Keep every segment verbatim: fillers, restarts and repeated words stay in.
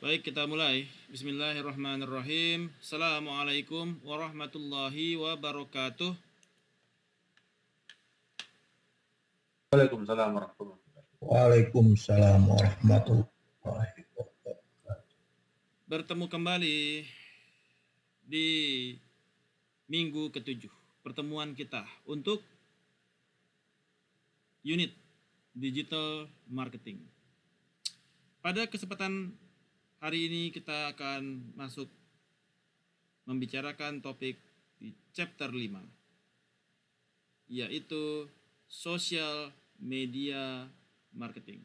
Baik, kita mulai. Bismillahirrahmanirrahim. Assalamualaikum warahmatullahi wabarakatuh. Waalaikumsalam warahmatullahi wabarakatuh. Waalaikumsalam warahmatullahi wabarakatuh. Bertemu kembali di minggu ketujuh pertemuan kita untuk unit digital marketing. Pada kesempatan hari ini kita akan masuk membicarakan topik di chapter lima, yaitu social media marketing.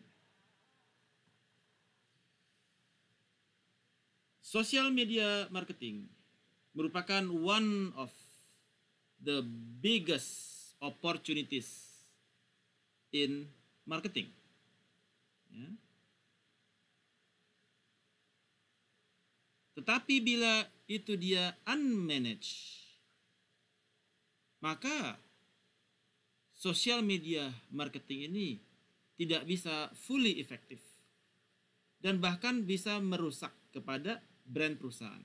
Social media marketing merupakan one of the biggest opportunities in marketing. Ya. Tetapi bila itu dia unmanaged, maka social media marketing ini tidak bisa fully efektif dan bahkan bisa merusak kepada brand perusahaan.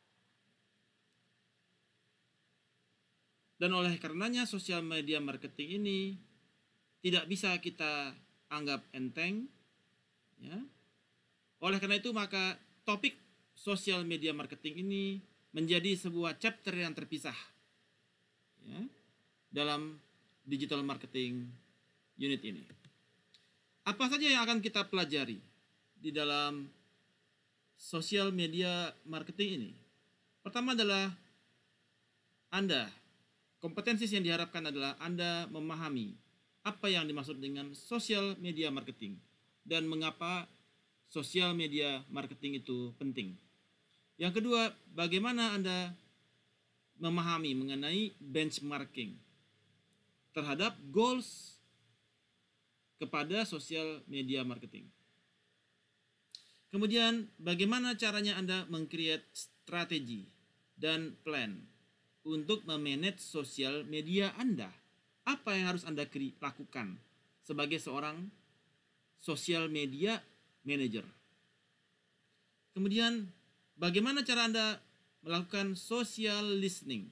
Dan oleh karenanya social media marketing ini tidak bisa kita anggap enteng, ya. Oleh karena itu maka topik social media marketing ini menjadi sebuah chapter yang terpisah, ya, dalam digital marketing unit ini. Apa saja yang akan kita pelajari di dalam social media marketing ini? Pertama adalah Anda, kompetensi yang diharapkan adalah Anda memahami apa yang dimaksud dengan social media marketing dan mengapa social media marketing itu penting. Yang kedua, bagaimana Anda memahami mengenai benchmarking terhadap goals kepada social media marketing. Kemudian, bagaimana caranya Anda meng-create strategi dan plan untuk memanage social media Anda. Apa yang harus Anda lakukan sebagai seorang social media manager. Kemudian, bagaimana cara Anda melakukan social listening,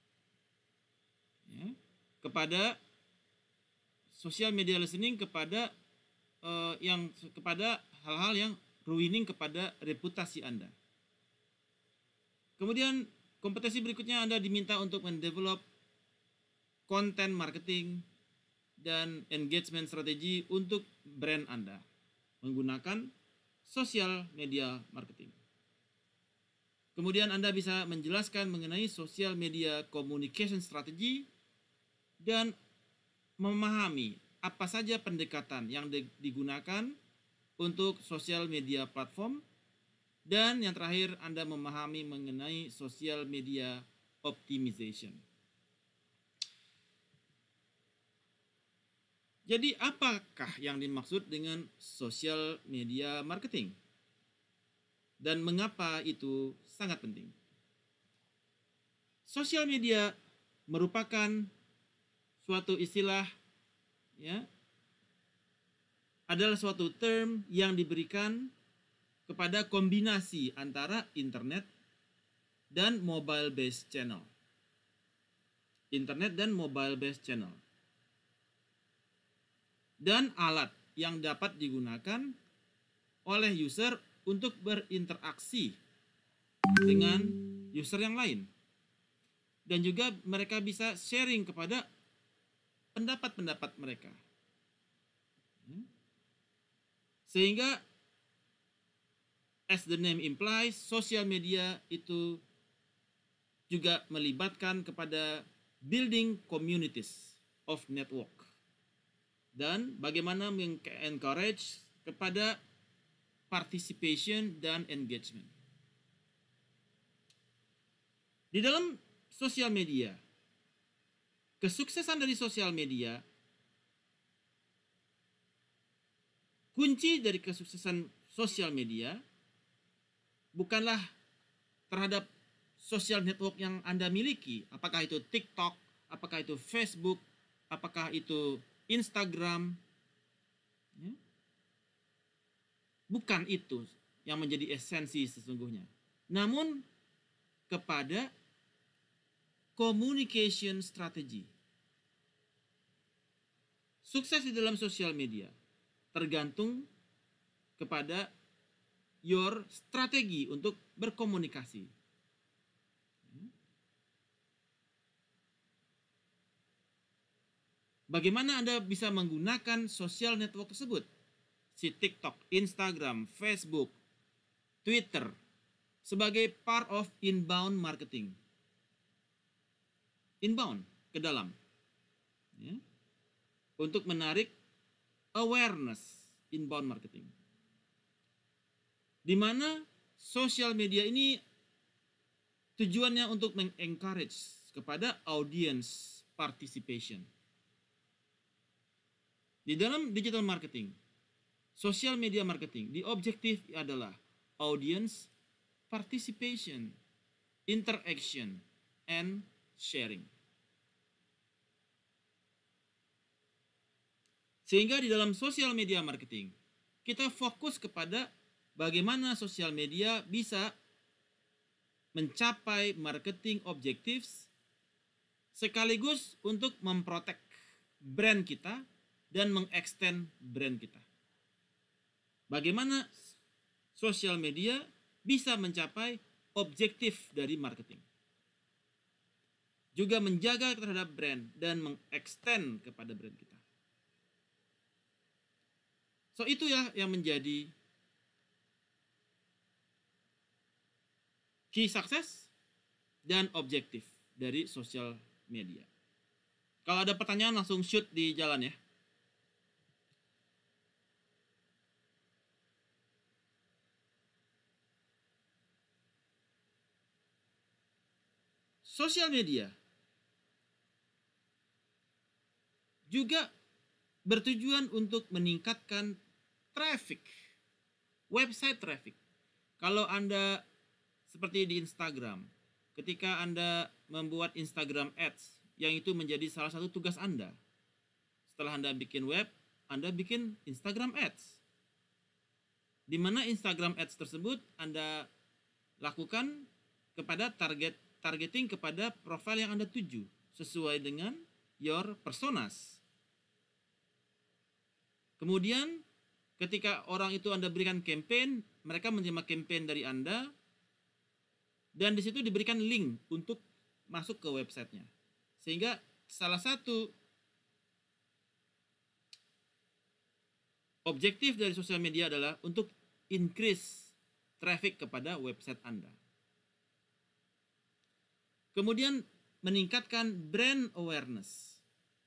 ya, kepada social media listening kepada uh, yang kepada hal-hal yang ruining kepada reputasi Anda. Kemudian kompetensi berikutnya Anda diminta untuk mendevelop content marketing dan engagement strategi untuk brand Anda menggunakan social media marketing. Kemudian Anda bisa menjelaskan mengenai social media communication strategy dan memahami apa saja pendekatan yang digunakan untuk social media platform. Dan yang terakhir, Anda memahami mengenai social media optimization. Jadi apakah yang dimaksud dengan social media marketing? Dan mengapa itu sangat penting? Social media merupakan suatu istilah, ya, adalah suatu term yang diberikan kepada kombinasi antara internet dan mobile based channel. Internet dan mobile based channel. Dan alat yang dapat digunakan oleh user untuk berinteraksi dengan user yang lain. Dan juga mereka bisa sharing kepada pendapat-pendapat mereka. Sehingga as the name implies, social media itu juga melibatkan kepada building communities of network. Dan bagaimana meng-encourage kepada participation dan engagement. Di dalam sosial media, kesuksesan dari sosial media, kunci dari kesuksesan sosial media bukanlah terhadap social network yang Anda miliki, apakah itu TikTok, apakah itu Facebook, apakah itu Instagram. Bukan itu yang menjadi esensi sesungguhnya, namun kepada communication strategy. Sukses di dalam sosial media tergantung kepada your strategi untuk berkomunikasi. Bagaimana Anda bisa menggunakan sosial network tersebut? Si TikTok, Instagram, Facebook, Twitter sebagai part of inbound marketing. Inbound, ke dalam. Ya. Untuk menarik awareness, inbound marketing. Di mana sosial media ini tujuannya untuk mengencourage kepada audience participation. Di dalam digital marketing, social media marketing, the objektif adalah audience participation, interaction, and sharing. Sehingga di dalam social media marketing, kita fokus kepada bagaimana sosial media bisa mencapai marketing objectives sekaligus untuk memprotek brand kita dan mengextend brand kita. Bagaimana sosial media bisa mencapai objektif dari marketing. Juga menjaga terhadap brand dan mengextend kepada brand kita. So itu ya yang menjadi key success dan objektif dari sosial media. Kalau ada pertanyaan langsung shoot di jalan ya. Sosial media juga bertujuan untuk meningkatkan traffic, website traffic. Kalau Anda seperti di Instagram, ketika Anda membuat Instagram Ads, yang itu menjadi salah satu tugas Anda. Setelah Anda bikin web, Anda bikin Instagram Ads. Di mana Instagram Ads tersebut Anda lakukan kepada target targeting kepada profil yang Anda tuju sesuai dengan your personas. Kemudian ketika orang itu Anda berikan campaign, mereka menerima campaign dari Anda dan di situ diberikan link untuk masuk ke websitenya. Sehingga salah satu objektif dari sosial media adalah untuk increase traffic kepada website Anda. Kemudian meningkatkan brand awareness.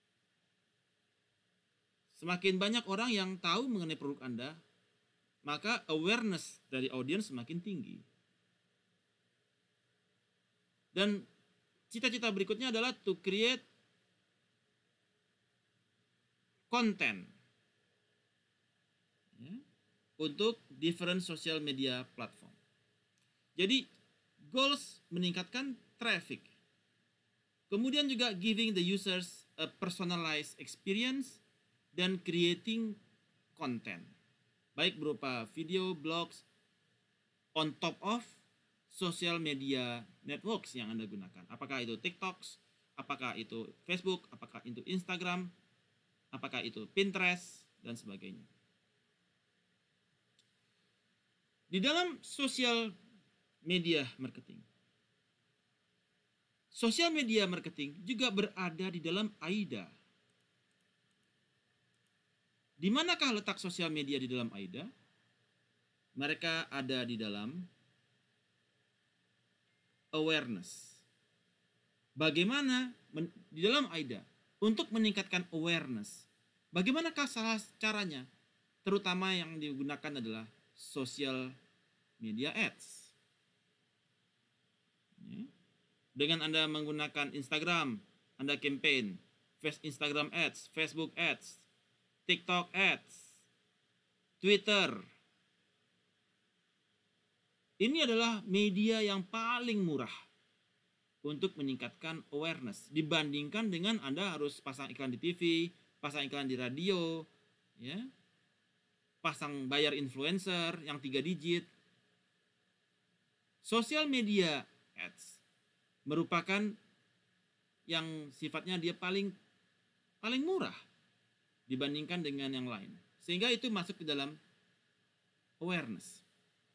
Semakin banyak orang yang tahu mengenai produk Anda, maka awareness dari audiens semakin tinggi. Dan cita-cita berikutnya adalah to create content ya, untuk different social media platform. Jadi goals meningkatkan traffic. Kemudian juga giving the users a personalized experience dan creating content. Baik berupa video, blogs, on top of social media networks yang Anda gunakan. Apakah itu TikTok, apakah itu Facebook, apakah itu Instagram, apakah itu Pinterest, dan sebagainya. Di dalam social media marketing, sosial media marketing juga berada di dalam AIDA. Di manakah letak sosial media di dalam AIDA? Mereka ada di dalam awareness. Bagaimana di dalam AIDA untuk meningkatkan awareness? Bagaimanakah salah caranya? Terutama yang digunakan adalah social media ads. Ya. Dengan Anda menggunakan Instagram, Anda campaign, Instagram ads, Facebook ads, TikTok ads, Twitter. Ini adalah media yang paling murah untuk meningkatkan awareness dibandingkan dengan Anda harus pasang iklan di T V, pasang iklan di radio, ya, pasang bayar influencer yang tiga digit, Social media ads merupakan yang sifatnya dia paling paling murah dibandingkan dengan yang lain. Sehingga itu masuk ke dalam awareness.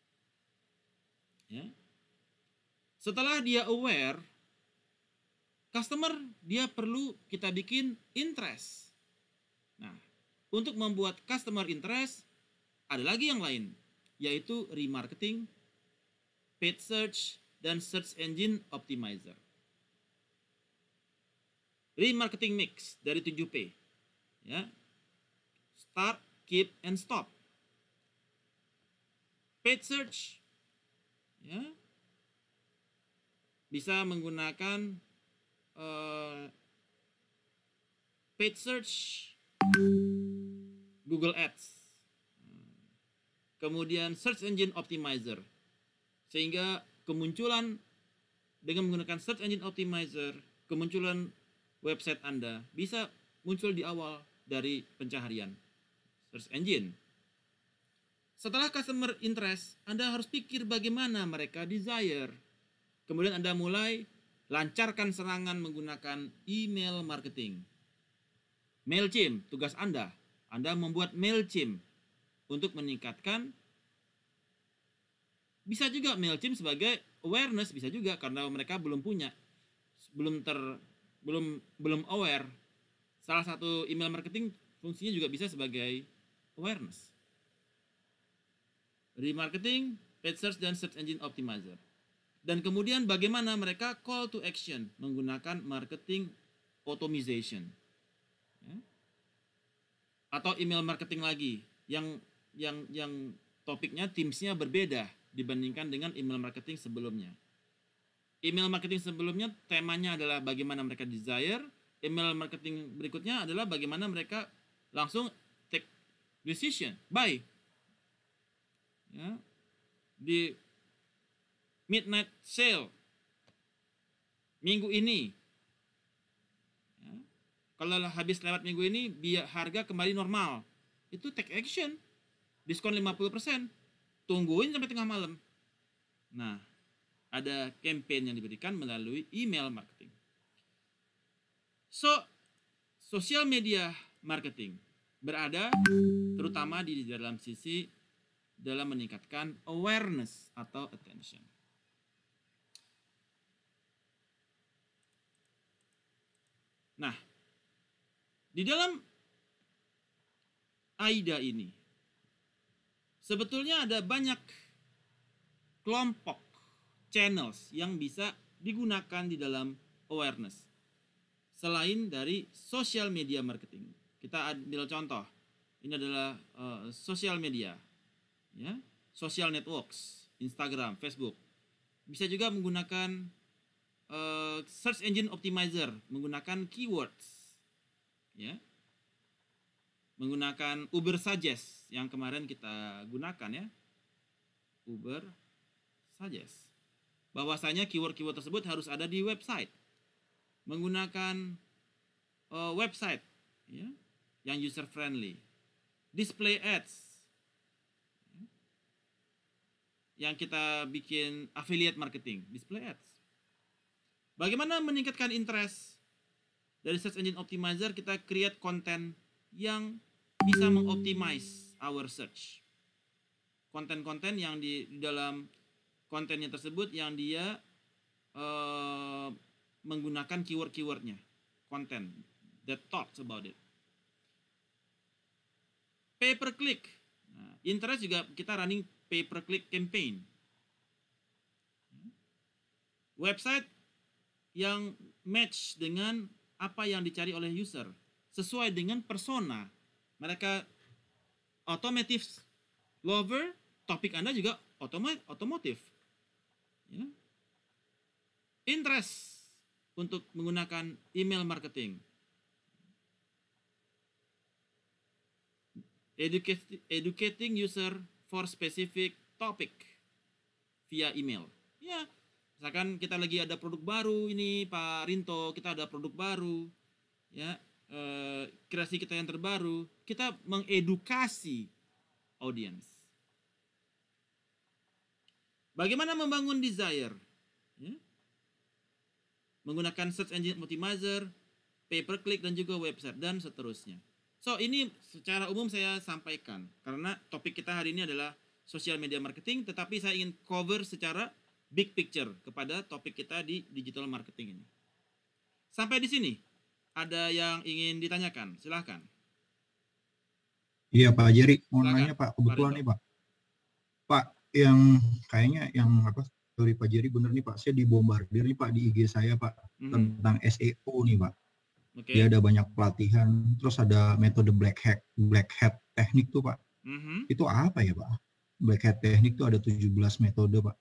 Ya. Setelah dia aware, customer dia perlu kita bikin interest. Nah, untuk membuat customer interest ada lagi yang lain, yaitu remarketing, paid search, dan search engine optimizer. Remarketing mix dari tujuh P. Ya. Start, keep, and stop. Paid search, ya, bisa menggunakan uh, paid search Google Ads, kemudian search engine optimizer, sehingga kemunculan dengan menggunakan search engine optimizer, kemunculan website Anda bisa muncul di awal dari pencaharian search engine. Setelah customer interest, Anda harus pikir bagaimana mereka desire. Kemudian Anda mulai lancarkan serangan menggunakan email marketing. MailChimp, tugas Anda. Anda membuat MailChimp untuk meningkatkan. Bisa juga MailChimp sebagai awareness, bisa juga karena mereka belum punya, belum ter, belum belum aware. Salah satu email marketing fungsinya juga bisa sebagai awareness. Remarketing, paid search, dan search engine optimizer. Dan kemudian bagaimana mereka call to action menggunakan marketing automation. Ya. Atau email marketing lagi yang yang yang topiknya teamsnya berbeda dibandingkan dengan email marketing sebelumnya. Email marketing sebelumnya temanya adalah bagaimana mereka desire. Email marketing berikutnya adalah bagaimana mereka langsung take decision, buy. Ya, di midnight sale minggu ini, ya, kalau habis lewat minggu ini biar harga kembali normal, itu take action, diskon lima puluh persen, tungguin sampai tengah malam. Nah, ada campaign yang diberikan melalui email marketing. So, social media marketing berada terutama di dalam sisi dalam meningkatkan awareness atau attention. Nah, di dalam AIDA ini sebetulnya ada banyak kelompok channels yang bisa digunakan di dalam awareness selain dari social media marketing. Kita ambil contoh, ini adalah uh, social media, ya, social networks, Instagram, Facebook. Bisa juga menggunakan uh, search engine optimizer, menggunakan keywords, ya, menggunakan Uber Suggest yang kemarin kita gunakan, ya, Uber Suggest. Bahwasanya keyword-keyword tersebut harus ada di website, menggunakan uh, website, ya, yang user friendly, display ads, yang kita bikin affiliate marketing, display ads. Bagaimana meningkatkan interest? Dari search engine optimizer kita create konten yang bisa mengoptimize our search. Konten-konten yang di, di dalam kontennya tersebut yang dia uh, menggunakan keyword-keywordnya, konten that talks about it. Pay per click. Nah, interest juga kita running pay per click campaign. Website yang match dengan apa yang dicari oleh user, sesuai dengan persona. Mereka automotive lover, topik Anda juga otomotif. Ya. Interest untuk menggunakan email marketing. Educating user for specific topic via email. Ya, misalkan kita lagi ada produk baru ini Pak Rinto, kita ada produk baru, ya, eh, kreasi kita yang terbaru, kita mengedukasi audiens. Bagaimana membangun desire? Ya. Menggunakan search engine optimizer, pay per click, dan juga website, dan seterusnya. So, ini secara umum saya sampaikan, karena topik kita hari ini adalah social media marketing, tetapi saya ingin cover secara big picture kepada topik kita di digital marketing ini. Sampai di sini, ada yang ingin ditanyakan? Silahkan. Iya Pak Jerry, mau Silakan, nanya Pak, kebetulan Pak nih Pak. Pak, yang kayaknya yang apa, sorry Pak Jerry bener nih Pak, saya dibombardir nih Pak di I G saya Pak, Mhm. tentang S E O nih Pak. Oke. Dia ada banyak pelatihan, terus ada metode black hat, black hat teknik tuh Pak. Mhm. Itu apa ya Pak? Black hat teknik tuh ada tujuh belas metode Pak.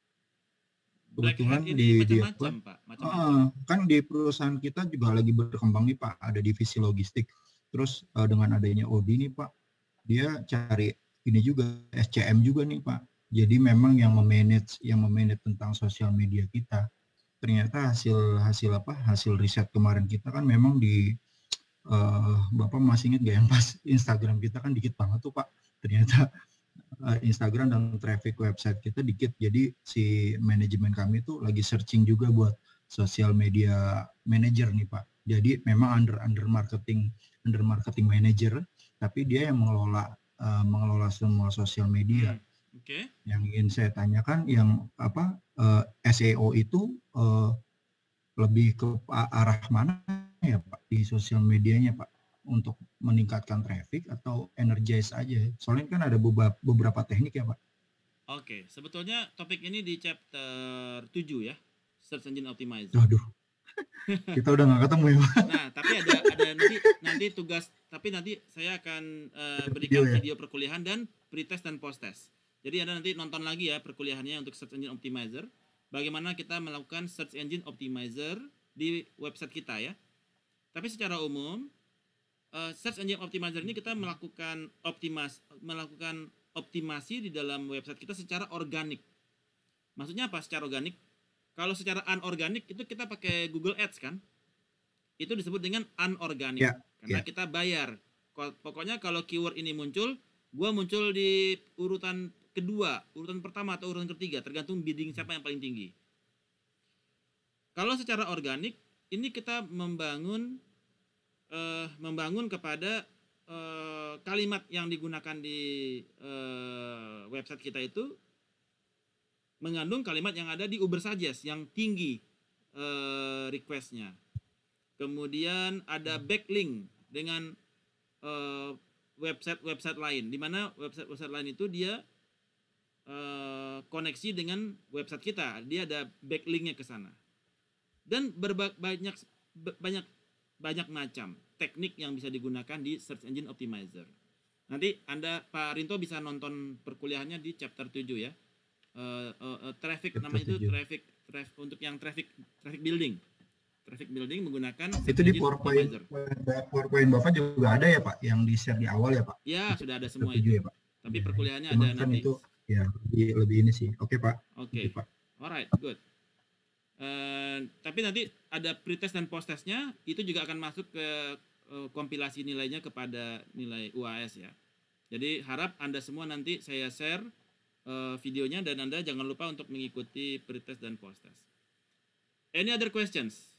Black hat Kebetulan ini di, di macam-macam, apa? Pak, macam-macam. Ah, kan di perusahaan kita juga lagi berkembang nih Pak, ada divisi logistik. Terus eh, dengan adanya O D I nih Pak, dia cari ini juga S C M juga nih Pak. Jadi memang yang memanage yang memanage tentang sosial media kita. Ternyata hasil hasil apa? Hasil riset kemarin kita kan memang di eh, Bapak masih ingat gak yang pas Instagram kita kan dikit banget tuh Pak. Ternyata eh, Instagram dan traffic website kita dikit. Jadi si manajemen kami tuh lagi searching juga buat sosial media manager nih Pak. Jadi memang under under marketing under marketing manager, tapi dia yang mengelola uh, mengelola semua sosial media. Hmm. Oke. Okay. Yang ingin saya tanyakan yang apa uh, S E O itu uh, lebih ke arah mana ya Pak di sosial medianya Pak, untuk meningkatkan traffic atau energize aja? Soalnya kan ada beberapa, beberapa teknik ya Pak. Oke, okay. Sebetulnya topik ini di chapter tujuh ya, Search Engine Optimizer. Aduh, kita udah nggak ketemu ya Pak. Nah, tapi ada ada nanti nanti tugas, tapi nanti saya akan uh, berikan video, ya? video perkuliahan dan pretest dan post-test. Jadi Anda nanti nonton lagi ya perkuliahannya untuk Search Engine Optimizer. Bagaimana kita melakukan Search Engine Optimizer di website kita ya. Tapi secara umum, uh, Search Engine Optimizer ini kita melakukan optimas melakukan optimasi di dalam website kita secara organik. Maksudnya apa secara organik? Kalau secara anorganik itu kita pakai Google Ads kan? Itu disebut dengan anorganik. Yeah, karena yeah. kita bayar. Pokoknya kalau keyword ini muncul, gua muncul di urutan kedua, urutan pertama atau urutan ketiga, tergantung bidding siapa yang paling tinggi. Kalau secara organik, ini kita membangun uh, membangun kepada uh, kalimat yang digunakan di uh, website kita itu mengandung kalimat yang ada di Ubersuggest yang tinggi uh, requestnya. Kemudian ada backlink dengan uh, website-website lain, di mana website-website lain itu dia uh, koneksi dengan website kita, dia ada backlinknya ke sana. Dan berbanyak banyak banyak macam teknik yang bisa digunakan di Search Engine Optimizer. Nanti Anda Pak Rinto bisa nonton perkuliahannya di chapter tujuh ya. Uh, uh, uh, traffic chapter namanya tujuh. Itu traffic, traffic untuk yang traffic traffic building. Traffic building menggunakan itu di PowerPoint, PowerPoint Bapak juga ada ya Pak, yang di share di awal ya Pak? Ya, di sudah ada semua itu. Ya, Pak. Tapi ya, perkuliahannya ada kan nanti. Itu ya lebih, lebih ini sih. Oke Pak. Oke. Okay. Alright, good. Uh, tapi nanti ada pretest dan post-testnya, itu juga akan masuk ke uh, kompilasi nilainya kepada nilai U A S ya. Jadi harap Anda semua nanti saya share uh, videonya dan Anda jangan lupa untuk mengikuti pretest dan post-test. Any other questions?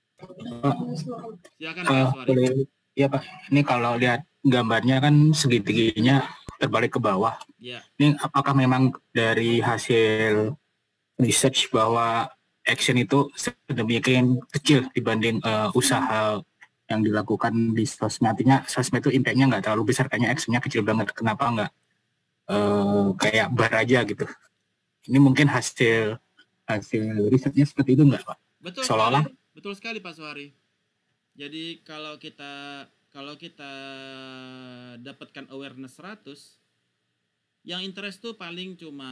Silakan Pak uh, boleh, ya Pak. Ini kalau lihat gambarnya kan segitiganya terbalik ke bawah. Ya. Ini apakah memang dari hasil research bahwa action itu sedemikian kecil dibanding uh, usaha yang dilakukan di sosmed? Artinya sosmed itu impact-nya nggak terlalu besar, kayaknya action-nya kecil banget. Kenapa nggak uh, kayak bar aja gitu? Ini mungkin hasil hasil risetnya seperti itu nggak Pak? Betul Seolah-olah sekali. Betul sekali Pak Suhari. Jadi kalau kita kalau kita dapatkan awareness seratus, yang interest tuh paling cuma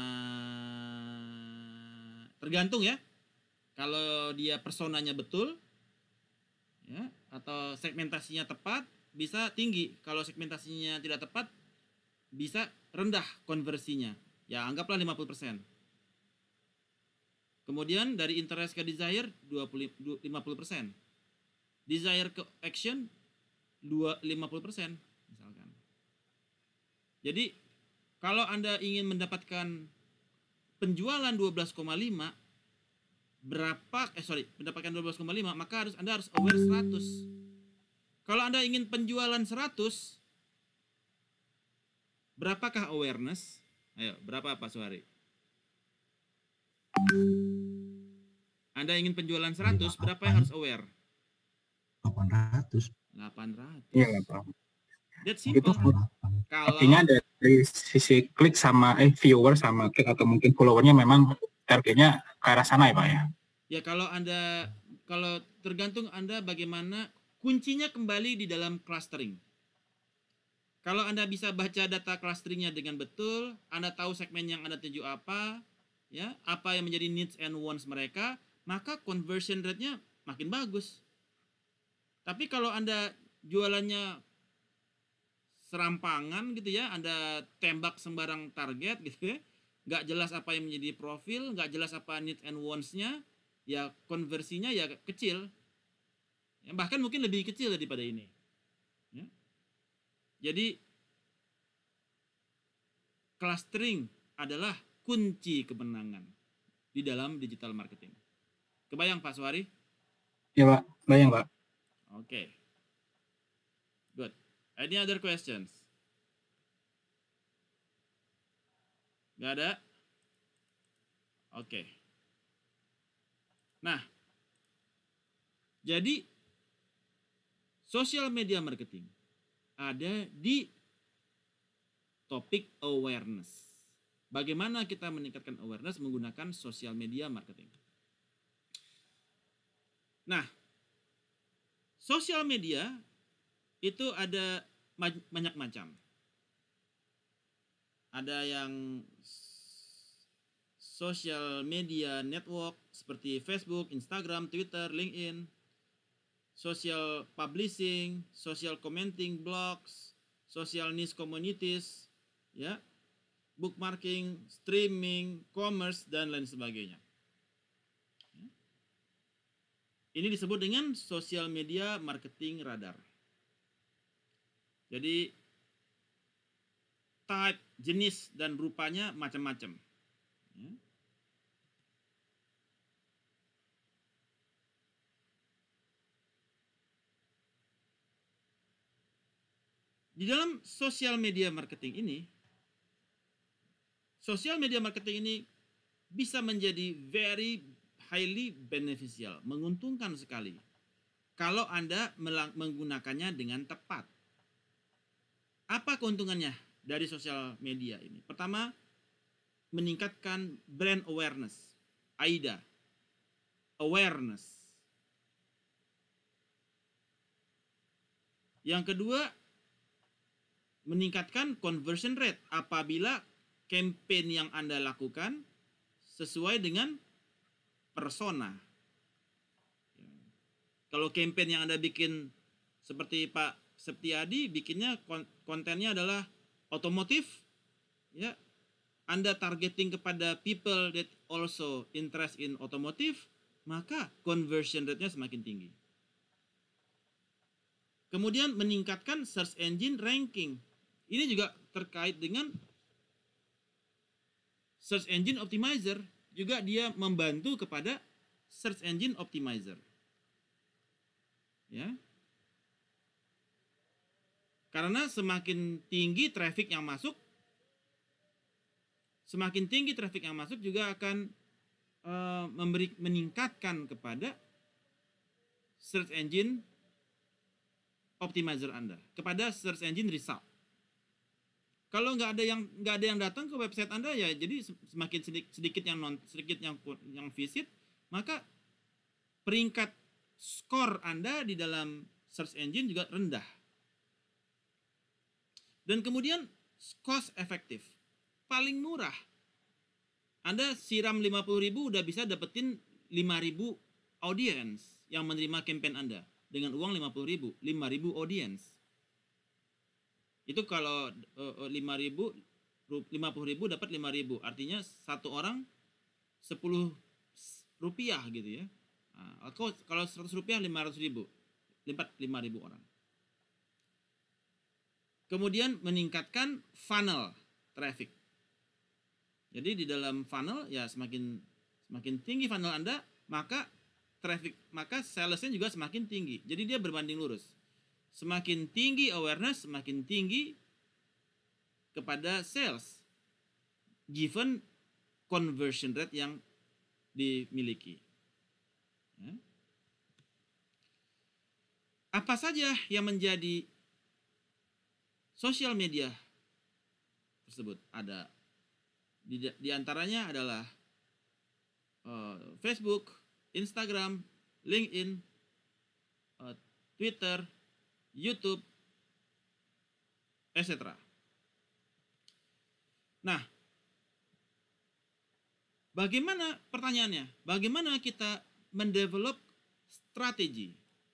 tergantung ya. Kalau dia personanya betul ya, atau segmentasinya tepat, bisa tinggi. Kalau segmentasinya tidak tepat, bisa rendah konversinya. Ya, anggaplah lima puluh persen. Kemudian dari interest ke desire lima puluh persen. Desire ke action lima puluh persen misalkan. Jadi kalau Anda ingin mendapatkan penjualan dua belas koma lima, berapa eh sorry mendapatkan dua belas koma lima, maka harus Anda harus aware seratus. Kalau Anda ingin penjualan seratus, berapakah awareness? Ayo, berapa Pak Suhari? Anda ingin penjualan seratus, berapa yang harus aware? delapan ratus. delapan ratus. Iya, Pak. That's Itu simple. Kalau artinya dari sisi klik sama eh viewer sama klik atau mungkin followernya memang targetnya ke arah sana ya Pak ya? ya kalau Anda kalau tergantung Anda bagaimana, kuncinya kembali di dalam clustering. Kalau Anda bisa baca data clusteringnya dengan betul, Anda tahu segmen yang Anda tuju apa, ya, apa yang menjadi needs and wants mereka, maka conversion rate-nya makin bagus. Tapi kalau Anda jualannya serampangan gitu ya, Anda tembak sembarang target gitu ya, nggak jelas apa yang menjadi profil, nggak jelas apa needs and wants-nya, ya konversinya ya kecil, ya, bahkan mungkin lebih kecil daripada ini. Ya. Jadi clustering adalah kunci kemenangan di dalam digital marketing. Kebayang Pak Suhari? Ya Pak, bayang Pak. Oke. Okay. Good. Any other questions? Gak ada? Oke. Okay. Nah, jadi social media marketing ada di topik awareness. Bagaimana kita meningkatkan awareness menggunakan social media marketing. Nah, social media itu ada banyak macam. Ada yang social media network seperti Facebook, Instagram, Twitter, LinkedIn, social publishing, social commenting, blogs, social niche communities, ya, bookmarking, streaming, commerce, dan lain sebagainya. Ini disebut dengan social media marketing radar. Jadi type, jenis, dan rupanya macam-macam. Ya. Di dalam social media marketing ini, social media marketing ini bisa menjadi very highly beneficial, menguntungkan sekali kalau Anda menggunakannya dengan tepat. Apa keuntungannya dari sosial media ini? Pertama, meningkatkan brand awareness, A I D A, awareness. Yang kedua, meningkatkan conversion rate apabila campaign yang Anda lakukan sesuai dengan persona. Kalau campaign yang Anda bikin seperti Pak Septiadi, bikinnya kontennya adalah otomotif, ya, Anda targeting kepada people that also interest in otomotif, maka conversion rate-nya semakin tinggi. Kemudian meningkatkan search engine ranking. Ini juga terkait dengan search engine optimizer, juga dia membantu kepada search engine optimizer. Ya. Karena semakin tinggi traffic yang masuk, semakin tinggi traffic yang masuk juga akan uh, memberi meningkatkan kepada search engine optimizer Anda, kepada search engine result. Kalau nggak ada yang nggak ada yang datang ke website Anda, ya jadi semakin sedikit, sedikit yang non sedikit yang yang visit, maka peringkat skor Anda di dalam search engine juga rendah. Dan kemudian cost efektif, paling murah. Anda siram lima puluh ribu udah bisa dapetin lima ribu audience yang menerima campaign Anda. Dengan uang lima puluh ribu, lima ribu audience. Itu kalau uh, lima ribu, lima puluh ribu dapat lima ribu. Artinya satu orang sepuluh rupiah gitu ya. Nah, kalau seratus rupiah lima ratus ribu. Lipat lima ribu orang. Kemudian meningkatkan funnel traffic. Jadi di dalam funnel ya semakin semakin tinggi funnel Anda, maka traffic, maka salesnya juga semakin tinggi. Jadi dia berbanding lurus. Semakin tinggi awareness, semakin tinggi kepada sales, given conversion rate yang dimiliki. Ya. Apa saja yang menjadi sosial media tersebut? Ada di, di antaranya adalah uh, Facebook, Instagram, LinkedIn, uh, Twitter, YouTube, et cetera. Nah, bagaimana pertanyaannya? Bagaimana kita mendevelop strategi?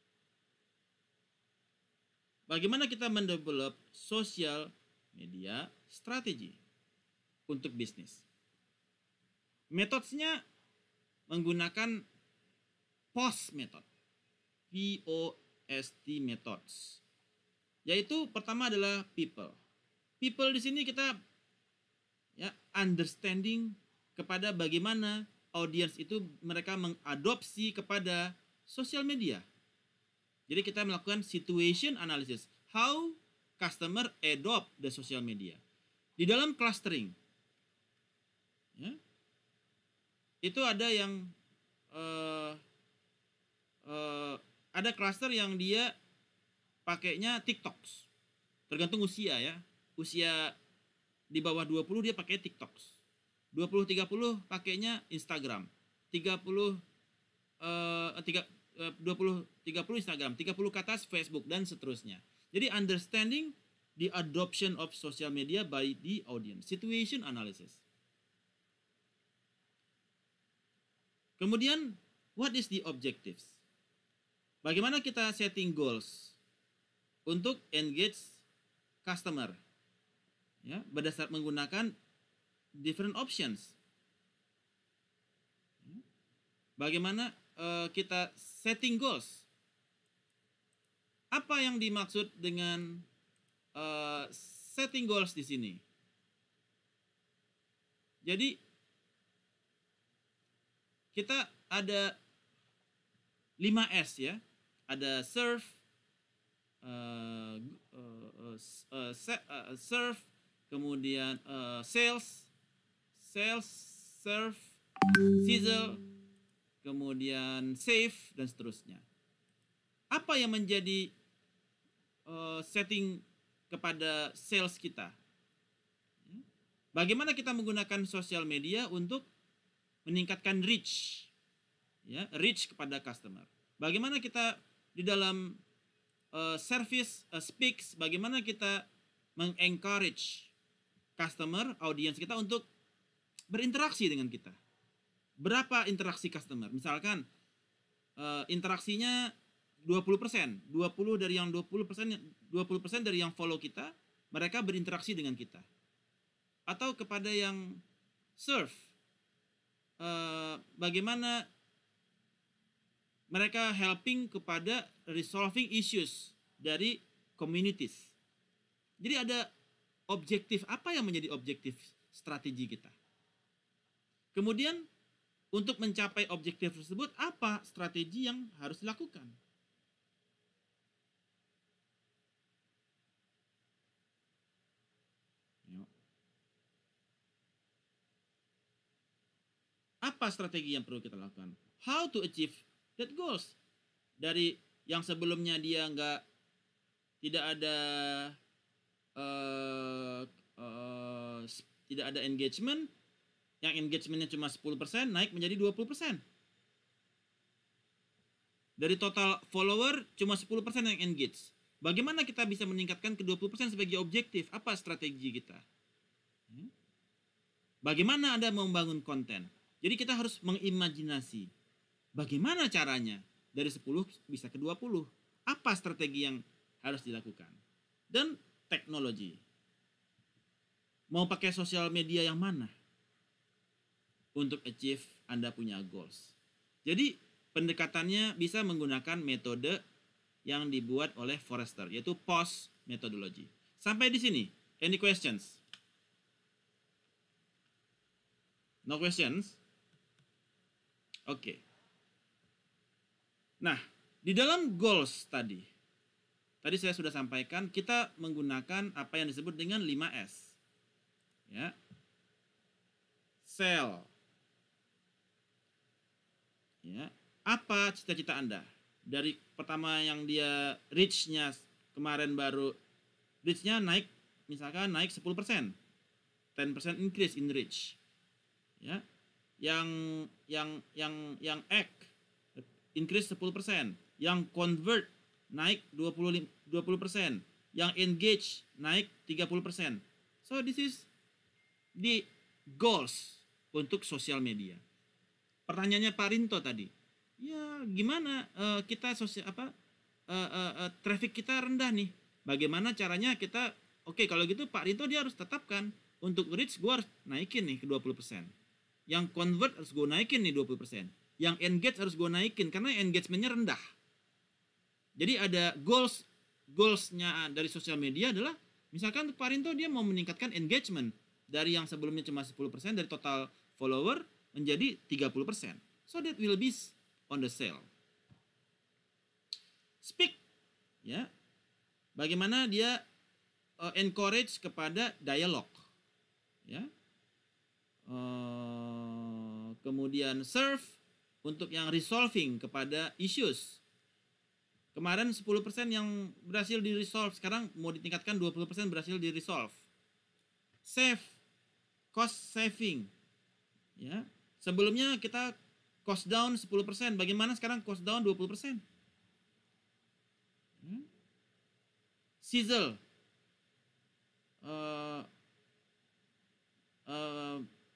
Bagaimana kita mendevelop sosial media strategi untuk bisnis? Metodenya menggunakan P O S method. P O S T methods. Yaitu pertama adalah people. People di sini kita ya understanding kepada bagaimana audiens itu mereka mengadopsi kepada sosial media. Jadi kita melakukan situation analysis. How customer adopt the social media. Di dalam clustering. Ya, itu ada yang uh, uh, ada cluster yang dia pakainya TikToks. Tergantung usia ya. Usia di bawah dua puluh dia pakai TikToks. dua puluh tiga puluh pakainya Instagram. tiga puluh uh, tiga dua puluh tiga puluh Instagram, tiga puluh ke atas Facebook dan seterusnya. Jadi understanding the adoption of social media by the audience, situation analysis. Kemudian what is the objectives? Bagaimana kita setting goals untuk engage customer? Ya, berdasar menggunakan different options. Bagaimana uh, kita setting goals? Apa yang dimaksud dengan uh, setting goals di sini? Jadi kita ada lima S ya. Ada serve, uh, uh, uh, uh, serve, kemudian uh, sales, sales, serve, sizzle, kemudian save, dan seterusnya. Apa yang menjadi uh, setting kepada sales kita? Bagaimana kita menggunakan sosial media untuk meningkatkan reach, ya, reach kepada customer. Bagaimana kita di dalam uh, service uh, speaks, bagaimana kita mengencourage customer, audiens kita untuk berinteraksi dengan kita. Berapa interaksi customer? Misalkan uh, interaksinya dua puluh persen, dua puluh dari yang dua puluh persen, dua puluh persen dari yang follow kita, mereka berinteraksi dengan kita. Atau kepada yang serve, uh, bagaimana mereka helping kepada resolving issues dari communities. Jadi ada objektif, apa yang menjadi objektif strategi kita. Kemudian untuk mencapai objektif tersebut, apa strategi yang harus dilakukan? Apa strategi yang perlu kita lakukan? How to achieve that goals? Dari yang sebelumnya dia nggak, tidak ada uh, uh, tidak ada engagement, yang engagementnya cuma sepuluh persen, naik menjadi dua puluh persen. Dari total follower cuma sepuluh persen yang engage. Bagaimana kita bisa meningkatkan ke dua puluh persen sebagai objektif? Apa strategi kita? Bagaimana Anda membangun konten? Jadi kita harus mengimajinasi bagaimana caranya dari sepuluh bisa ke dua puluh. Apa strategi yang harus dilakukan? Dan teknologi. Mau pakai sosial media yang mana untuk achieve Anda punya goals? Jadi pendekatannya bisa menggunakan metode yang dibuat oleh Forrester, yaitu P O S methodology. Sampai di sini, any questions? No questions? Oke. Okay. Nah, di dalam goals tadi, tadi saya sudah sampaikan kita menggunakan apa yang disebut dengan lima S. Ya. Sell. Ya. Apa cita-cita Anda? Dari pertama yang dia reach-nya kemarin baru reach-nya naik, misalkan naik sepuluh persen. sepuluh persen increase in reach. Ya. Yang yang yang yang act increase sepuluh persen, yang convert naik dua puluh persen, yang engage naik tiga puluh persen. So this is the goals untuk sosial media. Pertanyaannya Pak Rinto tadi, ya gimana uh, kita sosial apa uh, uh, uh, traffic kita rendah nih? Bagaimana caranya kita? Oke, okay, kalau gitu Pak Rinto dia harus tetapkan untuk reach gue harus naikin nih ke dua puluh persen. Yang convert harus gue naikin nih dua puluh persen. Yang engage harus gue naikin karena engagementnya rendah. Jadi ada goals, goalsnya dari sosial media adalah misalkan Pak Rinto dia mau meningkatkan engagement dari yang sebelumnya cuma sepuluh persen dari total follower menjadi tiga puluh persen. So that will be on the sale. Speak, ya. Bagaimana dia uh, encourage kepada dialog, ya. Uh, kemudian serve untuk yang resolving kepada issues. Kemarin sepuluh persen yang berhasil di resolve, sekarang mau ditingkatkan dua puluh persen berhasil di resolve. Save, cost saving. Ya. Sebelumnya kita cost down sepuluh persen, bagaimana sekarang cost down dua puluh persen? Ya. Sizzle. Uh, uh,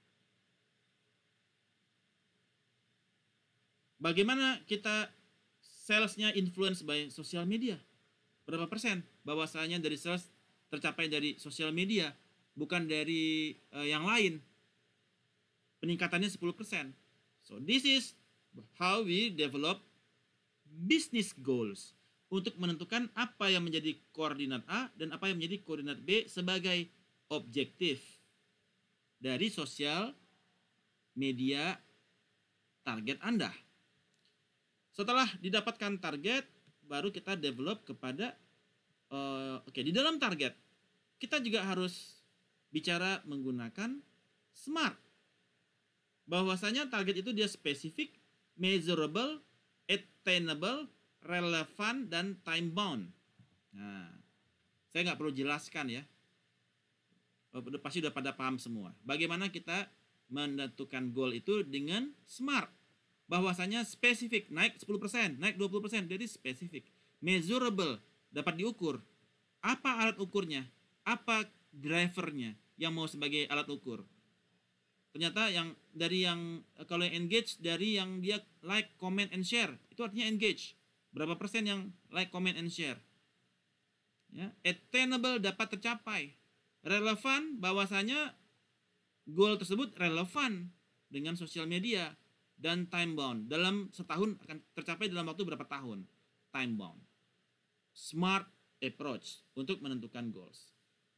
Bagaimana kita salesnya influence by social media? Berapa persen bahwasanya dari sales tercapai dari social media, bukan dari uh, yang lain. Peningkatannya sepuluh persen. So this is how we develop business goals untuk menentukan apa yang menjadi koordinat A dan apa yang menjadi koordinat B sebagai objektif dari sosial media target Anda. Setelah didapatkan target, baru kita develop kepada, uh, oke, okay, di dalam target, kita juga harus bicara menggunakan SMART. Bahwasanya target itu dia spesifik, measurable, attainable, relevant, dan time bound. Nah, saya nggak perlu jelaskan ya. Pasti udah pada paham semua. Bagaimana kita menentukan goal itu dengan SMART. Bahwasanya spesifik, naik sepuluh persen, naik dua puluh persen, jadi spesifik. Measurable, dapat diukur. Apa alat ukurnya? Apa drivernya yang mau sebagai alat ukur? Ternyata yang dari yang, kalau yang engage, dari yang dia like, comment, and share, itu artinya engage. Berapa persen yang like, comment, and share? Ya, attainable, dapat tercapai. Relevan, bahwasanya goal tersebut relevan dengan sosial media. Dan time bound, dalam setahun akan tercapai dalam waktu berapa tahun? Time bound. Smart approach untuk menentukan goals.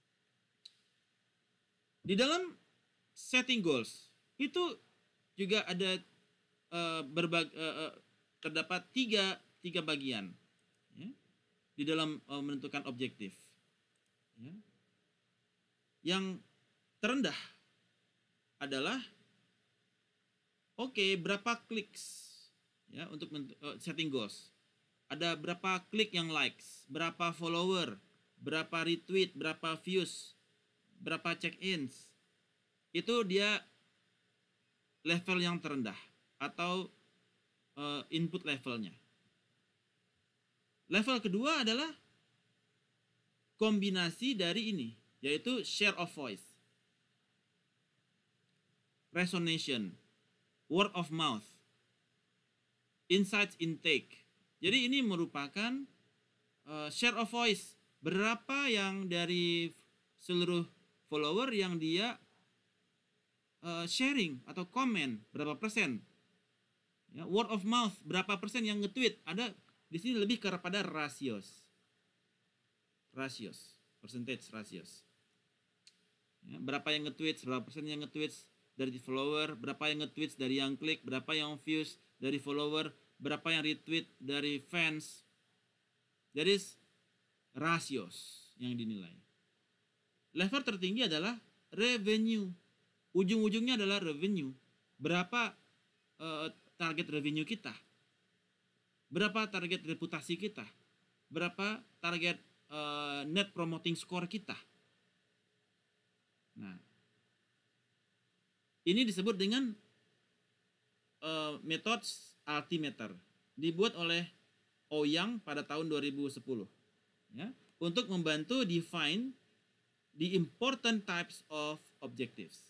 Di dalam setting goals itu juga ada uh, berbag, uh, uh, terdapat tiga tiga bagian, ya, di dalam uh, menentukan objektif. Ya. Yang terendah adalah oke, okay, berapa kliks ya untuk uh, setting goals? Ada berapa klik yang likes, berapa follower, berapa retweet, berapa views, berapa check-ins. Itu dia level yang terendah atau uh, input levelnya. Level kedua adalah kombinasi dari ini, yaitu share of voice, resonation, word of mouth, insights intake. Jadi ini merupakan uh, share of voice. Berapa yang dari seluruh follower yang dia uh, sharing atau komen, berapa persen? Ya, word of mouth, berapa persen yang nge-tweet? Ada di sini lebih kepada ratios. Ratios, percentage ratios. Ya, berapa yang nge-tweet, berapa persen yang nge-tweet, dari follower, berapa yang nge-tweet dari yang klik, berapa yang views dari follower, berapa yang retweet dari fans. That is ratios yang dinilai. Level tertinggi adalah revenue. Ujung-ujungnya adalah revenue. Berapa uh, target revenue kita? Berapa target reputasi kita? Berapa target uh, net promoting score kita? Nah, ini disebut dengan uh, metode altimeter, dibuat oleh Ouyang pada tahun dua ribu sepuluh, ya, untuk membantu define the important types of objectives.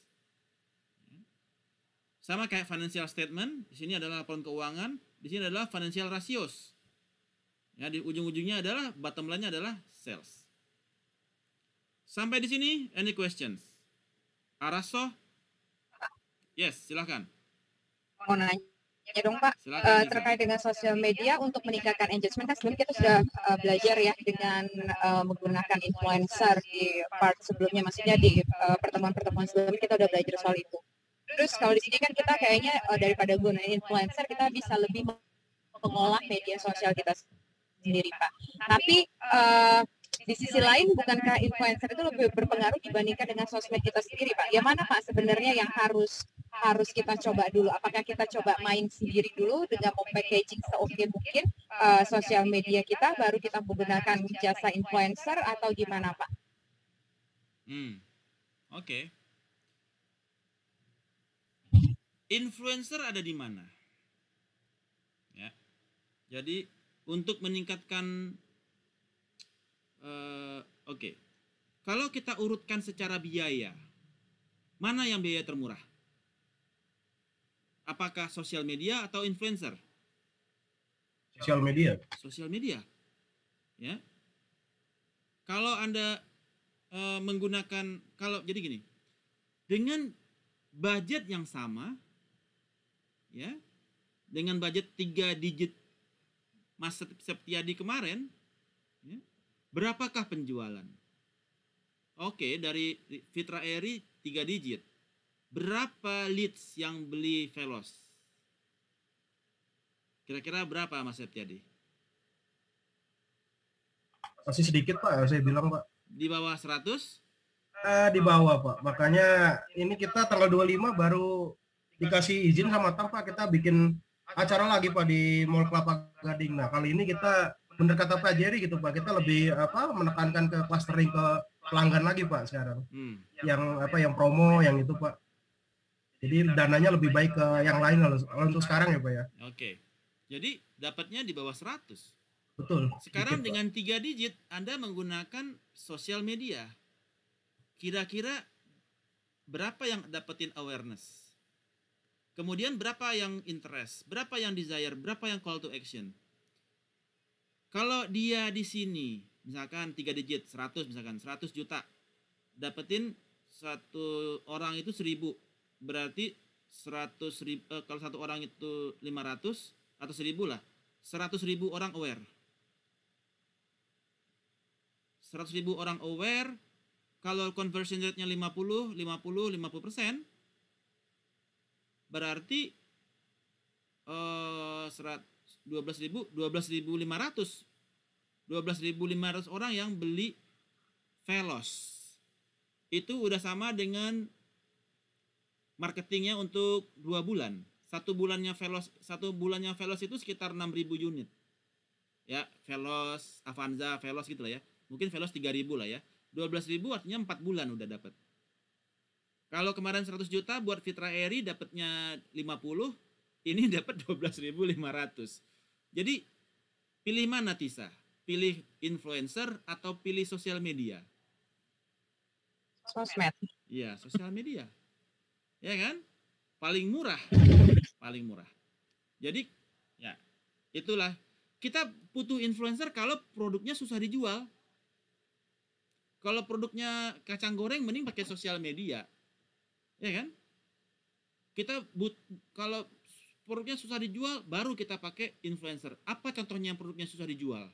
Sama kayak financial statement, di sini adalah laporan keuangan, di sini adalah financial ratios. Ya, di ujung-ujungnya adalah bottom line-nya adalah sales. Sampai di sini, any questions? Araso? Yes, silakan. Mau nanya dong Pak, Silakan, uh, Ibu. terkait dengan sosial media untuk meningkatkan engagement kan sebelumnya kita sudah uh, belajar ya dengan uh, menggunakan influencer di part sebelumnya, maksudnya di uh, pertemuan-pertemuan sebelumnya kita udah belajar soal itu. Terus kalau di sini kan kita kayaknya uh, daripada gunain influencer kita bisa lebih mengolah media sosial kita sendiri Pak. Tapi uh, di sisi lain bukankah influencer itu lebih berpengaruh dibandingkan dengan sosmed kita sendiri Pak? Yang mana Pak sebenarnya yang harus harus kita coba dulu? Apakah kita coba main sendiri dulu dengan packaging seoke mungkin uh, sosial media kita, baru kita menggunakan jasa influencer atau gimana Pak? Hmm, oke. Okay. Influencer ada di mana? Ya, jadi untuk meningkatkan, uh, oke, okay. Kalau kita urutkan secara biaya, mana yang biaya termurah? Apakah sosial media atau influencer? Sosial media. Sosial media, ya. Kalau Anda uh, menggunakan, kalau jadi gini, dengan budget yang sama, ya, dengan budget tiga digit Mas Septiadi kemarin, ya, berapakah penjualan? Oke, dari Fitra Eri tiga digit. Berapa leads yang beli Velos? Kira-kira berapa Mas Septiadi? Masih sedikit Pak, saya bilang Pak. Di bawah seratus? Eh, di bawah Pak. Makanya ini kita tanggal dua puluh lima baru dikasih izin sama Tam Pak, kita bikin acara lagi Pak di Mall Kelapa Gading. Nah, kali ini kita bener kata Pak Jerry gitu Pak, kita lebih apa menekankan ke clustering ke pelanggan lagi Pak sekarang. Hmm. Yang apa yang promo yang itu Pak. Jadi dananya lebih baik ke yang lain kalau untuk sekarang ya Pak ya. Oke. Jadi dapatnya di bawah seratus. Betul. Sekarang dikit, dengan tiga digit Anda menggunakan sosial media. Kira-kira berapa yang dapetin awareness? Kemudian berapa yang interest? Berapa yang desire? Berapa yang call to action? Kalau dia di sini, misalkan tiga digit, seratus misalkan, seratus juta. Dapetin satu orang itu seribu. Berarti seratus ribu, eh, kalau satu orang itu lima ratus atau seribu lah. seratus ribu orang aware. seratus ribu orang aware, kalau conversion rate-nya lima puluh, lima puluh, lima puluh persen, berarti uh, dua belas ribu, dua belas ribu lima ratus. dua belas ribu lima ratus orang yang beli Velos. Itu udah sama dengan marketingnya untuk dua bulan. Satu bulannya Velos, satu bulannya Velos itu sekitar enam ribu unit. Ya, Velos, Avanza, Velos gitu lah ya. Mungkin Velos tiga ribu lah ya. dua belas ribu artinya empat bulan udah dapat. Kalau kemarin seratus juta buat Fitra Eri dapatnya lima puluh, ini dapat dua belas ribu lima ratus. Jadi pilih mana Tisa? Pilih influencer atau pilih sosial media? Sosmed. Iya, sosial media. Ya kan? Paling murah. Paling murah. Jadi ya, itulah. Kita butuh influencer kalau produknya susah dijual. Kalau produknya kacang goreng mending pakai sosial media. Ya kan? Kita but kalau produknya susah dijual baru kita pakai influencer. Apa contohnya yang produknya susah dijual?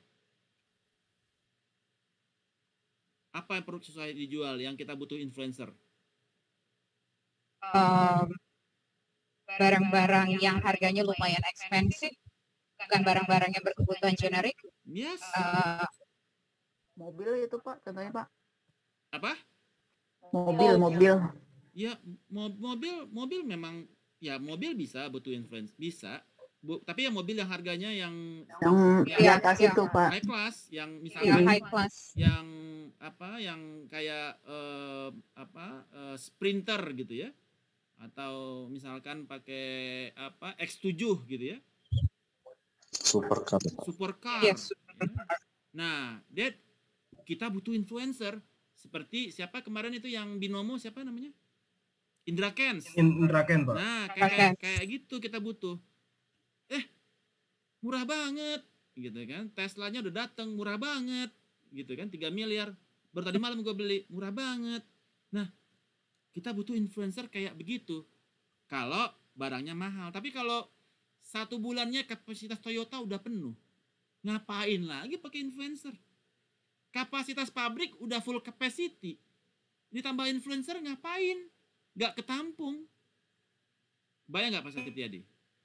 Apa yang produk susah dijual yang kita butuh influencer? um, barang-barang yang harganya lumayan ekspensif, bukan barang-barang yang berkebutuhan generik. Yes. Uh, Mobil itu Pak, contohnya Pak. Apa? Mobil, mobil. Ya, mo- mobil mobil memang ya mobil bisa butuh influence, bisa. Bu, tapi ya mobil yang harganya yang Yang yang di atas ya, itu Pak. high class, yang yang misalkan high class. yang apa yang kayak eh, apa eh, Sprinter gitu ya, atau misalkan pakai apa X tujuh gitu ya, Supercar. supercar. Yes. Ya. Nah, Dad, kita butuh influencer seperti siapa kemarin itu yang binomo siapa namanya? Indra Kents. Indra Ken, Pak. Nah, Indra kayak, kayak Kents. kayak gitu kita butuh. Eh, murah banget gitu kan. Teslanya udah datang, murah banget gitu kan, tiga miliar. Baru tadi malam gue beli, murah banget. Nah, kita butuh influencer kayak begitu. Kalau barangnya mahal. Tapi kalau satu bulannya kapasitas Toyota udah penuh, ngapain lagi pakai influencer? Kapasitas pabrik udah full capacity, ditambah influencer ngapain? Gak ketampung. Bayang gak Pak Setiadi?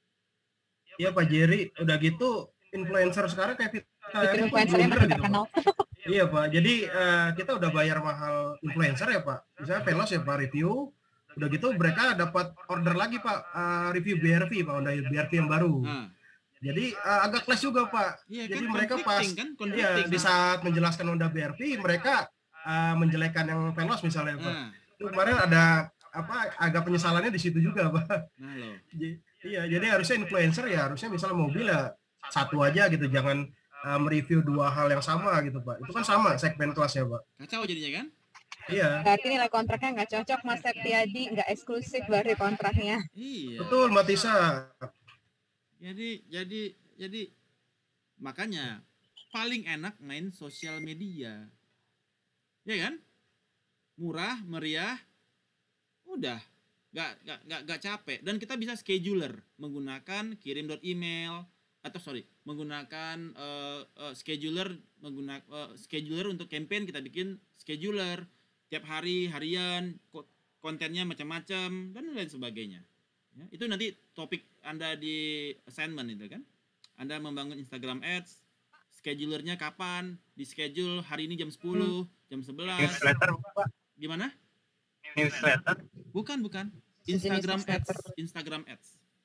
Iya Pak Jerry, udah gitu influencer sekarang kayak kita Itu influencernya makin terkenal. Iya Pak, jadi uh, kita udah bayar mahal influencer ya Pak. Misalnya Velos ya Pak review, udah gitu mereka dapat order lagi Pak uh, review B R V Pak, Honda B R V yang baru. Nah, Jadi uh, agak clash juga Pak. iya Jadi kan, mereka pas conflicting kan, ya, conflicting. di saat menjelaskan Honda B R V mereka uh, menjelekkan yang Velos misalnya Pak. Nah, Itu kemarin ada apa agak penyesalannya di situ juga Pak. nah loh. J- Iya, jadi harusnya influencer ya harusnya misalnya mobil ya satu aja gitu, jangan uh, mereview dua hal yang sama gitu Pak. Itu kan sama segmen kelasnya Pak. Kacau jadinya kan? Iya, Berarti nilai kontraknya nggak cocok, Mas Septiadi, nggak eksklusif berarti kontraknya. Iya. betul Mbak Tisa. Jadi jadi jadi makanya paling enak main sosial media. Ya kan? Murah, meriah, udah. Gak, gak, gak, gak capek. Dan kita bisa scheduler menggunakan kirim dot email atau sorry menggunakan uh, uh, scheduler menggunakan uh, scheduler untuk campaign, kita bikin scheduler tiap hari, harian, ko- kontennya macam-macam dan lain sebagainya. Ya, itu nanti topik Anda di assignment itu kan. Anda membangun Instagram Ads, schedulernya kapan, di schedule hari ini jam sepuluh, jam sebelas. Newsletter Pak. Gimana? Newsletter. Bukan, bukan. Sejenis Instagram newsletter. Ads, Instagram Ads.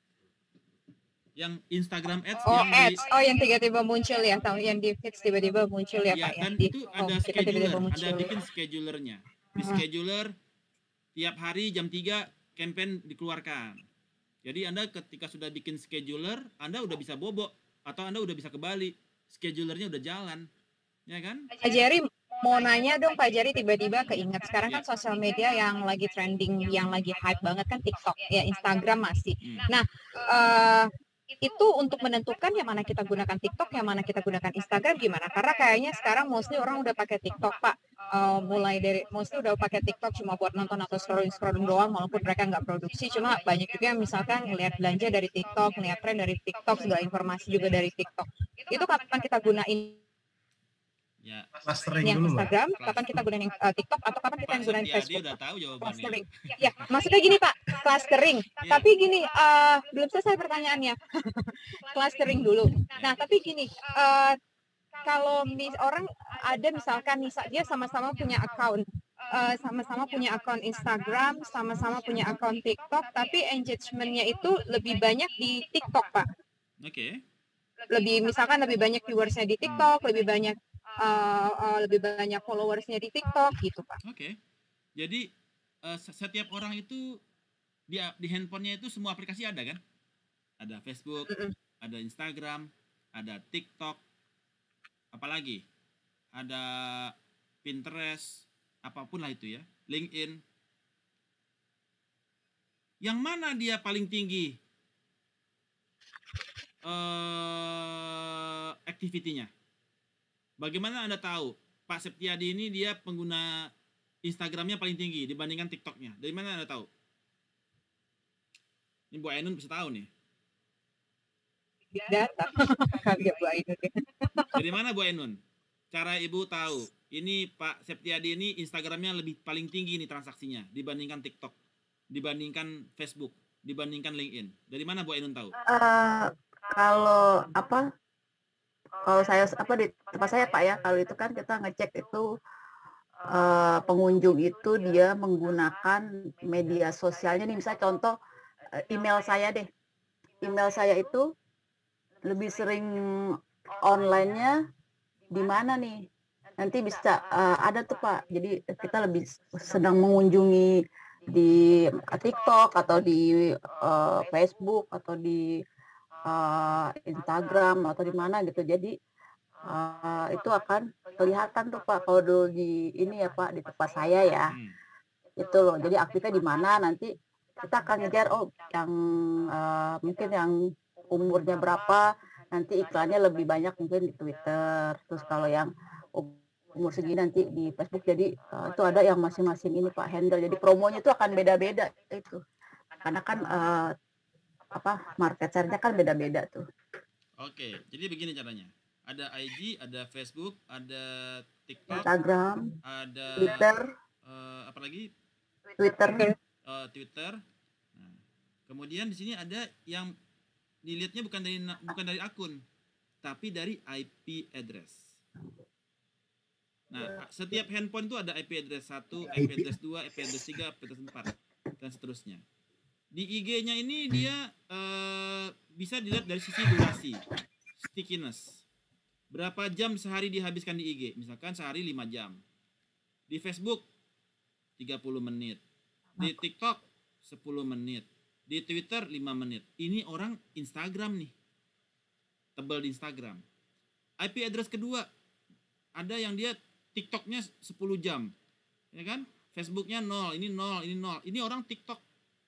Yang Instagram Ads Oh, yang di ads. Oh, yang tiba-tiba muncul ya, tahu yang di feeds tiba-tiba muncul ya, ya, Pak ya. kan Di, itu oh, ada kita scheduler, tiba-tiba ada muncul. bikin schedulernya. Di Hmm. scheduler tiap hari jam tiga campaign dikeluarkan. Jadi Anda ketika sudah bikin scheduler, Anda udah bisa bobok atau Anda udah bisa ke Bali. Schedulernya udah jalan. Ya kan? Pak Jerry, mau nanya dong Pak Jerry, tiba-tiba keinget. Sekarang kan sosial media yang lagi trending, yang lagi hype banget kan TikTok, ya Instagram masih. Hmm. Nah, eh, itu untuk menentukan yang mana kita gunakan TikTok, yang mana kita gunakan Instagram gimana? Karena kayaknya sekarang mostly orang udah pakai TikTok, Pak. Eh, mulai dari mostly udah pakai TikTok cuma buat nonton atau scrolling-scrolling doang, walaupun mereka nggak produksi. Cuma banyak juga yang misalkan ngelihat belanja dari TikTok, ngelihat tren dari TikTok, segala informasi juga dari TikTok. Itu kapan kita gunain Ya. Clustering yang dulu Mbak. Instagram, kapan kita gunain yang uh, TikTok, atau kapan kita Pak yang gunain Setiadi Facebook? udah tahu jawabannya. Clustering. Ya, maksudnya gini Pak, clustering. Iya. Tapi gini, uh, belum selesai pertanyaannya. Clustering dulu. Nah, tapi gini, uh, kalau mis orang ada misalkan misal dia sama-sama punya account, uh, sama-sama punya account Instagram, sama-sama punya account TikTok, tapi engagement-nya itu lebih banyak di TikTok, Pak. Oke. Lebih misalkan lebih banyak viewersnya di TikTok, lebih banyak uh, uh, lebih banyak followersnya di TikTok gitu, Pak. Oke. Jadi eh, se- setiap orang itu di di handphonenya itu semua aplikasi ada kan? Ada Facebook, Mm-mm. ada Instagram, ada TikTok, apalagi ada Pinterest, apapun lah itu ya, LinkedIn. Yang mana dia paling tinggi eh activity-nya? Bagaimana Anda tahu Pak Septiadi ini dia pengguna Instagramnya paling tinggi dibandingkan TikToknya? Dari mana Anda tahu? Ini Bu Ainun bisa tahu nih. Data kali ya Bu Ainun. Dari mana Bu Ainun? Cara Ibu tahu ini Pak Septiadi ini Instagramnya lebih paling tinggi nih transaksinya dibandingkan TikTok. dibandingkan Facebook, dibandingkan LinkedIn? Dari mana Bu Ainun tahu? Eh, kalau apa? Kalau saya apa di tempat saya Pak ya, kalau itu kan kita ngecek itu eh, pengunjung itu dia menggunakan media sosialnya nih, misalnya contoh eh, email saya deh. Email saya itu lebih sering online-nya di mana nih? Nanti bisa uh, ada tuh Pak. Jadi kita lebih sedang mengunjungi di TikTok atau di uh, Facebook atau di uh, Instagram atau di mana gitu. Jadi uh, itu akan kelihatan tuh Pak kalau dulu di ini ya Pak di tempat saya ya. Hmm. Itu loh. Jadi aktifnya di mana nanti kita akan ngejar oh yang uh, mungkin yang umurnya berapa, nanti iklannya lebih banyak mungkin di Twitter. Terus kalau yang umur segini nanti di Facebook. Jadi uh, itu ada yang masing-masing ini Pak handle. Jadi promonya itu akan beda-beda itu. Karena kan uh, apa market share-nya kan beda-beda tuh. Oke, jadi begini caranya. Ada I G, ada Facebook, ada TikTok, Instagram, ada Twitter, uh, apa lagi? Twitter. Uh, Twitter. Nah, kemudian di sini ada yang dilihatnya bukan dari bukan dari akun, tapi dari I P address. Nah, setiap handphone itu ada I P address satu, I P address dua, I P address tiga, I P address empat, dan seterusnya. Di I G-nya ini dia uh, bisa dilihat dari sisi durasi, stickiness. Berapa jam sehari dihabiskan di I G? Misalkan sehari lima jam. Di Facebook tiga puluh menit. Di TikTok sepuluh menit. Di Twitter lima menit. Ini orang Instagram nih. Tebal di Instagram. I P address kedua, ada yang dia TikToknya sepuluh jam. Ya kan? Facebooknya nol, ini nol, ini nol. Ini orang TikTok.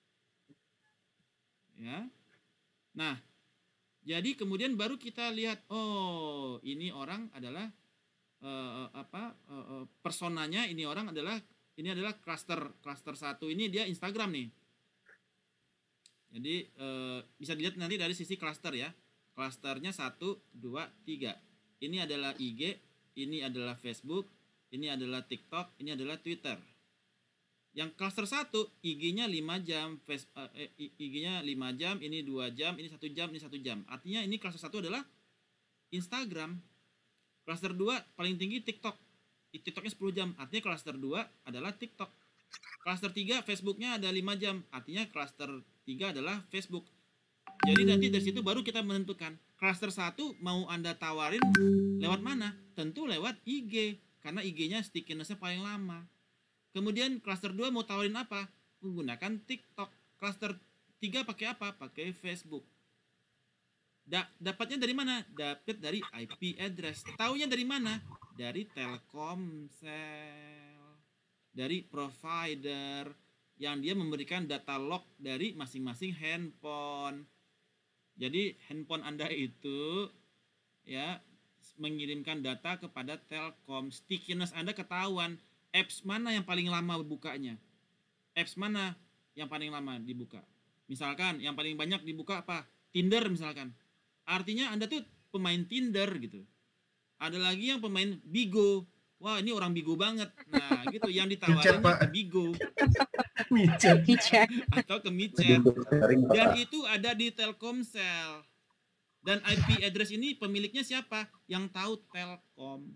Ya. Nah, jadi kemudian baru kita lihat, oh, ini orang adalah uh, apa? Uh, uh, personanya ini orang adalah ini adalah cluster cluster satu ini dia Instagram nih. Jadi uh, bisa dilihat nanti dari sisi cluster ya. Clusternya satu, dua, tiga. Ini adalah I G, ini adalah Facebook, ini adalah TikTok, ini adalah Twitter. Yang cluster satu, I G-nya lima jam, face, uh, eh, I G-nya lima jam, ini dua jam, ini satu jam, ini satu jam. Artinya ini cluster satu adalah Instagram. Cluster dua paling tinggi TikTok. TikToknya sepuluh jam, artinya cluster dua adalah TikTok. Cluster tiga, Facebooknya ada lima jam, artinya cluster tiga adalah Facebook. Jadi nanti dari situ baru kita menentukan cluster satu mau Anda tawarin lewat mana? Tentu lewat I G, karena I G-nya stickiness-nya paling lama. Kemudian cluster dua mau tawarin apa? Menggunakan TikTok. Cluster tiga pakai apa? Pakai Facebook. Da dapatnya dari mana? Dapat dari I P address. Taunya dari mana? Dari Telkomsel. Dari provider yang dia memberikan data log dari masing-masing handphone. Jadi handphone Anda itu ya mengirimkan data kepada Telkom. Stickiness Anda ketahuan. Apps mana yang paling lama bukanya? Apps mana yang paling lama dibuka? Misalkan yang paling banyak dibuka apa? Tinder misalkan. Artinya Anda tuh pemain Tinder gitu. Ada lagi yang pemain Bigo. Wah, ini orang Bigo banget. Nah, gitu yang ditawarin ke Bigo. Micet. Atau ke Micet. Dan itu ada di Telkomsel. Dan I P address ini pemiliknya siapa? Yang tahu Telkom.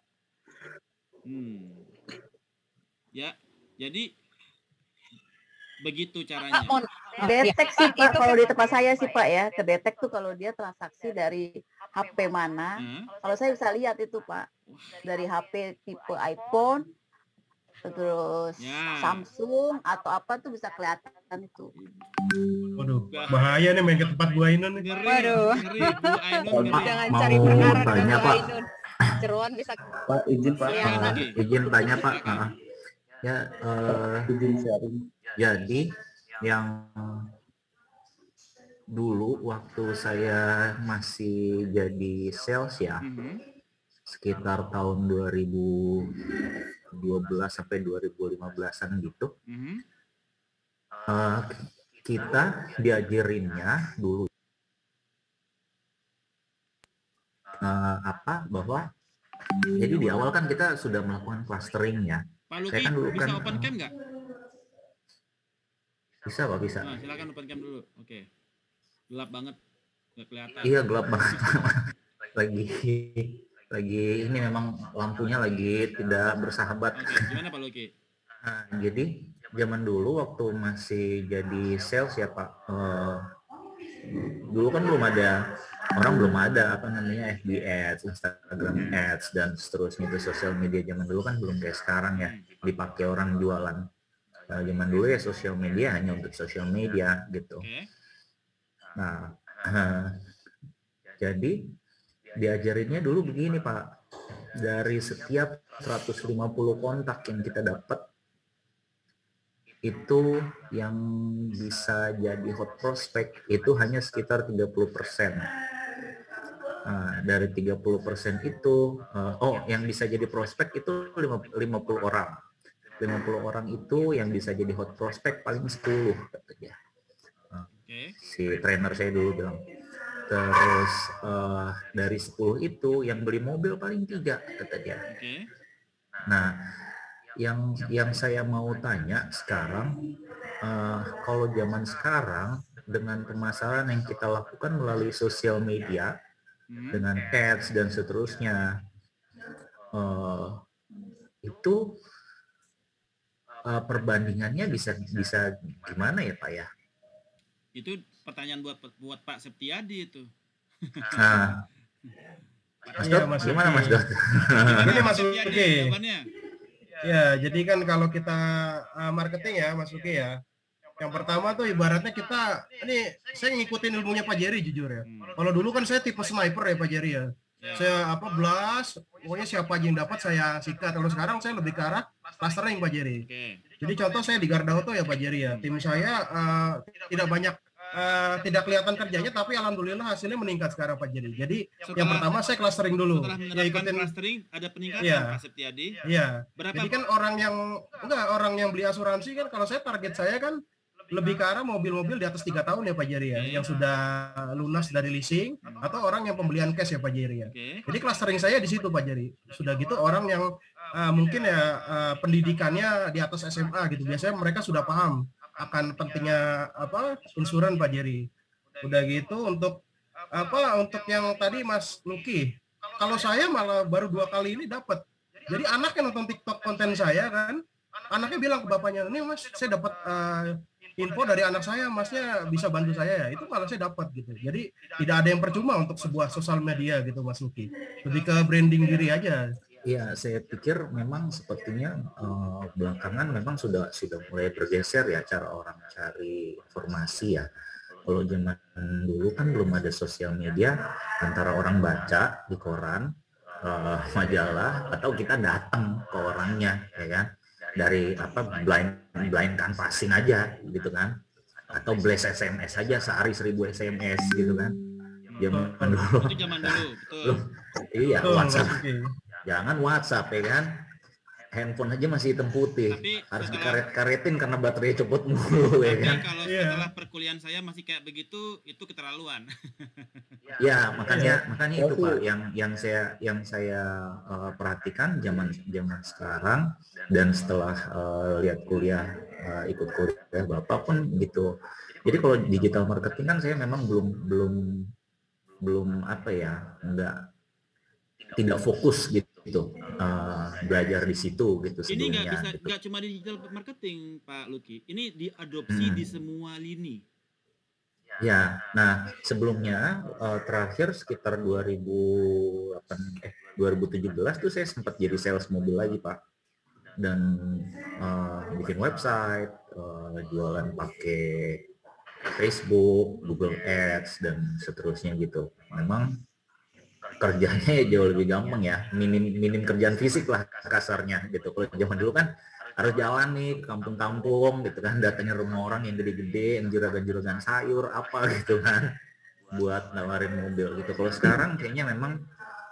Hmm. Ya, jadi begitu caranya. Detek sih Pak, kalau di tempat saya sih Pak ya, kedetek tuh kalau dia transaksi dari H P mana. Hmm? Kalau saya bisa lihat itu Pak, dari H P tipe iPhone, terus ya. Samsung atau apa tuh bisa kelihatan itu. Waduh, bahaya nih main ke tempat Bu Ainun nih. Waduh, ngeri, Bu Ainun ngeri. Jangan cari perkara dengan Bu Ainun. Jeroan bisa. Pak izin Pak, uh, izin tanya Pak. Uh, ya, uh, izin sharing. Jadi yang dulu waktu saya masih jadi sales ya, mm-hmm. sekitar tahun dua ribu dua belas sampai dua ribu lima belasan gitu, mm-hmm. uh, kita diajarinnya dulu uh, apa bahwa jadi di awal kan kita sudah melakukan clustering ya. Pak Luki, saya kan dulu bisa kan open cam nggak? Bisa Pak, bisa. Nah, silakan open cam dulu. Oke. Gelap banget, nggak kelihatan. Iya gelap banget. lagi lagi ini memang lampunya lagi tidak bersahabat. Oke, gimana Pak Luki? Nah, jadi zaman dulu waktu masih jadi sales ya Pak, eh, dulu kan belum ada, orang belum ada apa namanya F B Ads, Instagram Ads dan seterusnya, itu sosial media zaman dulu kan belum kayak sekarang ya dipakai orang jualan. Nah, zaman dulu ya sosial media hanya untuk sosial media gitu. Nah, uh, jadi diajarinnya dulu begini Pak, dari setiap seratus lima puluh kontak yang kita dapat, itu yang bisa jadi hot prospect itu hanya sekitar tiga puluh persen. Nah, dari tiga puluh persen itu, uh, oh yang bisa jadi prospek itu lima puluh orang. lima puluh orang itu yang bisa jadi hot prospect paling sepuluh katanya. Uh, okay. Si trainer saya dulu bilang. Terus uh, dari sepuluh itu yang beli mobil paling tiga katanya. Okay. Nah, yang yang saya mau tanya sekarang, uh, kalau zaman sekarang dengan pemasaran yang kita lakukan melalui sosial media, hmm. dengan ads dan seterusnya, uh, itu uh, perbandingannya bisa bisa gimana ya Pak ya? Itu pertanyaan buat buat Pak Septiadi itu. Nah, Mas Dot, ya, gimana Mas Dot? Ini Mas Luki. Ya, jadi kan kalau kita uh, marketing ya Mas Luki ya, yang pertama tuh ibaratnya kita, ini saya ngikutin ilmunya Pak Jerry jujur ya. Hmm. Kalau dulu kan saya tipe sniper ya Pak Jerry ya. Ya. Saya apa blast, pokoknya siapa aja yang dapat saya sikat. Kalau sekarang saya lebih ke arah clustering Pak Jerry. Okay. Jadi contoh saya di Garda Auto ya Pak Jerry ya. Tim saya uh, tidak banyak uh, tidak kelihatan kerjanya, tapi alhamdulillah hasilnya meningkat sekarang Pak Jerry. Jadi setelah, yang pertama saya clustering dulu. Ya ikutin clustering ada peningkatan ya, Pak Septiadi. Iya. Jadi kan orang yang enggak orang yang beli asuransi kan, kalau saya target saya kan lebih ke arah mobil-mobil di atas tiga tahun ya Pak Jerry ya, okay. yang sudah lunas dari leasing, hmm. atau orang yang pembelian cash ya Pak Jerry ya. Okay. Jadi clustering saya di situ Pak Jerry. Sudah gitu orang yang uh, mungkin ya uh, pendidikannya di atas S M A gitu, biasanya mereka sudah paham akan pentingnya apa insuran Pak Jerry. Udah gitu untuk apa untuk yang tadi Mas Luki, kalau saya malah baru dua kali ini dapat. Jadi anak yang nonton TikTok konten saya kan, anaknya bilang ke bapaknya, "Nih Mas, saya dapat uh, info dari anak saya, Masnya bisa bantu saya ya." Itu malah saya dapat gitu. Jadi tidak ada yang percuma untuk sebuah sosial media gitu Mas Luki. Lebih ke branding diri aja. Iya, saya pikir memang sepertinya uh, belakangan memang sudah sudah mulai bergeser ya cara orang cari informasi ya. Kalau zaman dulu kan belum ada sosial media, antara orang baca di koran, uh, majalah, atau kita datang ke orangnya, ya kan? Dari apa blind blind canvassing aja gitu kan, atau blast S M S aja sehari seribu S M S gitu kan, zaman dulu. Itu zaman dulu, betul. Iya, WhatsApp. Jangan WhatsApp ya kan, handphone aja masih hitam putih. Tapi harus setelah, dikaret-karetin karena baterainya cepet mulu ya kan. Kalau setelah perkuliahan saya masih kayak begitu, itu keterlaluan. Ya makanya makanya itu Pak yang yang saya yang saya uh, perhatikan zaman zaman sekarang, dan setelah uh, lihat kuliah uh, ikut kuliah Bapak pun gitu. Jadi kalau digital marketing kan saya memang belum belum belum apa ya, enggak tidak fokus gitu uh, belajar di situ gitu sebelumnya. Ini nggak bisa gitu. nggak cuma digital marketing Pak Luki, ini diadopsi hmm. di semua lini. Ya, nah sebelumnya uh, terakhir sekitar dua ribu delapan eh dua ribu tujuh belas tuh saya sempat jadi sales mobil lagi Pak, dan uh, bikin website, uh, jualan pakai Facebook, Google Ads dan seterusnya gitu. Memang kerjanya jauh lebih gampang ya, minim minim kerjaan fisik lah kasarnya gitu. Kalau zaman dulu kan harus jalan nih ke kampung-kampung gitu kan, datangin rumah orang yang gede-gede, yang juragan-juragan sayur apa gitu kan, buat nawarin mobil gitu. Kalau sekarang kayaknya memang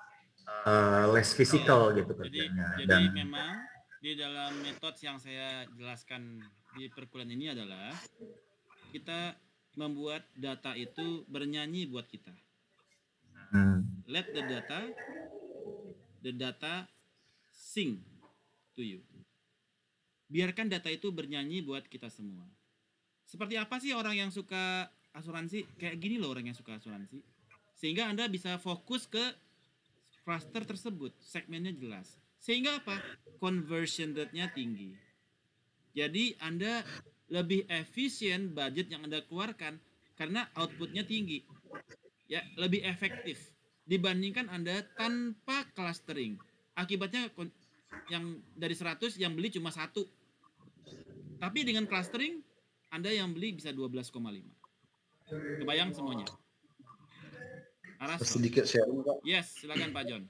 uh, less physical gitu kerjanya. Jadi, dan jadi memang di dalam metode yang saya jelaskan di perkuliahan ini adalah kita membuat data itu bernyanyi buat kita. Hmm. Let the data, the data sing to you. Biarkan data itu bernyanyi buat kita semua. seperti apa sih orang yang suka asuransi? Kayak gini loh orang yang suka asuransi. Sehingga Anda bisa fokus ke cluster tersebut, segmennya jelas. Sehingga apa? Conversion rate-nya tinggi. Jadi Anda lebih efisien budget yang Anda keluarkan karena output-nya tinggi. Ya, lebih efektif dibandingkan Anda tanpa clustering. Akibatnya yang dari seratus yang beli cuma satu. Tapi dengan clustering Anda yang beli bisa dua belas koma lima. Kebayang semuanya? Aras, sedikit sharing, Pak. yes, silakan Pak John.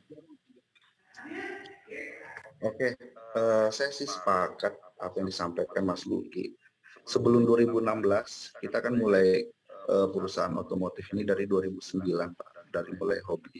Oke, uh, saya sih sepakat apa yang disampaikan Mas Luki. Sebelum dua ribu enam belas, kita kan mulai uh, perusahaan otomotif ini dari dua ribu sembilan, Pak, dari mulai hobi.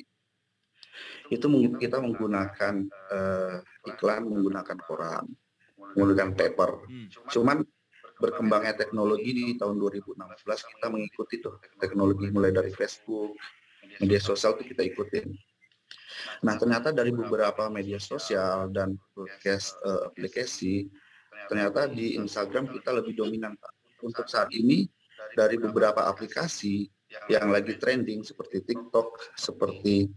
Itu kita menggunakan uh, iklan, menggunakan koran, menggunakan paper. Hmm. Cuman berkembangnya teknologi di tahun dua ribu enam belas kita mengikuti tuh teknologi mulai dari Facebook, media sosial itu kita ikutin. Nah, ternyata dari beberapa media sosial dan broadcast uh, aplikasi, ternyata di Instagram kita lebih dominan, Pak. Untuk saat ini, dari beberapa aplikasi yang lagi trending seperti TikTok, seperti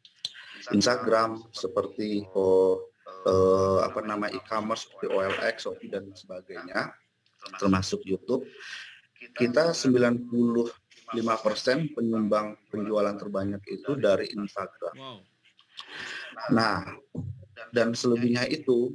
Instagram, seperti oh, uh, apa nama e-commerce seperti O L X, Shopee dan sebagainya, termasuk YouTube, kita sembilan puluh lima persen penyumbang penjualan terbanyak itu dari Instagram. Wow. Nah, dan selebihnya itu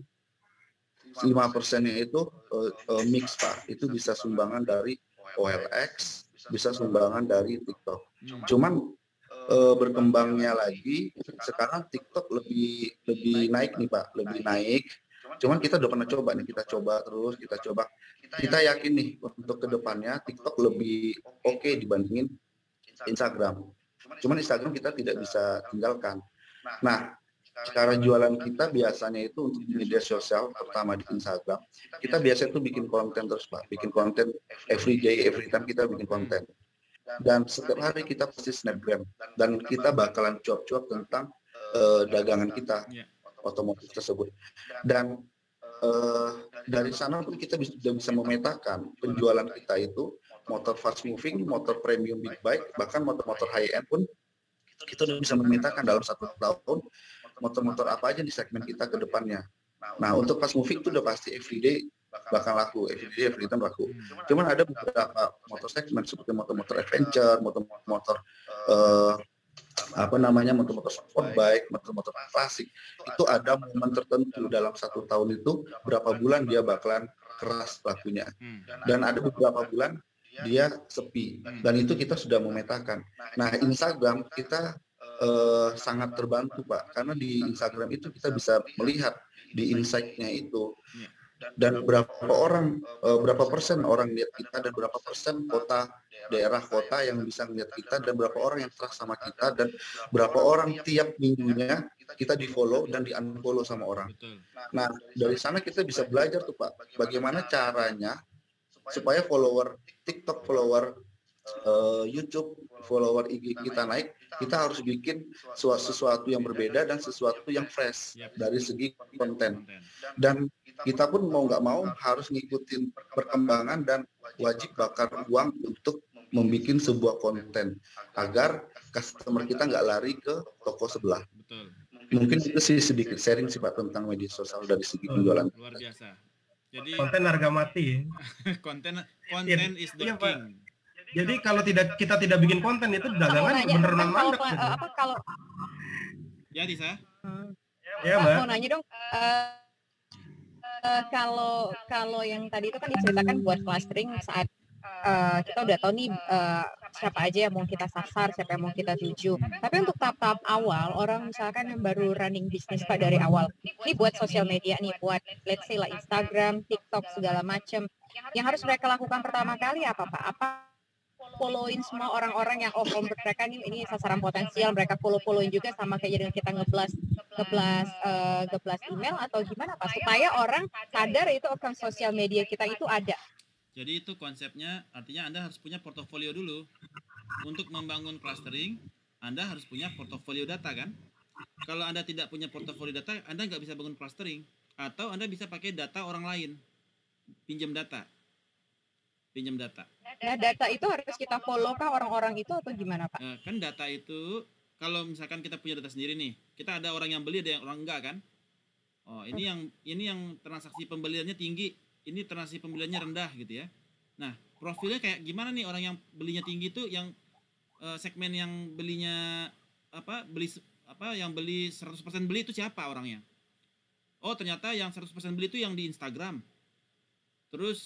lima persennya itu uh, uh, mix, Pak. Itu bisa sumbangan dari O L X, bisa sumbangan dari TikTok. Cuman uh, berkembangnya lagi sekarang TikTok lebih lebih naik nih, Pak, lebih naik. Cuman kita udah pernah coba nih, kita coba terus, kita coba. Kita yakin nih untuk kedepannya TikTok lebih oke okay dibandingin Instagram. Cuman Instagram kita tidak bisa tinggalkan. Nah, cara jualan kita biasanya itu untuk di media sosial, terutama di Instagram, kita biasanya itu bikin konten terus, Pak. Bikin konten every day, every time kita bikin konten. Dan setiap hari kita pasti snapgram. Dan kita bakalan cuap-cuap tentang uh, dagangan kita, otomotif tersebut. Dan uh, dari sana pun kita bisa, bisa memetakan penjualan kita itu, motor fast moving, motor premium big bike, bahkan motor-motor high-end pun kita udah bisa memetakan dalam satu tahun motor-motor apa aja di segmen kita ke depannya. Nah, untuk fast moving itu udah pasti everyday bakal laku, everyday, every time laku. Cuman ada beberapa motor segmen seperti motor-motor adventure, motor-motor uh, apa namanya, motor-motor sport bike, motor-motor klasik. Itu ada momen tertentu dalam satu tahun itu berapa bulan dia bakalan keras lakunya. Dan ada beberapa bulan dia sepi, dan itu kita sudah memetakan. Nah, Instagram kita eh, sangat terbantu, Pak, karena di Instagram itu kita bisa melihat di insight-nya itu, dan berapa orang, eh, berapa persen orang lihat kita, dan berapa persen kota, daerah kota yang bisa melihat kita, dan berapa orang yang trust sama kita, dan berapa orang tiap minggunya kita di follow dan di unfollow sama orang. Nah, dari sana kita bisa belajar tuh, Pak, bagaimana caranya supaya follower TikTok, follower uh, YouTube, follower I G kita naik, kita harus bikin sesuatu yang berbeda dan sesuatu yang fresh dari segi konten. Dan kita pun mau nggak mau harus ngikutin perkembangan dan wajib bakar uang untuk membuat sebuah konten agar customer kita nggak lari ke toko sebelah. Betul. Mungkin itu sih sedikit sharing sih, Pak, tentang media sosial dari segi penjualan. Luar biasa. Jadi konten harga mati. konten konten is the iya, king. Pak. Jadi kalau tidak kita tidak bikin konten itu dagangan beneran mandek. Kalau gitu. apa kalau Ya, Disa. Hmm. Ya, Mbak. Mau nanya dong, uh, uh, kalau kalau yang tadi itu kan diceritakan buat clustering saat uh, kita udah tahu nih uh, siapa aja yang mau kita sasar, siapa yang mau kita tuju. Tapi untuk tahap-tahap awal, orang misalkan yang baru running bisnis Pak dari awal, ini buat sosial media nih, buat let's say lah Instagram, TikTok, segala macam. Yang harus mereka lakukan pertama kali apa Pak? Apa followin semua orang-orang yang oh kalau mereka nih ini sasaran potensial, mereka follow-followin juga sama kayak dengan kita ngeblas ngeblas uh, ngeblas email atau gimana Pak? Supaya orang sadar itu akun sosial media kita itu ada. Jadi itu konsepnya, artinya Anda harus punya portofolio dulu. Untuk membangun clustering, Anda harus punya portofolio data kan? Kalau Anda tidak punya portofolio data, Anda nggak bisa bangun clustering. Atau Anda bisa pakai data orang lain, pinjam data. pinjam data. Nah, data itu harus kita follow kah orang-orang itu atau gimana, Pak? Nah, kan data itu kalau misalkan kita punya data sendiri nih, kita ada orang yang beli, ada yang orang enggak kan? Oh, ini yang ini yang transaksi pembeliannya tinggi, ini transaksi pembeliannya rendah gitu ya. Nah, profilnya kayak gimana nih orang yang belinya tinggi itu yang uh, segmen yang belinya apa? Beli apa yang beli seratus persen beli itu siapa orangnya? Oh, ternyata yang seratus persen beli itu yang di Instagram. Terus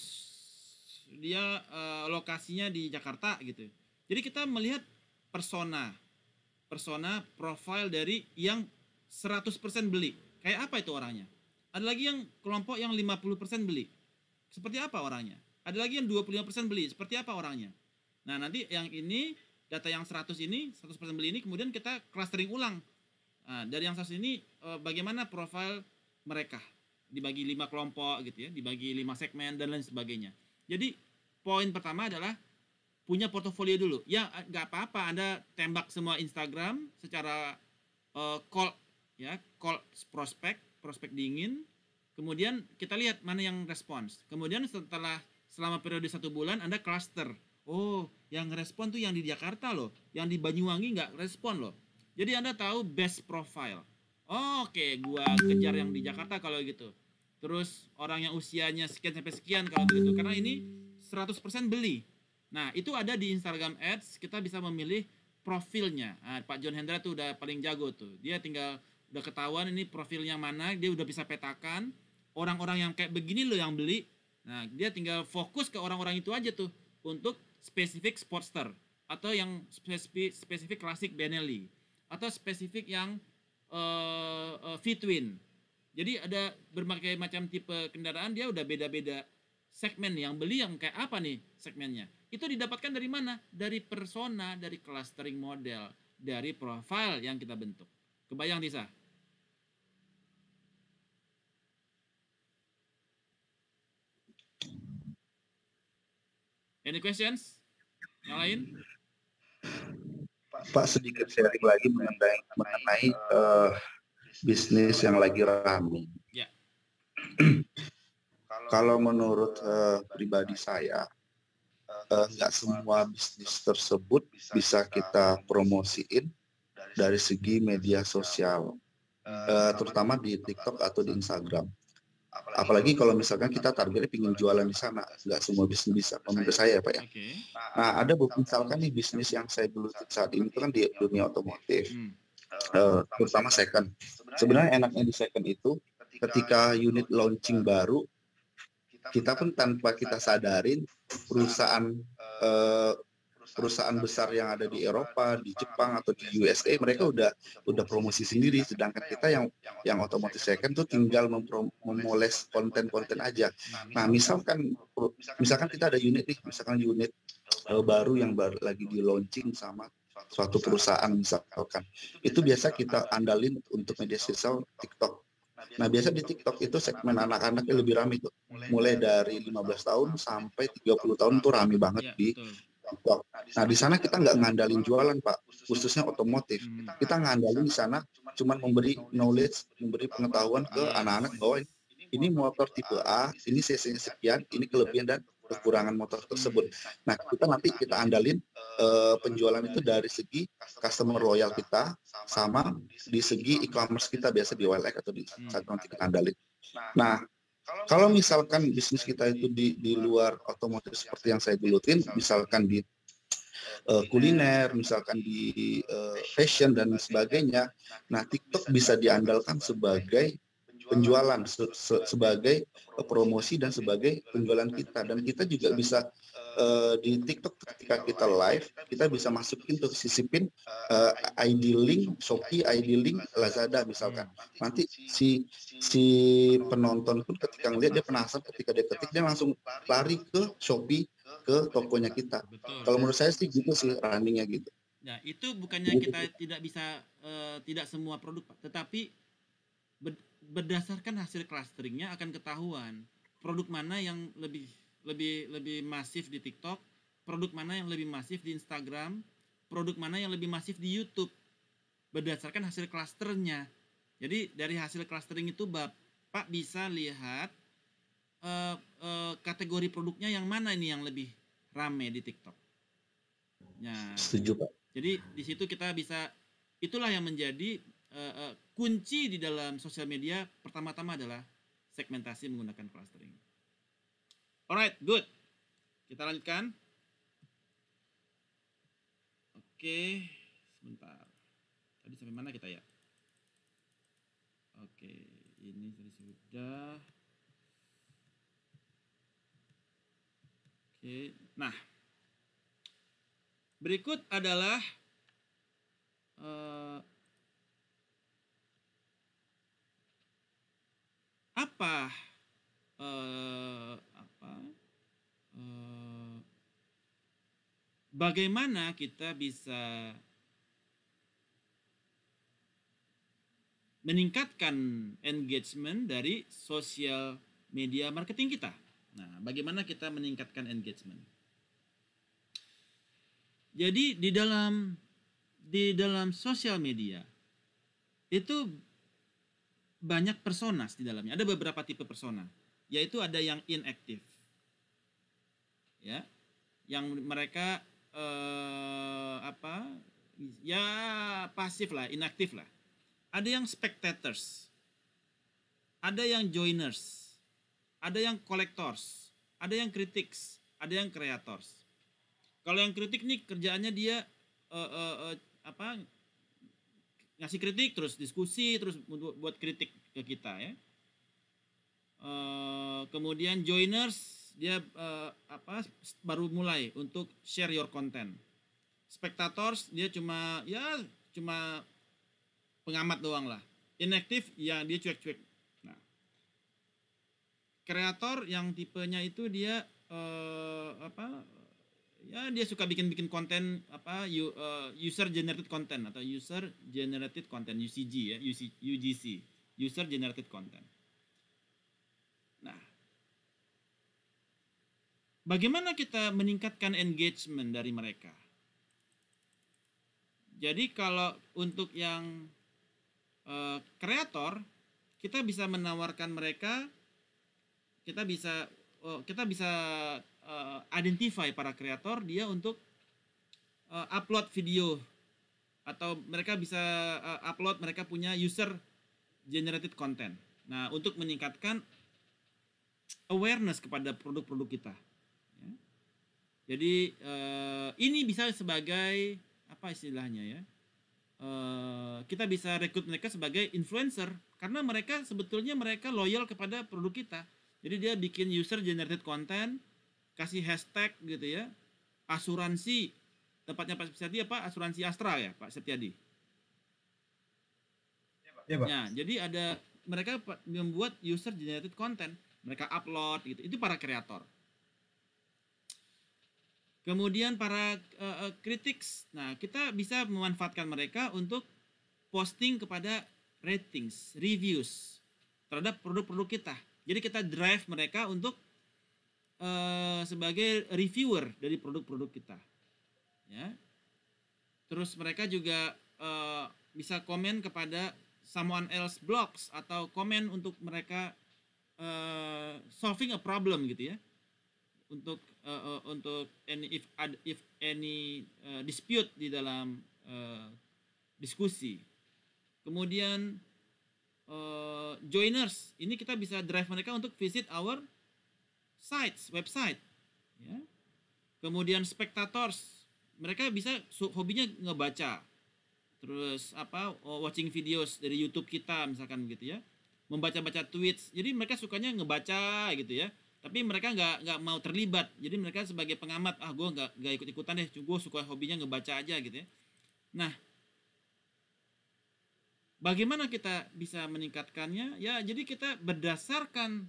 dia uh, lokasinya di Jakarta gitu. Jadi kita melihat persona. Persona profil dari yang seratus persen beli. Kayak apa itu orangnya? Ada lagi yang kelompok yang lima puluh persen beli. Seperti apa orangnya? Ada lagi yang dua puluh lima persen beli. Seperti apa orangnya? Nah, nanti yang ini data yang seratus ini, seratus persen beli ini kemudian kita clustering ulang. Nah, dari yang seratus ini uh, bagaimana profil mereka? Dibagi lima kelompok gitu ya, dibagi lima segmen dan lain sebagainya. Jadi poin pertama adalah punya portofolio dulu. Ya nggak apa-apa Anda tembak semua Instagram secara uh, call ya, call prospek, prospek dingin. Kemudian kita lihat mana yang respons. Kemudian setelah selama periode satu bulan Anda cluster. Oh, yang respon tuh yang di Jakarta loh, yang di Banyuwangi nggak respon loh. Jadi Anda tahu best profile. Oh, oke, okay, gua kejar yang di Jakarta kalau gitu. Terus orang yang usianya sekian sampai sekian kalau begitu. Karena ini seratus persen beli. Nah, itu ada di Instagram Ads, kita bisa memilih profilnya. Nah, Pak John Hendra tuh udah paling jago tuh. Dia tinggal udah ketahuan ini profilnya mana, dia udah bisa petakan. Orang-orang yang kayak begini loh yang beli. Nah, dia tinggal fokus ke orang-orang itu aja tuh untuk spesifik Sportster atau yang spesifik spesifik klasik Benelli atau spesifik yang uh, uh, V-twin. Jadi ada berbagai macam tipe kendaraan, dia udah beda-beda segmen yang beli yang kayak apa nih segmennya. Itu didapatkan dari mana? Dari persona, dari clustering model, dari profile yang kita bentuk. Kebayang Tisa? Any questions? Yang lain? Pak, sedikit sharing lagi mengenai mengenai uh, bisnis yang lagi ramai. Ya. Kalau menurut uh, pribadi saya, nggak uh, semua bisnis tersebut bisa kita promosiin dari segi media sosial, uh, terutama di TikTok atau di Instagram. Apalagi kalau misalkan kita targetnya ingin jualan di sana, nggak semua bisnis bisa. Menurut saya, Pak ya. Nah, ada misalkan nih bisnis yang saya geluti saat ini itu kan di dunia otomotif, hmm. uh, terutama second. Sebenarnya enaknya di second itu, ketika unit launching baru, kita pun tanpa kita sadarin perusahaan uh, perusahaan besar yang ada di Eropa, di Jepang atau di U S A mereka udah udah promosi sendiri, sedangkan kita yang yang otomotif second tuh tinggal memoles konten-konten aja. Nah, misalkan misalkan kita ada unit nih, misalkan unit uh, baru yang baru lagi di launching sama suatu perusahaan misalkan, itu biasa kita andalin untuk media sosial TikTok. Nah, biasa di TikTok itu segmen anak-anaknya lebih ramai tuh. Mulai dari lima belas tahun sampai tiga puluh tahun tuh ramai banget di TikTok. Nah, di sana kita nggak ngandalin jualan, Pak, khususnya otomotif. Kita ngandalin di sana cuman memberi knowledge, memberi pengetahuan ke anak-anak bahwa ini motor tipe A, ini cc-nya sekian, ini kelebihan dan kekurangan motor tersebut. Nah, kita nanti kita andalin uh, penjualan itu dari segi customer loyal kita sama di segi e-commerce kita, biasa di O L X atau di Instagram kita andalin. Nah, kalau misalkan bisnis kita itu di, di luar otomotif seperti yang saya gelutin, misalkan di uh, kuliner, misalkan di uh, fashion dan sebagainya, nah TikTok bisa diandalkan sebagai penjualan, se se sebagai uh, promosi dan sebagai penjualan kita. Dan kita juga bisa uh, di TikTok ketika kita live, kita bisa masukin tuh sisipin uh, I D link Shopee, I D link Lazada misalkan. Nanti si si penonton pun ketika ngeliat dia penasaran, ketika dia ketik dia langsung lari ke Shopee, ke tokonya kita. Betul. Kalau menurut saya sih gitu sih runningnya gitu. Nah, itu bukannya kita tidak bisa uh, tidak semua produk, Pak, tetapi berdasarkan hasil clusteringnya akan ketahuan produk mana yang lebih lebih lebih masif di TikTok, produk mana yang lebih masif di Instagram, produk mana yang lebih masif di YouTube, berdasarkan hasil clusternya. Jadi dari hasil clustering itu Bapak bisa lihat uh, uh, kategori produknya yang mana ini yang lebih rame di TikTok. Ya, setuju Pak. Jadi di situ kita bisa, itulah yang menjadi uh, uh, kunci di dalam sosial media. Pertama-tama adalah segmentasi menggunakan clustering. Alright, good. Kita lanjutkan. Oke, sebentar. Tadi sampai mana kita ya? Oke, ini tadi sudah. Oke, nah. Berikut adalah uh, apa uh, apa uh, bagaimana kita bisa meningkatkan engagement dari sosial media marketing kita. Nah, bagaimana kita meningkatkan engagement? Jadi di dalam di dalam sosial media itu banyak personas di dalamnya. Ada beberapa tipe persona, yaitu ada yang inaktif, ya, yang mereka eh, apa, ya pasif lah, inaktif lah. Ada yang spectators, ada yang joiners, ada yang collectors, ada yang critics, ada yang creators. Kalau yang kritik nih kerjaannya dia uh, uh, uh, apa ngasih kritik, terus diskusi, terus buat kritik ke kita ya. Uh, kemudian joiners dia uh, apa baru mulai untuk share your content. Spectators dia cuma ya cuma pengamat doang lah. Inactive ya dia cuek-cuek. Nah, kreator yang tipenya itu dia uh, apa ya dia suka bikin-bikin konten apa uh, user generated content atau user generated content U C G ya, U G C, user generated content. Nah, bagaimana kita meningkatkan engagement dari mereka? Jadi kalau untuk yang kreator, uh, kita bisa menawarkan mereka, kita bisa uh, kita bisa Uh, identify para kreator dia untuk uh, upload video atau mereka bisa uh, upload mereka punya user generated content. Nah, untuk meningkatkan awareness kepada produk-produk kita. Ya. Jadi uh, ini bisa sebagai apa istilahnya ya? Uh, kita bisa rekrut mereka sebagai influencer karena mereka sebetulnya mereka loyal kepada produk kita. Jadi dia bikin user generated content, kasih hashtag gitu ya, asuransi, tempatnya Pak Setiadi apa? Asuransi Astra ya Pak Setiadi. Ya, Pak. Ya, jadi ada mereka membuat user generated content, mereka upload gitu, itu para kreator. Kemudian para uh, uh, critics, nah kita bisa memanfaatkan mereka untuk posting kepada ratings, reviews terhadap produk-produk kita. Jadi kita drive mereka untuk Uh, sebagai reviewer dari produk-produk kita, ya. Terus mereka juga uh, bisa komen kepada someone else blogs atau komen untuk mereka uh, solving a problem gitu ya, untuk uh, uh, untuk any if if any uh, dispute di dalam uh, diskusi. Kemudian uh, joiners ini kita bisa drive mereka untuk visit our sites, website, ya. Kemudian spectators, mereka bisa hobinya ngebaca, terus apa watching videos dari YouTube kita misalkan gitu ya, membaca-baca tweets. Jadi mereka sukanya ngebaca gitu ya, tapi mereka nggak nggak mau terlibat. Jadi mereka sebagai pengamat, ah gue nggak nggak ikut-ikutan deh, gue suka hobinya ngebaca aja gitu ya. Nah, bagaimana kita bisa meningkatkannya? Ya, jadi kita berdasarkan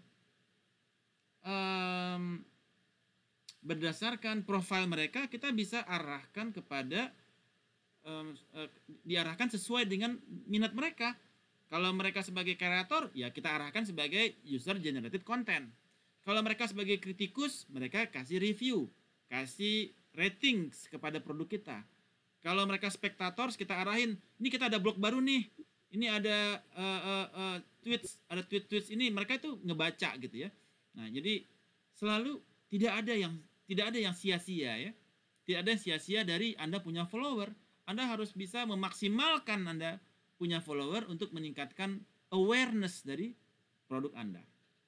Um, berdasarkan profil mereka kita bisa arahkan kepada um, uh, diarahkan sesuai dengan minat mereka. Kalau mereka sebagai kreator ya kita arahkan sebagai user generated content. Kalau mereka sebagai kritikus mereka kasih review, kasih ratings kepada produk kita. Kalau mereka spectators kita arahin, ini kita ada blog baru nih, ini ada uh, uh, uh, tweets, ada tweet-tweets ini, mereka itu ngebaca gitu ya. Nah, jadi selalu tidak ada yang tidak ada yang sia-sia ya. Tidak ada yang sia-sia dari Anda punya follower. Anda harus bisa memaksimalkan Anda punya follower untuk meningkatkan awareness dari produk Anda.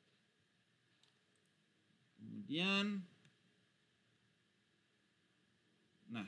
Kemudian, nah,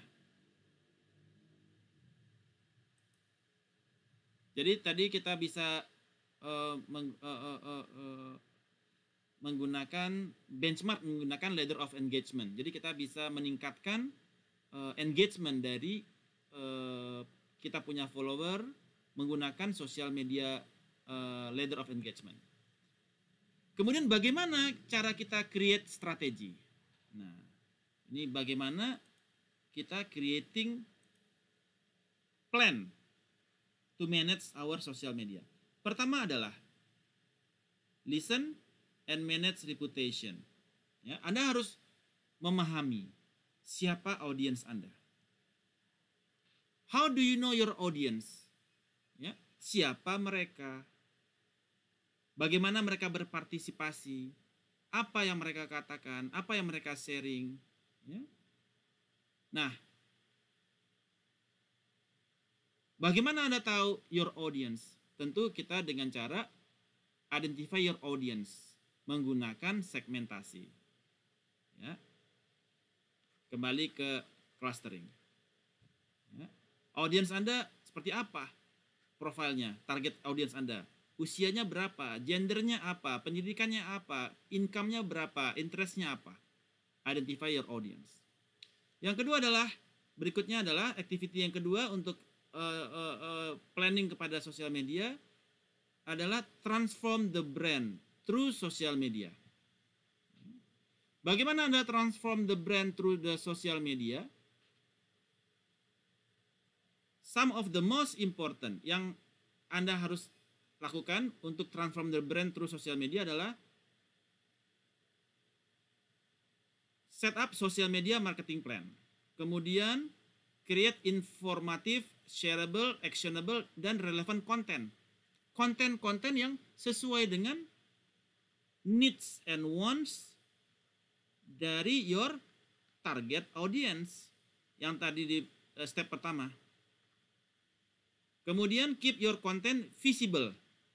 jadi tadi kita bisa uh, meng, uh, uh, uh, uh, menggunakan benchmark, menggunakan ladder of engagement. Jadi kita bisa meningkatkan uh, engagement dari uh, kita punya follower menggunakan sosial media uh, ladder of engagement. Kemudian bagaimana cara kita create strategi? Nah, ini bagaimana kita creating plan to manage our social media. Pertama adalah listen and manage reputation. Ya, Anda harus memahami siapa audiens Anda. How do you know your audience? Ya, siapa mereka? Bagaimana mereka berpartisipasi? Apa yang mereka katakan? Apa yang mereka sharing? Ya. Nah, bagaimana Anda tahu your audience? Tentu kita dengan cara identify your audience menggunakan segmentasi. Ya. Kembali ke clustering. Ya. Audience Anda seperti apa? Profilnya, target audience Anda. Usianya berapa, gendernya apa, pendidikannya apa, income-nya berapa, interest-nya apa. Identify your audience. Yang kedua adalah, berikutnya adalah activity yang kedua untuk uh, uh, uh, planning kepada sosial media adalah transform the brand through social media. Bagaimana Anda transform the brand through the social media? Some of the most important yang Anda harus lakukan untuk transform the brand through social media adalah set up social media marketing plan. Kemudian create informative, shareable, actionable, dan relevant content. Konten-konten yang sesuai dengan needs and wants dari your target audience yang tadi di step pertama. Kemudian keep your content visible.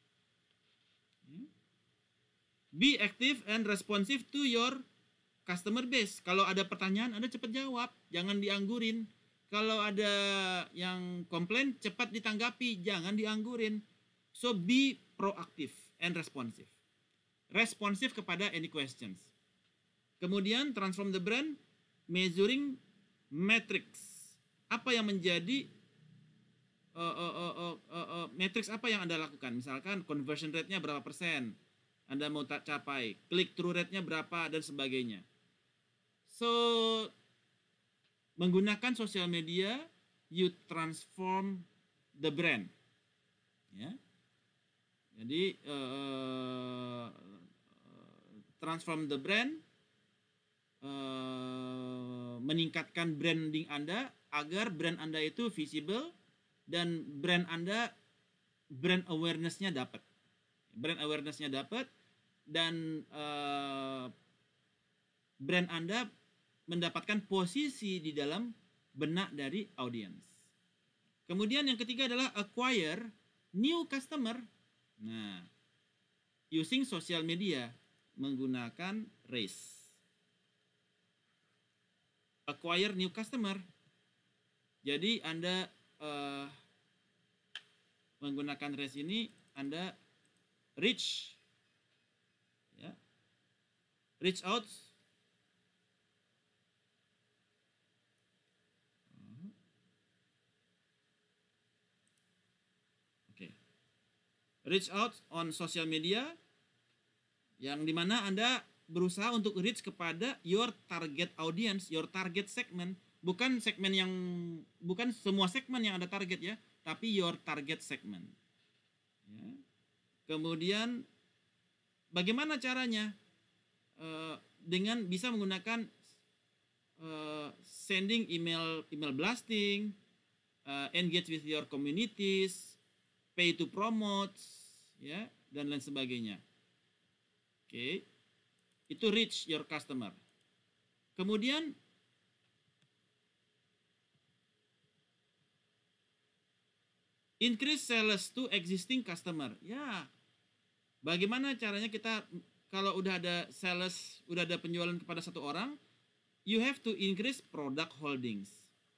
Be active and responsive to your customer base. Kalau ada pertanyaan, Anda cepat jawab, jangan dianggurin. Kalau ada yang komplain, cepat ditanggapi, jangan dianggurin. So be proactive and responsive. Responsif kepada any questions. Kemudian transform the brand, measuring metrics. Apa yang menjadi uh, uh, uh, uh, uh, uh, metrics apa yang Anda lakukan? Misalkan conversion rate-nya berapa persen Anda mau capai, click through rate-nya berapa, dan sebagainya. So, menggunakan sosial media, you transform the brand. Ya. Jadi, uh, transform the brand, uh, meningkatkan branding Anda, agar brand Anda itu visible, dan brand Anda, brand awareness-nya dapat. Brand awareness-nya dapat, dan uh, brand Anda mendapatkan posisi di dalam benak dari audiens. Kemudian yang ketiga adalah acquire new customer. Nah, using social media menggunakan race. Acquire new customer. Jadi Anda uh, menggunakan race ini, Anda reach, ya, reach out, oke, okay. reach out on social media, yang dimana Anda berusaha untuk reach kepada your target audience, your target segment, bukan segmen yang, bukan semua segmen yang Anda target ya, tapi your target segment. Ya. Kemudian bagaimana caranya? Uh, dengan bisa menggunakan uh, sending email email blasting, uh, engage with your communities, pay to promote, ya, dan lain sebagainya. Oke. Okay. Itu reach your customer. Kemudian increase sales to existing customer. Ya, bagaimana caranya kita kalau udah ada sales, udah ada penjualan kepada satu orang, you have to increase product holdings.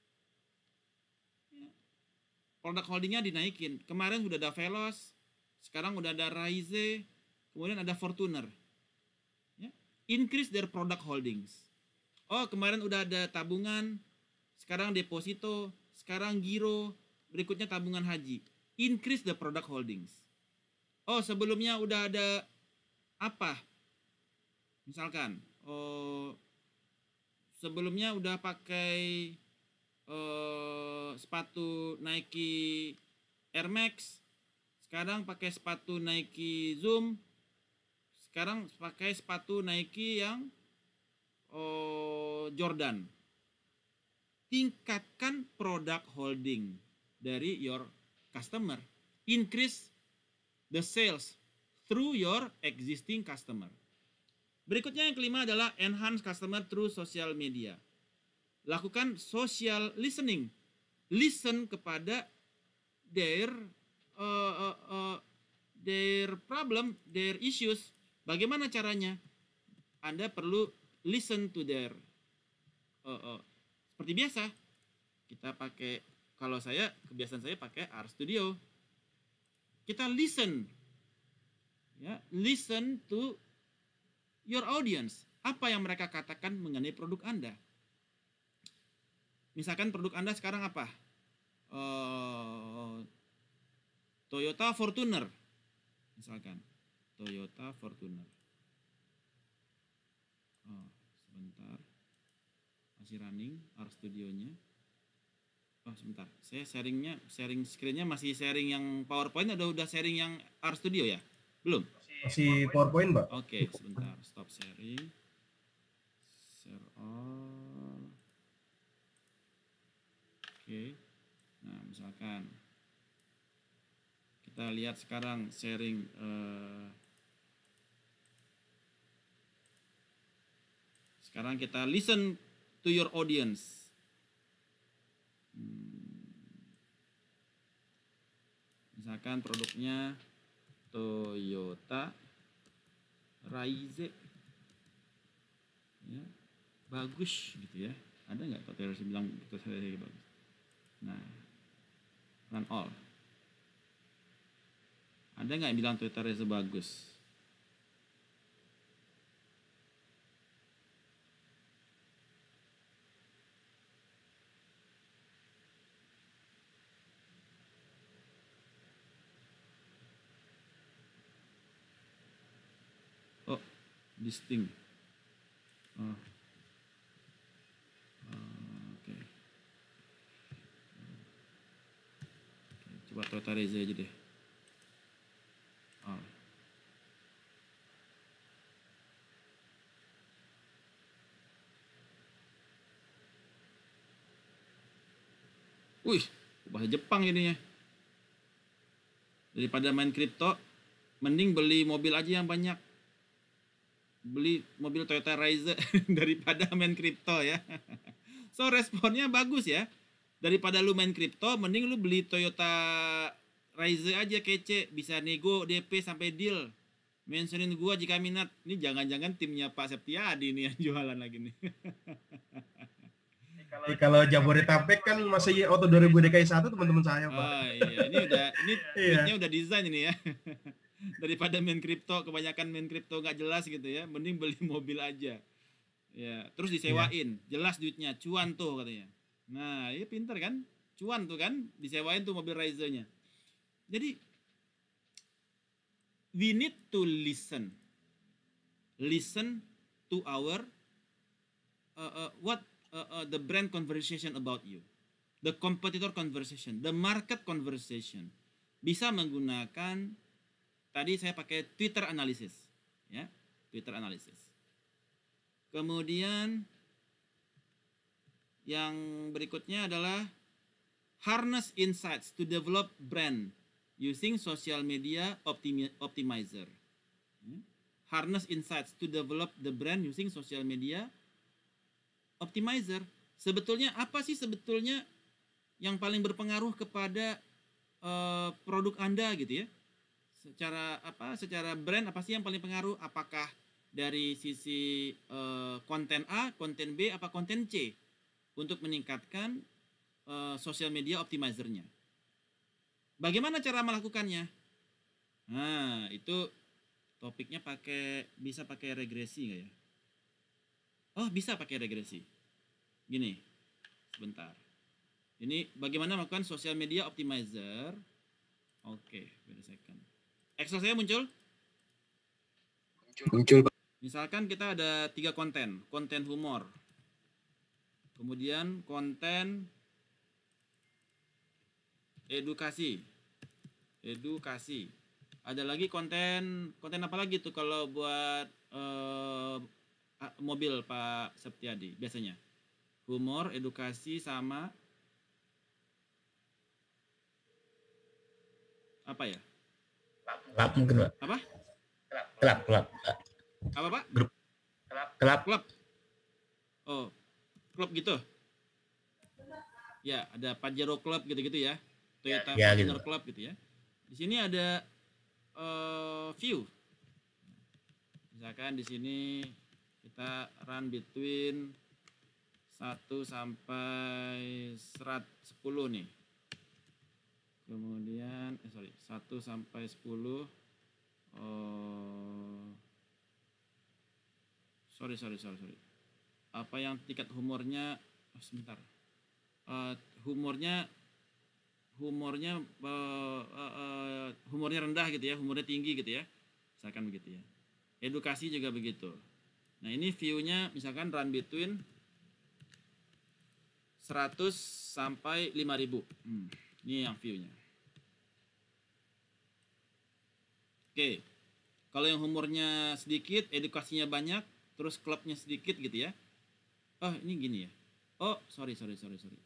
Ya. Product holdingnya dinaikin. Kemarin udah ada Veloz, sekarang udah ada Raize, kemudian ada Fortuner. Ya. Increase their product holdings. Oh, kemarin udah ada tabungan, sekarang deposito, sekarang giro, berikutnya tabungan haji. Increase the product holdings. Oh, sebelumnya udah ada apa? Misalkan, oh, sebelumnya udah pakai oh, sepatu Nike Air Max, sekarang pakai sepatu Nike Zoom, sekarang pakai sepatu Nike yang oh, Jordan. Tingkatkan product holding dari your customer. Increase the sales through your existing customer. Berikutnya yang kelima adalah enhance customer through social media. Lakukan social listening. Listen kepada their uh, uh, uh, their problem, their issues. Bagaimana caranya? Anda perlu listen to their uh, uh, seperti biasa. Kita pakai, kalau saya, kebiasaan saya pakai RStudio. Kita listen. Ya, listen to your audience. Apa yang mereka katakan mengenai produk Anda. Misalkan produk Anda sekarang apa? Uh, Toyota Fortuner. Misalkan. Toyota Fortuner. Oh, sebentar. Masih running RStudionya. Oh, sebentar. Saya sharingnya, sharing screen-nya masih sharing yang PowerPoint atau udah sharing yang RStudio ya? Belum? Masih PowerPoint, Mbak. Oke, sebentar. Stop sharing. Share all. Oke. Nah, misalkan kita lihat sekarang sharing eh, sekarang kita listen to your audience. Hmm. Misalkan produknya Toyota Raize, ya, bagus gitu ya. Ada nggak Toyota Raize bilang Toyota Raize bagus? Nah, run all. Ada nggak yang bilang Toyota Raize bagus? Oh, distinct. Oh. Oh, oke. Okay. Okay, coba Toyota Raize aja deh. Oh. Wih, bahasa Jepang jadinya. Daripada main kripto, mending beli mobil aja yang banyak. Beli mobil Toyota Raize daripada main kripto ya. So responnya bagus ya. Daripada lu main kripto, mending lu beli Toyota Raize aja kece, bisa nego D P sampai deal. Mentionin gua jika minat. Ini jangan-jangan timnya Pak Septiadi nih yang jualan lagi nih. Kalau, kalau Jabodetabek kan masih auto dua ribu D K I satu teman-teman saya, Pak. Oh iya, ini udah ini tweetnya udah desain ini ya. Daripada main kripto, kebanyakan main kripto nggak jelas gitu ya, mending beli mobil aja. Ya, terus disewain, jelas duitnya, cuan tuh katanya. Nah, iya pinter kan? Cuan tuh kan, disewain tuh mobil Raize-nya. Jadi we need to listen. Listen to our uh, uh, what uh, uh, the brand conversation about you. The competitor conversation, the market conversation. Bisa menggunakan, tadi saya pakai Twitter analysis, ya, Twitter analysis. Kemudian yang berikutnya adalah harness insights to develop brand using social media optimi optimizer. harness insights to develop the brand using social media optimizer. Sebetulnya apa sih sebetulnya yang paling berpengaruh kepada uh, produk Anda gitu ya? Secara apa? Secara brand apa sih yang paling pengaruh? Apakah dari sisi uh, konten A, konten B, apa konten C untuk meningkatkan uh, social media optimizernya? Bagaimana cara melakukannya? Nah, itu topiknya pakai bisa pakai regresi nggak ya? Oh, bisa pakai regresi. Gini, sebentar. Ini bagaimana melakukan social media optimizer? Oke, wait a second. Excel saya muncul? Muncul, Pak. Misalkan kita ada tiga konten, konten humor, kemudian konten edukasi, edukasi. Ada lagi konten, konten apa lagi tuh kalau buat uh, mobil Pak Septiadi biasanya? Humor, edukasi, sama apa ya? Kelab mungkin, Pak. Apa? Kelab, kelab. Apa, Pak? Grup. Kelab. Klub. Oh, klub gitu. Ya, ada Pajero Club gitu-gitu ya. Toyota Ya, Fortuner gitu. Club gitu ya. Di sini ada uh, view. Misalkan di sini kita run between satu sampai seratus sepuluh nih. Kemudian eh sorry, satu sampai sepuluh. Oh, sorry sorry sorry sorry. Apa yang tingkat humornya? Oh, sebentar. Uh, humornya humornya uh, uh, uh, humornya rendah gitu ya, humornya tinggi gitu ya. Misalkan begitu ya. Edukasi juga begitu. Nah, ini view-nya misalkan run between seratus sampai lima ribu. Hmm, ini yang view-nya. Oke. Kalau yang humornya sedikit, edukasinya banyak, terus klubnya sedikit gitu ya. Oh, ini gini ya. Oh, sorry sorry sorry sorry.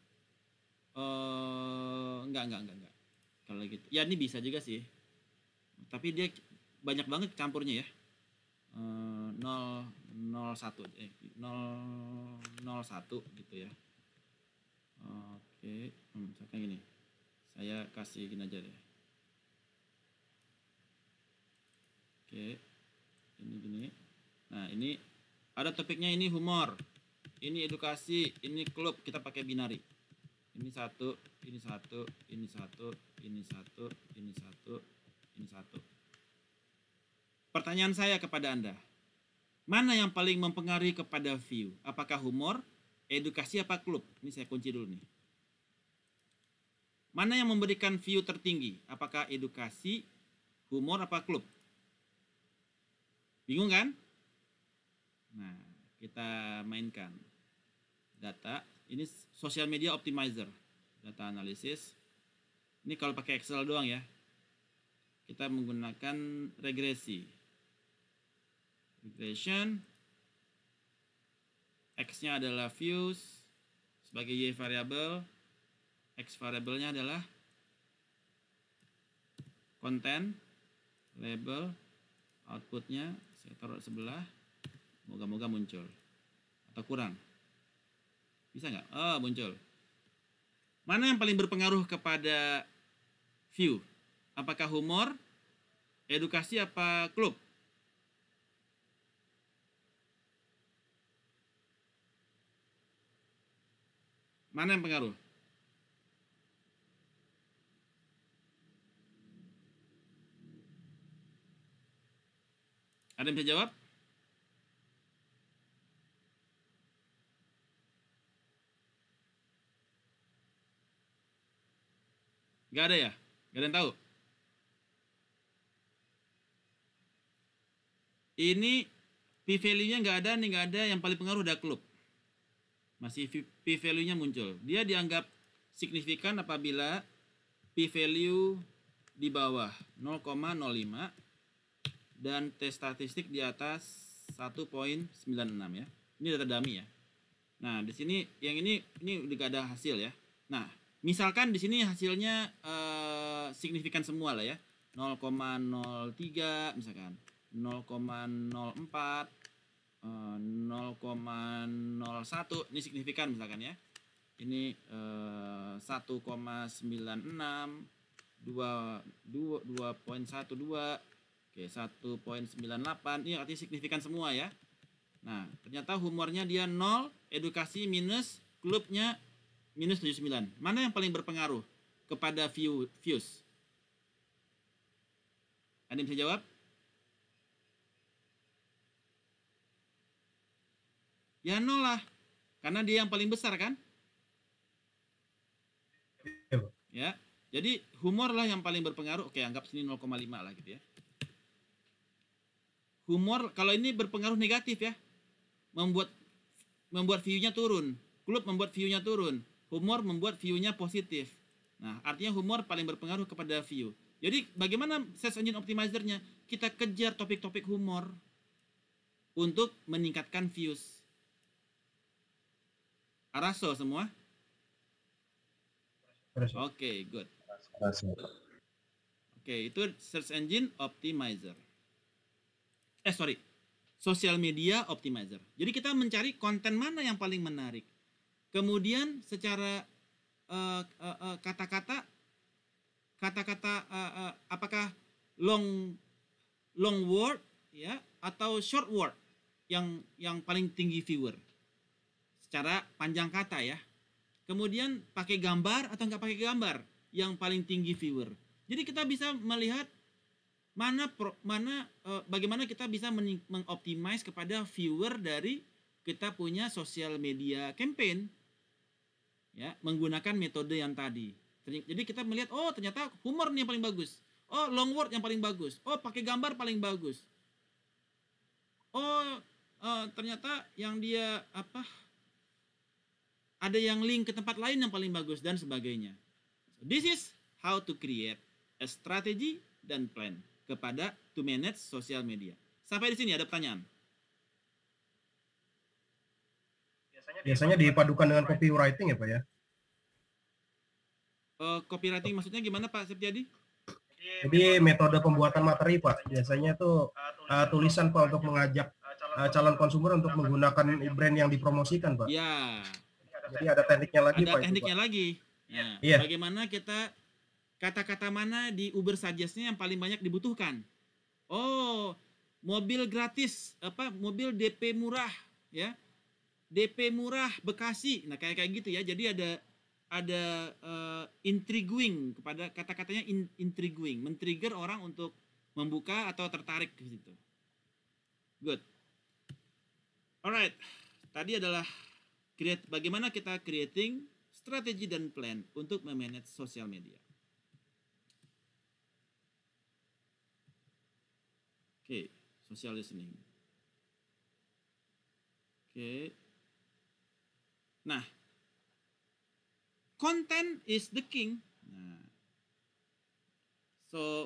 Uh, enggak enggak enggak enggak. Kalau gitu. Ya ini bisa juga sih. Tapi dia banyak banget campurnya ya. Uh, nol nol satu eh nol nol satu gitu ya. Oke, hmm, misalkan gini. Saya kasih gini aja deh. Oke. Ini gini. Nah, ini ada topiknya, ini humor. Ini edukasi, ini klub, kita pakai binari. Ini satu, ini satu, ini satu, ini satu, ini satu, ini satu. Pertanyaan saya kepada Anda, mana yang paling mempengaruhi kepada view? Apakah humor, edukasi, apa klub? Ini saya kunci dulu nih. Mana yang memberikan view tertinggi? Apakah edukasi, humor, apa klub? Bingung kan? Nah, kita mainkan data. Ini social media optimizer, data analisis. Ini kalau pakai Excel doang ya. Kita menggunakan regresi. Regression. X-nya adalah views sebagai Y variable. X variabelnya adalah konten, label, outputnya saya taruh sebelah. Moga-moga muncul. Atau kurang. Bisa nggak? Oh, muncul. Mana yang paling berpengaruh kepada view? Apakah humor, edukasi, apa klub? Mana yang pengaruh? Ada yang bisa jawab? Gak ada ya? Gak ada yang tahu? Ini p-value-nya nggak ada, nih nggak ada. Yang paling pengaruh ada klub. Masih p-value-nya muncul. Dia dianggap signifikan apabila p-value di bawah nol koma nol lima dan T statistik di atas satu koma sembilan enam ya. Ini data dummy ya. Nah, di sini yang ini ini udah gak ada hasil ya. Nah, misalkan di sini hasilnya uh, signifikan semua lah ya. nol koma nol tiga misalkan. nol koma nol empat, eh, nol koma nol satu, ini signifikan misalkan ya. Ini eh, satu koma sembilan enam, dua koma satu dua, oke satu koma sembilan delapan, ini artinya signifikan semua ya. Nah, ternyata humornya dia nol, edukasi minus, klubnya minus tujuh puluh sembilan. Mana yang paling berpengaruh kepada view, views? Ada yang bisa jawab? Ya nol lah, karena dia yang paling besar kan? Ya, jadi humor lah yang paling berpengaruh. Oke, anggap sini nol koma lima lah gitu ya. Humor kalau ini berpengaruh negatif ya, membuat membuat view-nya turun. Klub membuat view-nya turun. Humor membuat view-nya positif. Nah, artinya humor paling berpengaruh kepada view. Jadi bagaimana search engine optimizer-nya? Kita kejar topik-topik humor untuk meningkatkan views. Araso semua? Oke, okay, good. Oke, okay, itu search engine optimizer. Eh, sorry. Social media optimizer. Jadi kita mencari konten mana yang paling menarik. Kemudian secara uh, uh, uh, kata-kata, kata-kata uh, uh, apakah long long word ya atau short word yang yang paling tinggi viewer. Secara panjang kata ya. Kemudian pakai gambar atau nggak pakai gambar yang paling tinggi viewer. Jadi kita bisa melihat mana pro, mana e, bagaimana kita bisa mengoptimize kepada viewer dari kita punya sosial media campaign ya, menggunakan metode yang tadi. Jadi kita melihat oh ternyata humor nih yang paling bagus. Oh long word yang paling bagus. Oh pakai gambar paling bagus. Oh e, ternyata yang dia apa ada yang link ke tempat lain yang paling bagus dan sebagainya. This is how to create a strategy dan plan kepada to manage social media. Sampai di sini ada pertanyaan? Biasanya dipadukan dengan copywriting ya Pak ya? Uh, copywriting maksudnya gimana Pak Septiadi? Jadi metode pembuatan materi Pak. Biasanya itu uh, tulisan Pak untuk mengajak uh, calon konsumer untuk menggunakan brand yang dipromosikan Pak. Ya. Jadi ada tekniknya lagi ada Pak. Ada tekniknya itu, Pak. lagi. Nah, yeah. Bagaimana kita kata-kata mana di Uber Suggest-nya yang paling banyak dibutuhkan? Oh, mobil gratis, apa mobil D P murah, ya, D P murah Bekasi. Nah kayak kayak gitu ya. Jadi ada ada uh, intriguing kepada kata-katanya in, intriguing, men-trigger orang untuk membuka atau tertarik ke situ. Good. Alright, tadi adalah create, bagaimana kita creating strategi dan plan untuk memanage sosial media. Oke, okay, social listening. Oke. Okay. Nah, content is the king. Nah, so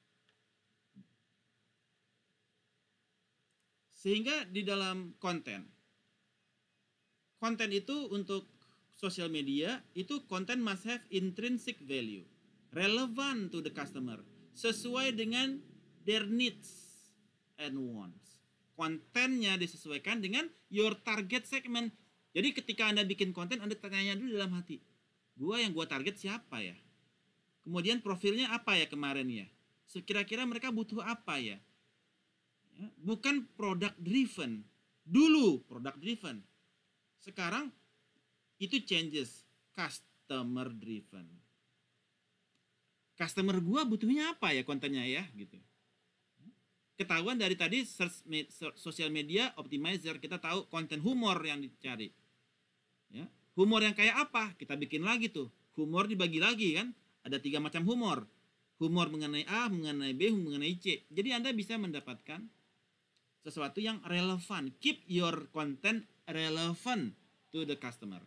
sehingga di dalam konten, konten itu untuk sosial media itu konten must have intrinsic value, relevant to the customer, sesuai dengan their needs and wants. Kontennya disesuaikan dengan your target segment. Jadi ketika Anda bikin konten, Anda tanya dulu dalam hati, gua yang gua target siapa ya? Kemudian profilnya apa ya kemarin ya? Sekira-kira mereka butuh apa ya? Ya, bukan product driven. Dulu product driven. Sekarang itu changes, customer driven. Customer gua butuhnya apa ya kontennya ya gitu. Ketahuan dari tadi search me, social media optimizer, kita tahu konten humor yang dicari. Ya, humor yang kayak apa? Kita bikin lagi tuh. Humor dibagi lagi kan? Ada tiga macam humor. Humor mengenai A, mengenai B, mengenai C. Jadi Anda bisa mendapatkan sesuatu yang relevan. Keep your content relevant to the customer.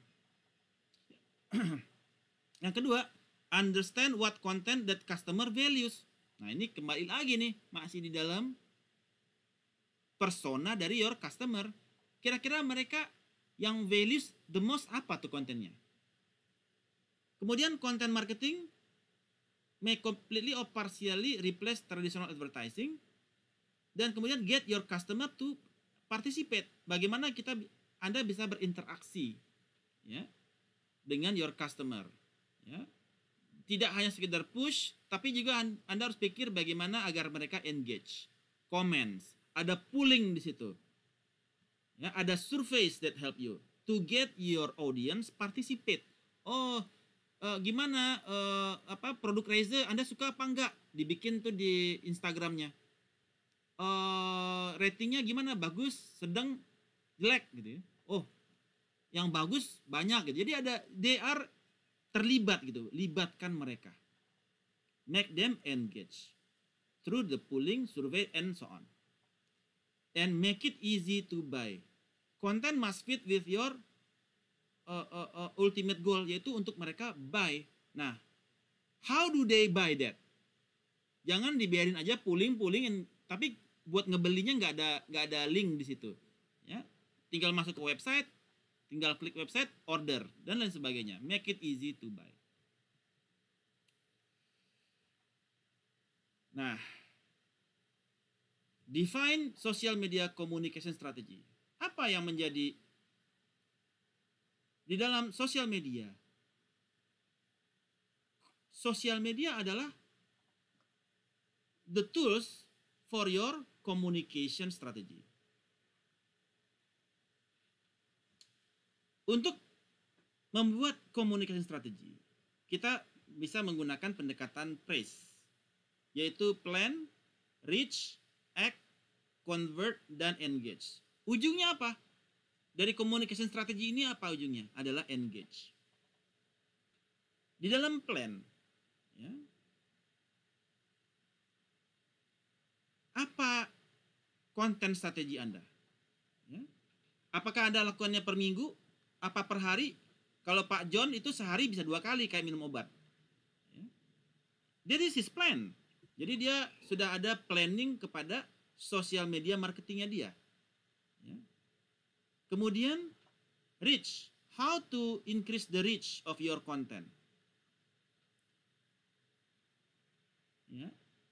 Yang kedua, understand what content that customer values. Nah ini kembali lagi nih, masih di dalam persona dari your customer. Kira-kira mereka yang values the most apa tuh kontennya? Kemudian content marketing may completely or partially replace traditional advertising. dan kemudian get your customer to participate. Bagaimana kita Anda bisa berinteraksi ya dengan your customer ya. Tidak hanya sekedar push, tapi juga Anda harus pikir bagaimana agar mereka engage, comments, ada pooling di situ. Ya, ada surveys that help you to get your audience participate. Oh, uh, gimana uh, apa produk Razer Anda suka apa enggak? Dibikin tuh di Instagramnya. Uh, ratingnya gimana? Bagus, sedang, jelek gitu ya. Oh, yang bagus banyak gitu. Jadi ada they are terlibat gitu, libatkan mereka. Make them engage through the pooling, survey, and so on. And make it easy to buy. Content must fit with your uh, uh, uh, ultimate goal, yaitu untuk mereka buy. Nah, how do they buy that? Jangan dibiarin aja pooling, pooling, tapi buat ngebelinya nggak ada nggak ada link di situ. Ya, tinggal masuk ke website. Tinggal klik website, order, dan lain sebagainya. Make it easy to buy. Nah, define social media communication strategy. Apa yang menjadi di dalam social media? Social media adalah the tools for your communication strategy. Untuk membuat communication strategy, kita bisa menggunakan pendekatan PRACE, yaitu plan, reach, act, convert, dan engage. Ujungnya apa? Dari communication strategy ini apa ujungnya? Adalah engage. Di dalam plan, ya, apa konten strategi Anda? Ya, apakah Anda lakukannya per minggu? Apa per hari? Kalau Pak John itu sehari bisa dua kali kayak minum obat. Ya. That is his plan. Jadi dia sudah ada planning kepada sosial media marketingnya dia. Ya. Kemudian reach. How to increase the reach of your content. Ya.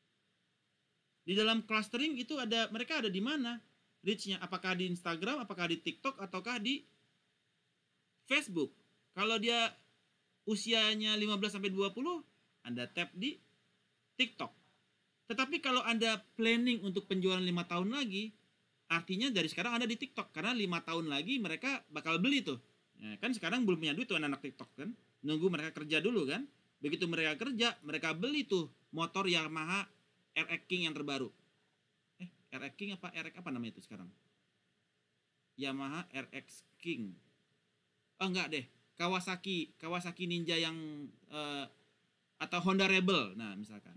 Di dalam clustering itu ada mereka ada di mana? Reach-nya apakah di Instagram, apakah di TikTok, ataukah di Facebook. Kalau dia usianya lima belas sampai dua puluh, Anda tap di TikTok. Tetapi kalau Anda planning untuk penjualan lima tahun lagi, artinya dari sekarang Anda di TikTok. Karena lima tahun lagi mereka bakal beli tuh. Ya, kan sekarang belum punya duit tuh anak-anak TikTok kan. Nunggu mereka kerja dulu kan. Begitu mereka kerja, mereka beli tuh motor Yamaha R X King yang terbaru. Eh, R X King apa? R X apa namanya itu sekarang? Yamaha R X King. Oh enggak deh, Kawasaki, Kawasaki Ninja yang uh, atau Honda Rebel. Nah, misalkan.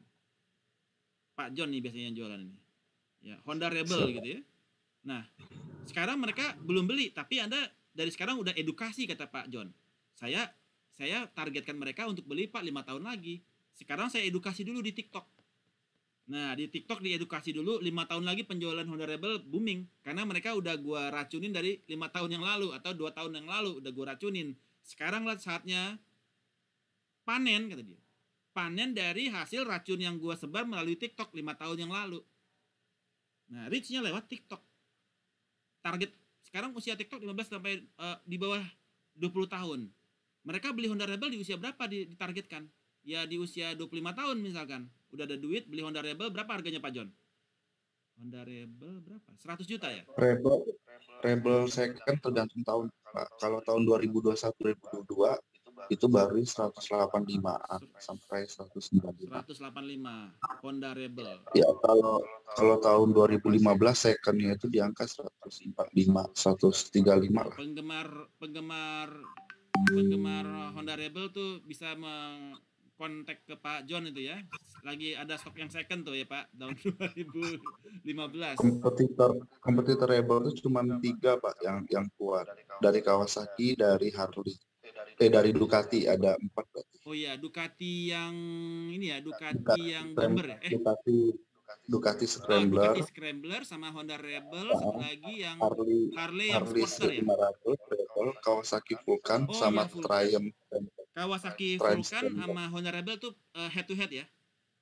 Pak John nih biasanya yang jualan ini. Ya, Honda Rebel gitu ya. Nah, sekarang mereka belum beli, tapi Anda dari sekarang udah edukasi kata Pak John. Saya saya targetkan mereka untuk beli Pak lima tahun lagi. Sekarang saya edukasi dulu di TikTok. Nah, di TikTok diedukasi dulu, lima tahun lagi penjualan Honda Rebel booming. Karena mereka udah gua racunin dari lima tahun yang lalu, atau dua tahun yang lalu udah gua racunin. Sekarang lah saatnya panen, kata dia. Panen dari hasil racun yang gua sebar melalui TikTok lima tahun yang lalu. Nah, reach-nya lewat TikTok. Target, sekarang usia TikTok lima belas sampai uh, di bawah dua puluh tahun. Mereka beli Honda Rebel di usia berapa ditargetkan? Ya di usia dua puluh lima tahun misalkan. Udah ada duit beli Honda Rebel, berapa harganya Pak John? Honda Rebel berapa? seratus juta ya? Rebel Rebel second tergantung tahun, Pak. Kalau tahun dua ribu dua puluh satu dua ribu dua puluh dua itu baru seratus delapan puluh limaan sampai seratus sembilan puluh lima. seratus delapan puluh lima Honda Rebel. Ya, kalau kalau tahun dua ribu lima belas secondnya itu di angka seratus empat puluh lima, seratus tiga puluh lima lah. Penggemar penggemar penggemar Honda Rebel tuh bisa mengkontak ke Pak John itu ya. Lagi ada stok yang second tuh ya Pak tahun dua ribu lima belas. Kompetitor kompetitor Rebel itu cuma tiga Pak yang yang kuat, dari Kawasaki, dari Harley, eh dari Ducati ada empat berarti. Oh iya, Ducati yang ini ya, Ducati, Ducati yang bomber ya. Eh Ducati Ducati oh, Scrambler, Ducati Scrambler sama Honda Rebel, satu lagi yang Harley Harley yang Harley Sportster ya. lima ratus Rebel, Kawasaki Vulcan, Oh sama iya, Vulcan. Triumph. Kawasaki Triumph Vulcan Scrambler. sama Honda Rebel tuh uh, head to head ya.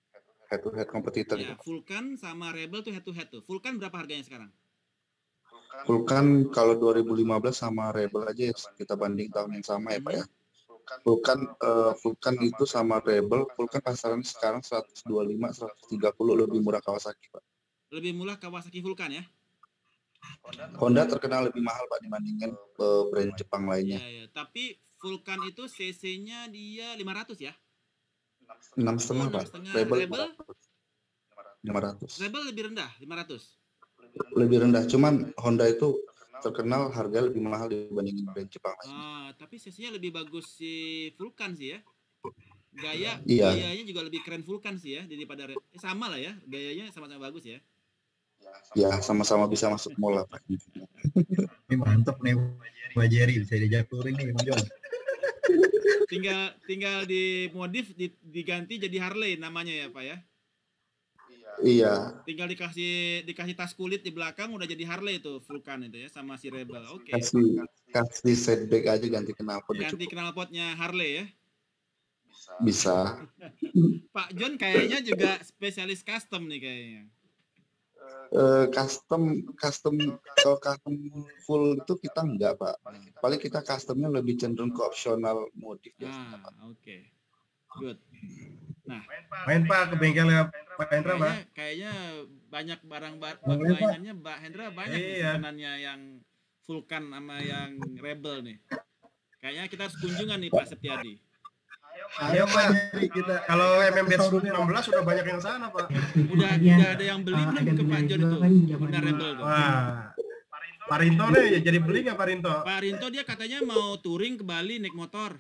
head to head kompetitor Ya, itu. Vulcan sama Rebel tuh head to head tuh. Vulcan berapa harganya sekarang? Vulcan kalau dua ribu lima belas sama Rebel aja ya, kita banding tahun yang sama ya Pak ya. Vulcan uh, Vulcan itu sama Rebel, Vulcan pasaran sekarang seratus dua puluh lima, seratus tiga puluh, lebih murah Kawasaki Pak. Lebih murah Kawasaki Vulcan ya? Honda terkenal lebih mahal Pak dibandingkan uh, brand Jepang lainnya. Ya, ya. Tapi Vulcan itu cc-nya dia lima ratus ya? enam setengah oh, Pak. enam setengah. Rebel Rebel? lima ratus. Rebel lebih rendah, lima ratus. Lebih rendah, cuman Honda itu terkenal harga lebih mahal dibandingin brand Jepang lainnya. Ah, tapi cc-nya lebih bagus si Vulcan sih ya. Gaya, iya. Gayanya juga lebih keren Vulcan sih ya daripada eh, sama lah ya, gayanya sama-sama bagus ya. Ya, sama-sama bisa masuk mall lah Pak. Ini mantep nih Pak Jerry, bisa diajak touring nih Bang John. Tinggal tinggal dimodif di, diganti jadi Harley namanya ya Pak ya. Iya. Tinggal dikasih dikasih tas kulit di belakang udah jadi Harley itu Vulcan itu ya sama si Rebel. Oke. Okay. Kasih kasih setback aja ganti knalpot. Ganti knalpotnya Harley ya. Bisa. Pak John kayaknya juga spesialis custom nih kayaknya. Uh, custom custom kalau custom full itu kita enggak Pak. Paling kita customnya lebih cenderung ke opsional modif biasanya ah, Pak. Oke. Okay. Good. Nah, main Pak ke bengkelnya Pak Hendra Pak. Kayaknya, kayaknya banyak barang mainannya Mbak Hendra banyak iya. makanannya yang Vulcan sama yang Rebel nih. Kayaknya kita harus kunjungan nih Pak Setiadi. Ayo Pak, kita kalau M M B enam belas sudah banyak yang sana Pak. Udah udah ada yang beli belum ke Pak John itu? Honda Rebel tuh. Wah. Pak Rinto nih jadi beli nggak Pak Rinto? Pak Rinto dia katanya mau touring ke Bali naik motor.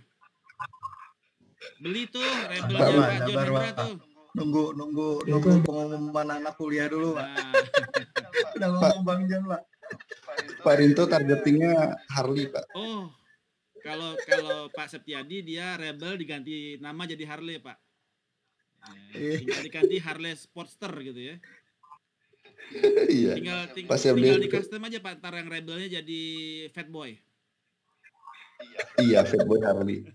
Beli tuh Rebelnya Pak John Hendra tuh. Nunggu nunggu nunggu pengumuman anak kuliah dulu Pak. Nah. Udah ngomong Bang John Pak. Pak Rinto targetingnya Harley Pak. Oh. Kalau kalau Pak Septiadi dia Rebel diganti nama jadi Harley Pak. Ya, tinggal diganti Harley Sportster gitu ya. Iya. Tinggal ting tinggal di custom aja Pak, ntar yang Rebelnya jadi Fatboy. Iya Fatboy Harley.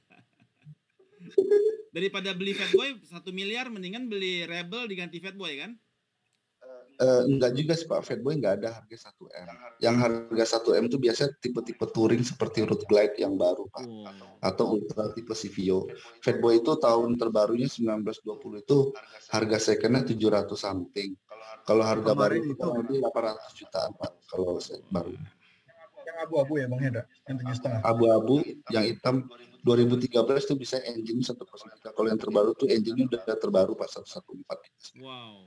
Daripada beli Fatboy satu miliar, mendingan beli Rebel diganti Fatboy kan? Uh, enggak juga sih Pak, Fatboy enggak ada harga satu M. Yang harga satu M itu biasanya tipe-tipe touring seperti Road Glide yang baru Pak. Oh. Atau Ultra tipe C V O. Fatboy itu tahun terbarunya sembilan belas dua puluh itu harga secondnya tujuh ratus something. Kalau harga baru itu lebih delapan ratus jutaan Pak kalau baru. Yang abu-abu ya Bang Hendra? Yang tujuh setengah. Abu-abu, yang hitam dua ribu tiga belas itu bisa engine satu kosong tiga. Kalau yang terbaru tuh engine-nya udah terbaru Pak seratus empat belas. Wow.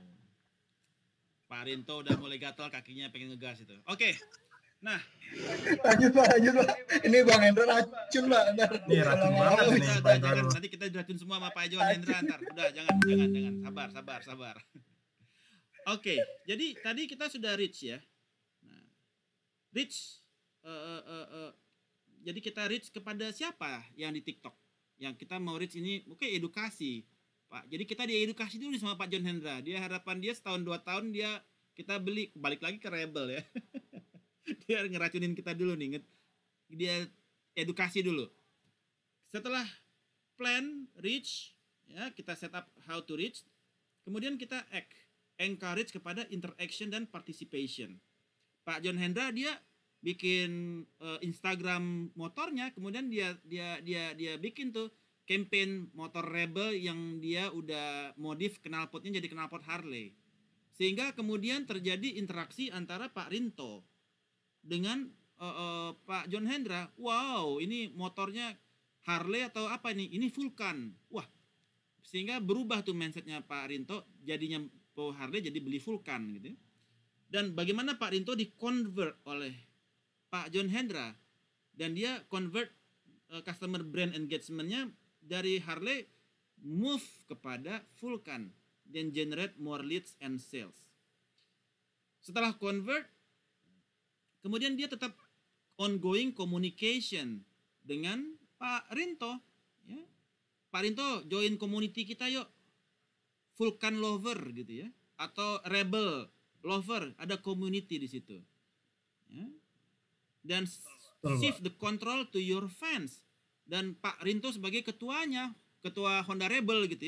Pak Rinto udah mulai gatal kakinya pengen ngegas itu. Oke. Okay. Nah, lanjut Pak, lanjut Pak. Ini Bang Hendra racun Pak. Ini racun banget nih. Udah, jangan, nanti kita diracun semua sama Pak John Hendra ntar. Udah, jangan, jangan, jangan. Sabar, sabar, sabar. Oke, okay. Jadi tadi kita sudah reach ya. Nah, reach. Uh, uh, uh, uh, jadi kita reach kepada siapa yang di TikTok? Yang kita mau reach ini, oke okay, edukasi. Pak, jadi kita diedukasi dulu sama Pak John Hendra. Dia harapan dia setahun dua tahun dia kita beli balik lagi ke Rebel ya. Dia ngeracunin kita dulu nih. Dia edukasi dulu. Setelah plan reach ya, kita set up how to reach. Kemudian kita act, encourage kepada interaction dan participation. Pak John Hendra dia bikin uh, Instagram motornya, kemudian dia dia dia dia bikin tuh campaign motor Rebel yang dia udah modif knalpotnya jadi knalpot Harley. Sehingga kemudian terjadi interaksi antara Pak Rinto dengan uh, uh, Pak John Hendra. Wow, ini motornya Harley atau apa ini? Ini Vulcan. Wah, sehingga berubah tuh mindsetnya Pak Rinto, jadinya po Harley jadi beli Vulcan gitu. Dan bagaimana Pak Rinto di-convert oleh Pak John Hendra, dan dia convert uh, customer brand engagement-nya dari Harley move kepada Vulcan dan generate more leads and sales. Setelah convert, kemudian dia tetap ongoing communication dengan Pak Rinto. Ya. Pak Rinto join community kita yuk, Vulcan lover gitu ya, atau Rebel lover, ada community di situ. Ya. Dan shift the control to your fans. Dan Pak Rinto sebagai ketuanya, ketua Honda Rebel gitu ya,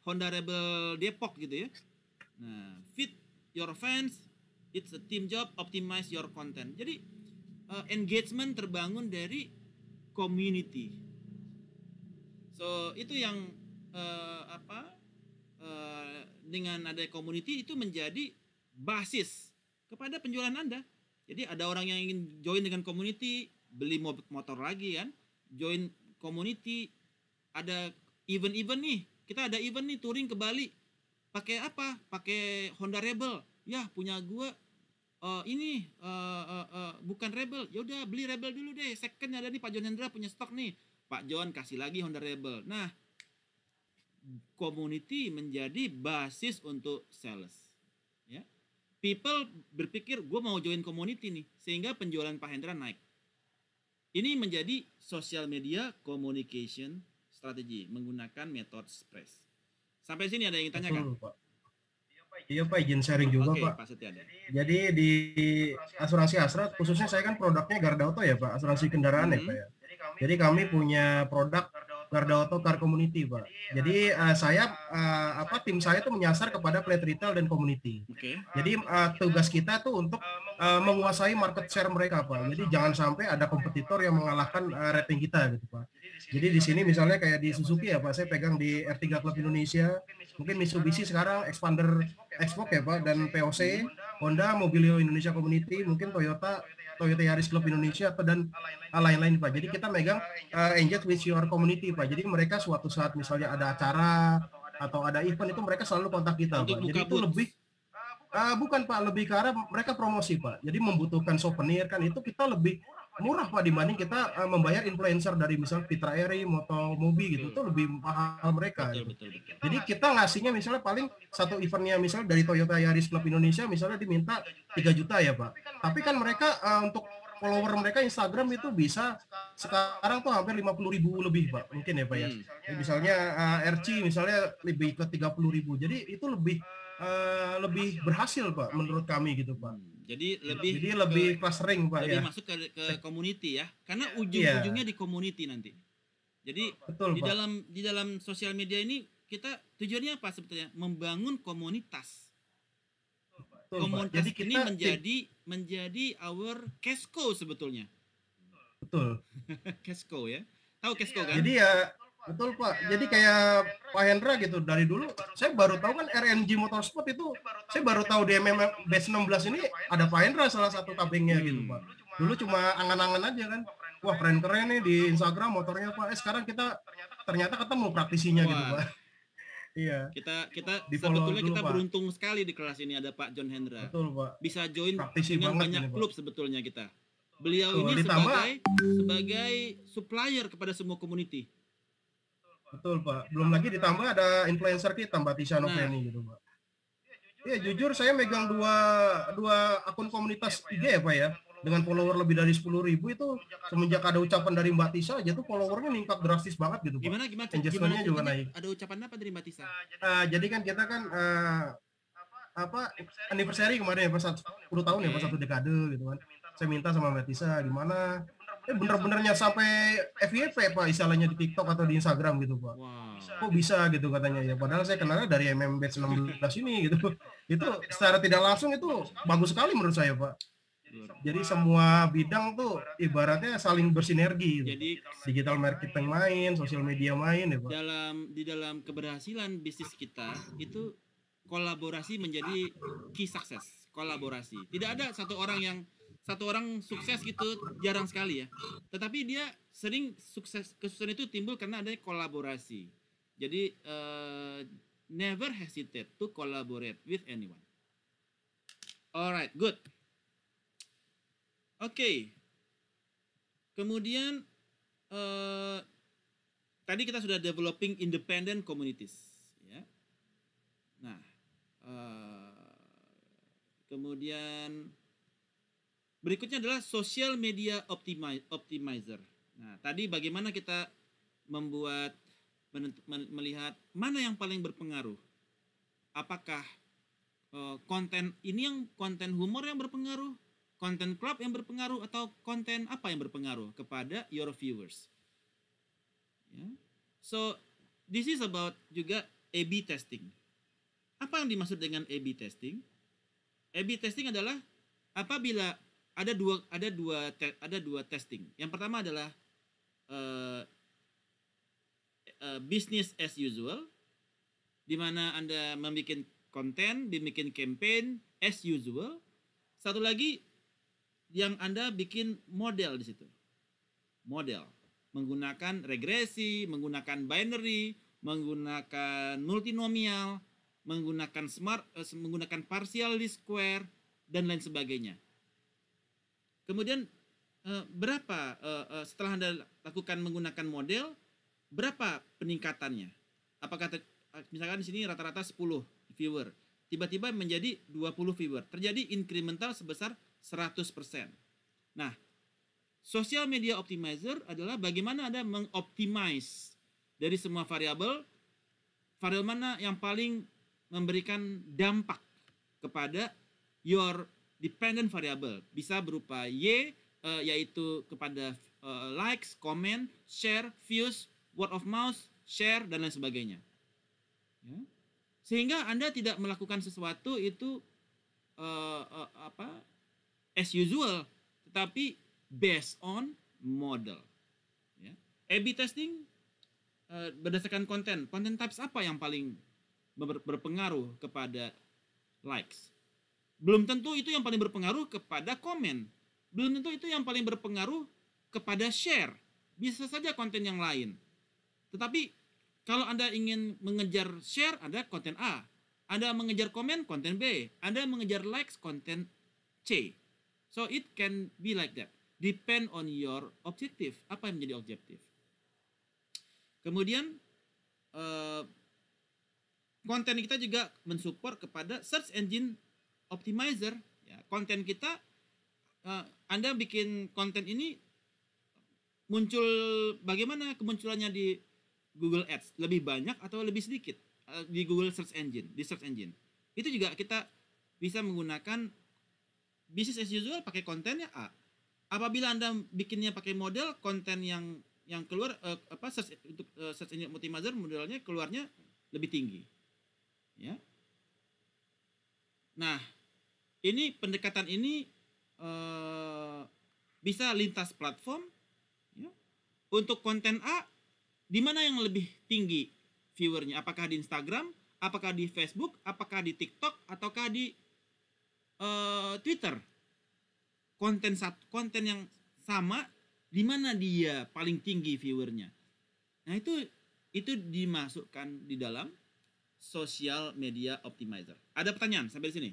Honda Rebel Depok gitu ya. Nah, feed your fans, it's a team job, optimize your content. Jadi uh, engagement terbangun dari community. So itu yang uh, apa uh, dengan ada community itu menjadi basis kepada penjualan Anda. Jadi ada orang yang ingin join dengan community, beli motor lagi kan, join community, ada event-event nih, kita ada event nih touring ke Bali, pakai apa? Pakai Honda Rebel, ya punya gua uh, ini uh, uh, uh, bukan Rebel, ya udah beli Rebel dulu deh, second ada nih Pak John Hendra punya stok nih, Pak John kasih lagi Honda Rebel. Nah, community menjadi basis untuk sales, ya. People berpikir gue mau join community nih, sehingga penjualan Pak Hendra naik. Ini menjadi social media communication strategi menggunakan metode Express. Sampai sini ada yang ingin tanyakan? Betul, Pak. Iya Pak, izin sharing juga Oke, Pak. Pak Setiadi. Jadi di asuransi Astra, khususnya saya kan produknya Garda Auto ya Pak, asuransi kendaraan Hmm. ya Pak ya. Jadi kami punya produk Garda Auto Car Community Pak. Jadi uh, saya uh, apa tim saya tuh menyasar kepada fleet retail dan community. Oke. Jadi uh, tugas kita tuh untuk uh, menguasai market share mereka Pak. Jadi jangan sampai ada kompetitor yang mengalahkan uh, rating kita gitu Pak. Jadi di sini misalnya kayak di Suzuki ya Pak, saya pegang di R tiga Club Indonesia, mungkin Mitsubishi sekarang Expander Xbox ya Pak, dan P O C, Honda Mobilio Indonesia Community, mungkin Toyota Toyota Yaris Club Indonesia atau dan lain-lain Pak. Jadi kita megang uh, engage with your community Pak. Jadi mereka suatu saat misalnya ada acara atau ada event itu mereka selalu kontak kita Untuk Pak. Jadi buka itu booth. lebih uh, bukan Pak, lebih ke arah mereka promosi Pak. Jadi membutuhkan souvenir kan itu kita lebih murah Pak dibanding kita uh, membayar influencer dari misal Fitra Eri, Moto Mobi gitu. Itu lebih mahal mereka. Betul, Gitu. betul, betul. Jadi kita ngasihnya misalnya paling satu eventnya misalnya dari Toyota Yaris Club Indonesia misalnya diminta tiga juta ya Pak. Tapi kan mereka uh, untuk follower mereka Instagram itu bisa sekarang tuh hampir lima puluh ribu lebih Pak. Mungkin ya Pak ya. Hmm. Ya, misalnya uh, R C misalnya lebih ke tiga puluh ribu. Jadi itu lebih uh, lebih berhasil Pak menurut kami gitu Pak. Hmm. Jadi lebih Jadi lebih ke- clustering Pak lebih ya. masuk ke, ke community ya, karena ujung-ujungnya di community nanti. Jadi Betul di Pak. dalam di dalam sosial media ini kita tujuannya apa sebetulnya? Membangun komunitas. Betul, Pak. Komunitas Jadi ini kita menjadi menjadi our cash cow sebetulnya. betul. Cash cow ya. Tahu cash cow kan? Jadi ya betul Pak. Jadi kayak Pak Hendra gitu dari dulu saya baru tahu kan R N G Motorsport itu saya baru tahu di M M Batch enam belas ini ada Pak Hendra salah satu tabengnya gitu Pak. Dulu cuma angan-angan aja kan. Wah keren-keren nih di Instagram motornya Pak. Eh sekarang kita ternyata ketemu praktisinya gitu Wah. Pak. Iya, Kita kita Di-follow sebetulnya dulu, kita Pak. beruntung sekali di kelas ini ada Pak John Hendra. betul Pak. Bisa join Praktisi dengan banget banyak ini, Pak. klub sebetulnya kita. Beliau Betul, ini ditambah- sebagai sebagai supplier kepada semua community. Betul Pak. Belum lagi ditambah ada influencer kita Mbak Tisha Nah. Noveni gitu Pak. Iya jujur saya megang dua dua akun komunitas I G ya Pak ya. Dengan follower lebih dari sepuluh ribu itu semenjak ada ucapan dari Mbak Tisha aja tuh followernya meningkat drastis banget gitu Pak. Gimana gimana Engagementnya gimana juga ceritanya? naik. Ada ucapan apa dari Mbak Tisa? Nah, jadi kan kita kan eh, apa anniversary kemarin ya pas sepuluh tahun ya pas Oke. satu dekade gitu kan. Saya minta sama Mbak Tisha gimana eh bener-benernya sampai F Y P Pak istilahnya di TikTok atau di Instagram gitu Pak. Wow. Kok bisa gitu katanya ya padahal saya kenalnya dari M M Batch enam belas ini gitu. Itu secara tidak langsung itu bagus sekali menurut saya Pak. Luar. Jadi semua bidang tuh ibaratnya saling bersinergi gitu. Jadi Digital marketing main, sosial media main ya Pak. dalam di dalam keberhasilan bisnis kita itu kolaborasi menjadi key success. Kolaborasi. Tidak ada satu orang yang satu orang sukses gitu jarang sekali ya. Tetapi dia sering sukses kesuksesan itu timbul karena adanya kolaborasi. Jadi eh, never hesitate to collaborate with anyone. Alright, good. Oke. Kemudian eh, tadi kita sudah developing independent communities, ya. Nah, eh, kemudian berikutnya adalah social media optimi- optimizer. Nah, tadi bagaimana kita membuat menent- men- melihat mana yang paling berpengaruh? Apakah eh, konten ini yang konten humor yang berpengaruh? Konten club yang berpengaruh atau konten apa yang berpengaruh kepada your viewers? Ya. So this is about juga A B testing. Apa yang dimaksud dengan A B testing? A B testing adalah apabila ada dua ada dua ada dua testing. Yang pertama adalah uh, uh, business as usual, di mana Anda membuat konten, membuat campaign as usual. Satu lagi yang Anda bikin model di situ. Model menggunakan regresi, menggunakan binary, menggunakan multinomial, menggunakan smart, uh, menggunakan partial least square dan lain sebagainya. Kemudian uh, berapa uh, uh, setelah Anda lakukan menggunakan model, berapa peningkatannya? Apakah te, misalkan di sini rata-rata sepuluh viewer, tiba-tiba menjadi dua puluh viewer, terjadi incremental sebesar seratus persen. Nah, social media optimizer adalah bagaimana Anda mengoptimize dari semua variabel, variabel mana yang paling memberikan dampak kepada your dependent variable. Bisa berupa Y, uh, yaitu kepada uh, likes, comment, share, views, word of mouth, share, dan lain sebagainya. Ya. Sehingga Anda tidak melakukan sesuatu itu uh, uh, apa as usual, tetapi based on model. Ya. A B testing uh, berdasarkan konten. Konten types apa yang paling ber berpengaruh kepada likes? Belum tentu itu yang paling berpengaruh kepada komen. Belum tentu itu yang paling berpengaruh kepada share. Bisa saja konten yang lain. Tetapi kalau Anda ingin mengejar share, ada konten A. Anda mengejar komen, konten B. Anda mengejar likes, konten C. So it can be like that. Depend on your objective. Apa yang menjadi objektif? Kemudian uh, konten kita juga mensupport kepada search engine optimizer. Ya, konten kita, uh, Anda bikin konten ini muncul, bagaimana kemunculannya di Google Ads, lebih banyak atau lebih sedikit uh, di Google Search Engine, di Search Engine. Itu juga kita bisa menggunakan business as usual pakai kontennya A. Apabila Anda bikinnya pakai model, konten yang yang keluar uh, apa search untuk uh, Search Engine Optimizer modelnya keluarnya lebih tinggi. Ya. Nah, ini pendekatan ini uh, bisa lintas platform. Ya. Untuk konten A, di mana yang lebih tinggi viewernya? Apakah di Instagram, apakah di Facebook, apakah di TikTok, ataukah di uh, Twitter? Konten konten yang sama, di mana dia paling tinggi viewernya? Nah, itu itu dimasukkan di dalam social media optimizer. Ada pertanyaan sampai di sini?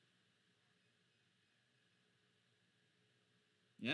Ya.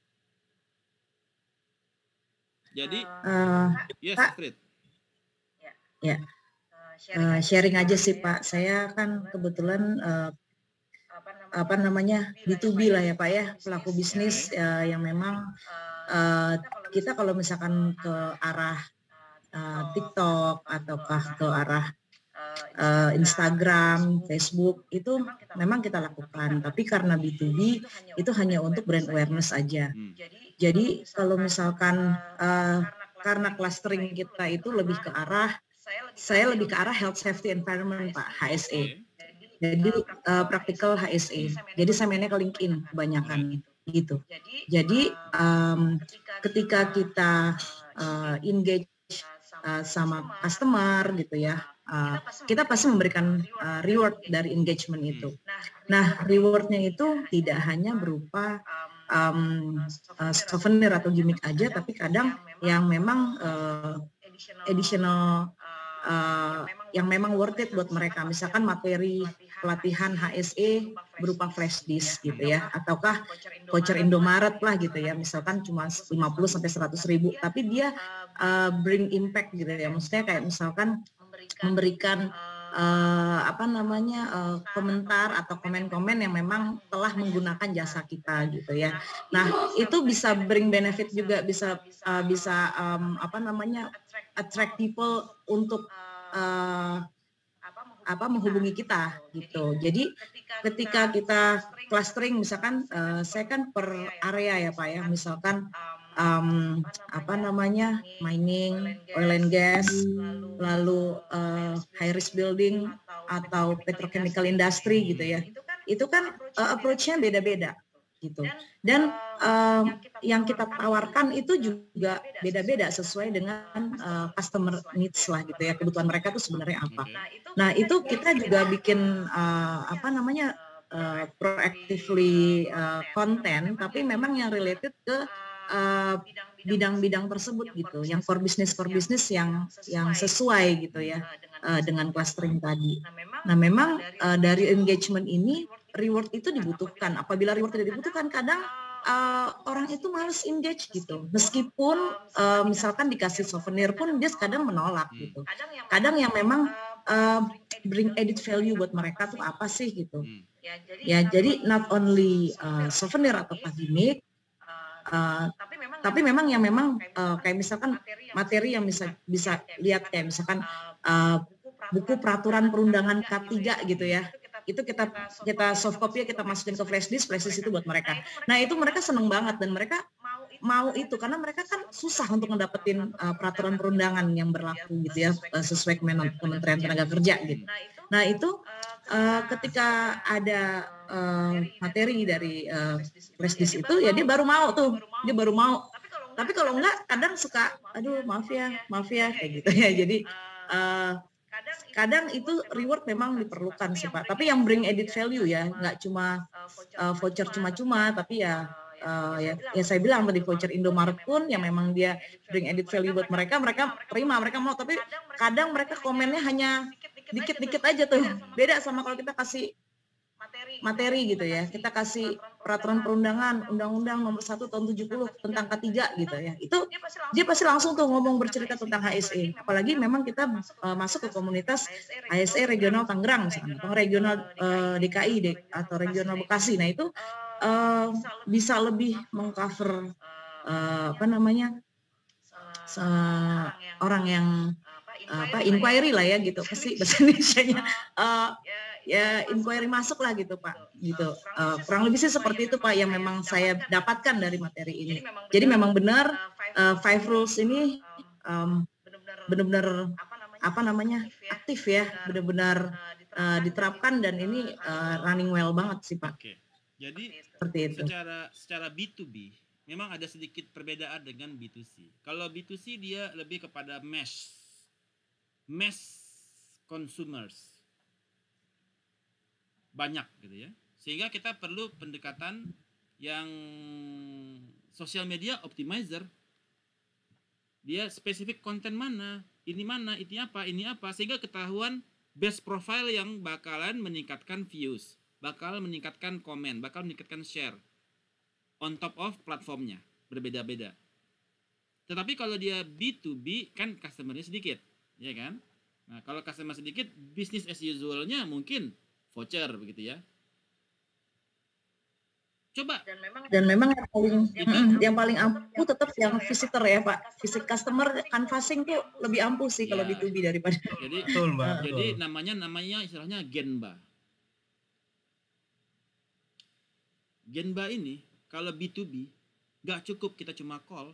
Jadi, uh, yes, Pak, Astrid. Ya, uh, sharing aja sih Pak. Saya kan kebetulan uh, apa namanya B to B lah ya Pak ya, pelaku bisnis uh, yang memang uh, kita kalau misalkan ke arah uh, TikTok ataukah ke arah uh, Instagram, Facebook itu memang kita lakukan, tapi karena B to B itu hanya untuk brand awareness aja. Hmm. Jadi kalau misalkan uh, karena clustering kita itu lebih ke arah, saya lebih ke arah health safety environment Pak, H S E. Jadi uh, practical H S E. Jadi saya mainnya ke LinkedIn kebanyakan gitu. Jadi um, ketika kita uh, engage uh, sama customer gitu ya, uh, kita pasti memberikan uh, reward dari engagement itu. Nah, rewardnya itu tidak hanya berupa um, uh, souvenir atau gimmick aja, tapi kadang yang memang uh, additional uh, yang memang worth it buat mereka. Misalkan materi pelatihan H S E berupa flash disk gitu ya, ataukah voucher Indomaret lah gitu ya, misalkan cuma lima puluh sampai seratus ribu, tapi dia uh, bring impact gitu ya, maksudnya kayak misalkan memberikan uh, apa namanya uh, komentar atau komen-komen yang memang telah menggunakan jasa kita gitu ya. Nah itu bisa bring benefit juga, bisa uh, bisa um, apa namanya attract people untuk uh, apa menghubungi kita gitu. Jadi ketika kita clustering, misalkan uh, saya kan per area ya Pak ya, misalkan um, apa namanya mining, oil and gas, lalu uh, high risk building atau petrochemical industry gitu ya. Itu kan uh, approach-nya beda-beda gitu. Dan uh, yang kita tawarkan itu juga beda-beda sesuai dengan uh, customer needs lah gitu ya, kebutuhan mereka tuh sebenarnya apa. Nah itu kita juga bikin uh, apa namanya uh, proactively uh, konten, tapi memang yang related ke uh, bidang-bidang tersebut gitu, yang core business core business yang yang sesuai gitu ya uh, dengan clustering tadi. Nah memang uh, dari engagement ini reward itu dibutuhkan. Apabila reward tidak dibutuhkan, kadang uh, orang itu males engage gitu. Meskipun uh, misalkan dikasih souvenir pun dia kadang menolak gitu. Kadang yang memang uh, bring added value buat mereka tuh apa sih gitu. Ya jadi not only uh, souvenir atau gimmick, uh, tapi memang yang memang uh, kayak misalkan materi yang bisa bisa lihat kayak misalkan uh, buku peraturan perundangan K tiga gitu ya. Itu kita kita soft copy kita masukin ke flash disk, flash disk itu buat mereka. Nah itu mereka seneng banget dan mereka mau itu karena mereka kan susah untuk mendapatkan uh, peraturan perundangan yang berlaku gitu ya uh, sesuai Kementerian Tenaga Kerja gitu. Nah itu uh, ketika ada uh, materi dari uh, flash disk itu ya dia baru mau tuh dia baru mau. Tapi kalau enggak kadang suka aduh maaf ya maaf ya kayak gitu ya. Jadi uh, kadang itu reward memang diperlukan sih Pak, tapi yang bring added value ya, nggak cuma uh, voucher cuma-cuma, tapi ya, uh, ya ya saya bilang tadi voucher Indomaret pun yang memang dia bring added value buat mereka, mereka terima, mereka mau, tapi kadang mereka komennya hanya dikit-dikit aja tuh, beda sama kalau kita kasih materi gitu ya, kita kasih peraturan perundangan, undang-undang nomor satu tahun tujuh puluh tentang K tiga gitu ya, itu dia pasti langsung tuh ngomong bercerita tentang H S E, apalagi memang kita uh, masuk ke komunitas H S E regional Tangerang misalnya, atau regional uh, D K I de, atau regional Bekasi, nah itu uh, bisa lebih mengcover uh, apa namanya uh, orang yang uh, apa inquiry lah ya gitu, pasti bahasa Indonesianya uh, ya inquiry masuk lah gitu Pak, gitu uh, kurang lebih sih seperti itu Pak yang memang saya dapatkan dari materi ini. Jadi memang benar uh, five rules ini um, benar-benar apa namanya aktif ya, benar-benar uh, diterapkan dan ini uh, running well banget sih Pak. Oke. Jadi seperti itu. Secara secara B to B memang ada sedikit perbedaan dengan B to C. Kalau B to C dia lebih kepada mass mass consumers. Banyak gitu ya, sehingga kita perlu pendekatan yang social media optimizer, dia spesifik konten mana, ini mana, ini apa, ini apa, sehingga ketahuan best profile yang bakalan meningkatkan views, bakal meningkatkan komen, bakal meningkatkan share, on top of platformnya, berbeda-beda. Tetapi kalau dia B to B kan customernya sedikit, ya kan? Nah kalau customer sedikit, business as usual-nya mungkin voucher begitu ya. Coba. Dan memang, dan memang yang paling mm, yang paling ampuh tetap yang visitor ya Pak. Visit customer canvassing tuh lebih ampuh sih ya. Kalau B to B daripada. Jadi betul Mbak. Jadi betul. namanya namanya istilahnya Genba. Genba ini kalau B to B nggak cukup kita cuma call.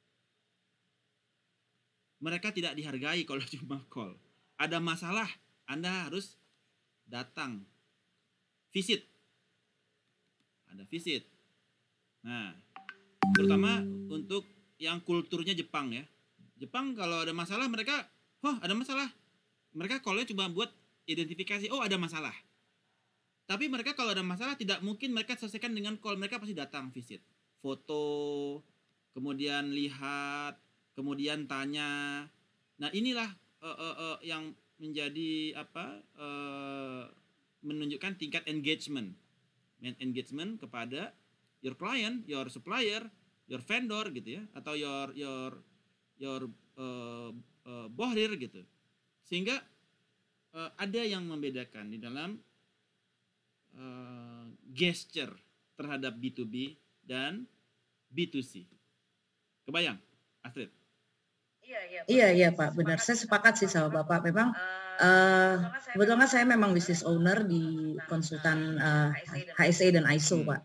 Mereka tidak dihargai kalau cuma call. Ada masalah, Anda harus datang, visit, ada visit. Nah, terutama untuk yang kulturnya Jepang ya. Jepang kalau ada masalah mereka, oh ada masalah, mereka call-nya cuma buat identifikasi, oh ada masalah. Tapi mereka kalau ada masalah tidak mungkin mereka selesaikan dengan call, mereka pasti datang visit, foto, kemudian lihat, kemudian tanya. Nah inilah uh, uh, uh, yang menjadi apa uh, menunjukkan tingkat engagement engagement kepada your client, your supplier, your vendor gitu ya, atau your your your uh, uh, bohrir gitu, sehingga uh, ada yang membedakan di dalam uh, gesture terhadap B to B dan B to C. Kebayang, Astrid? Iya, iya, iya, iya Pak, benar. Saya sepakat sih sama Bapak. Memang uh, kebetulan saya memang business owner di konsultan uh, H S E dan I S O Pak.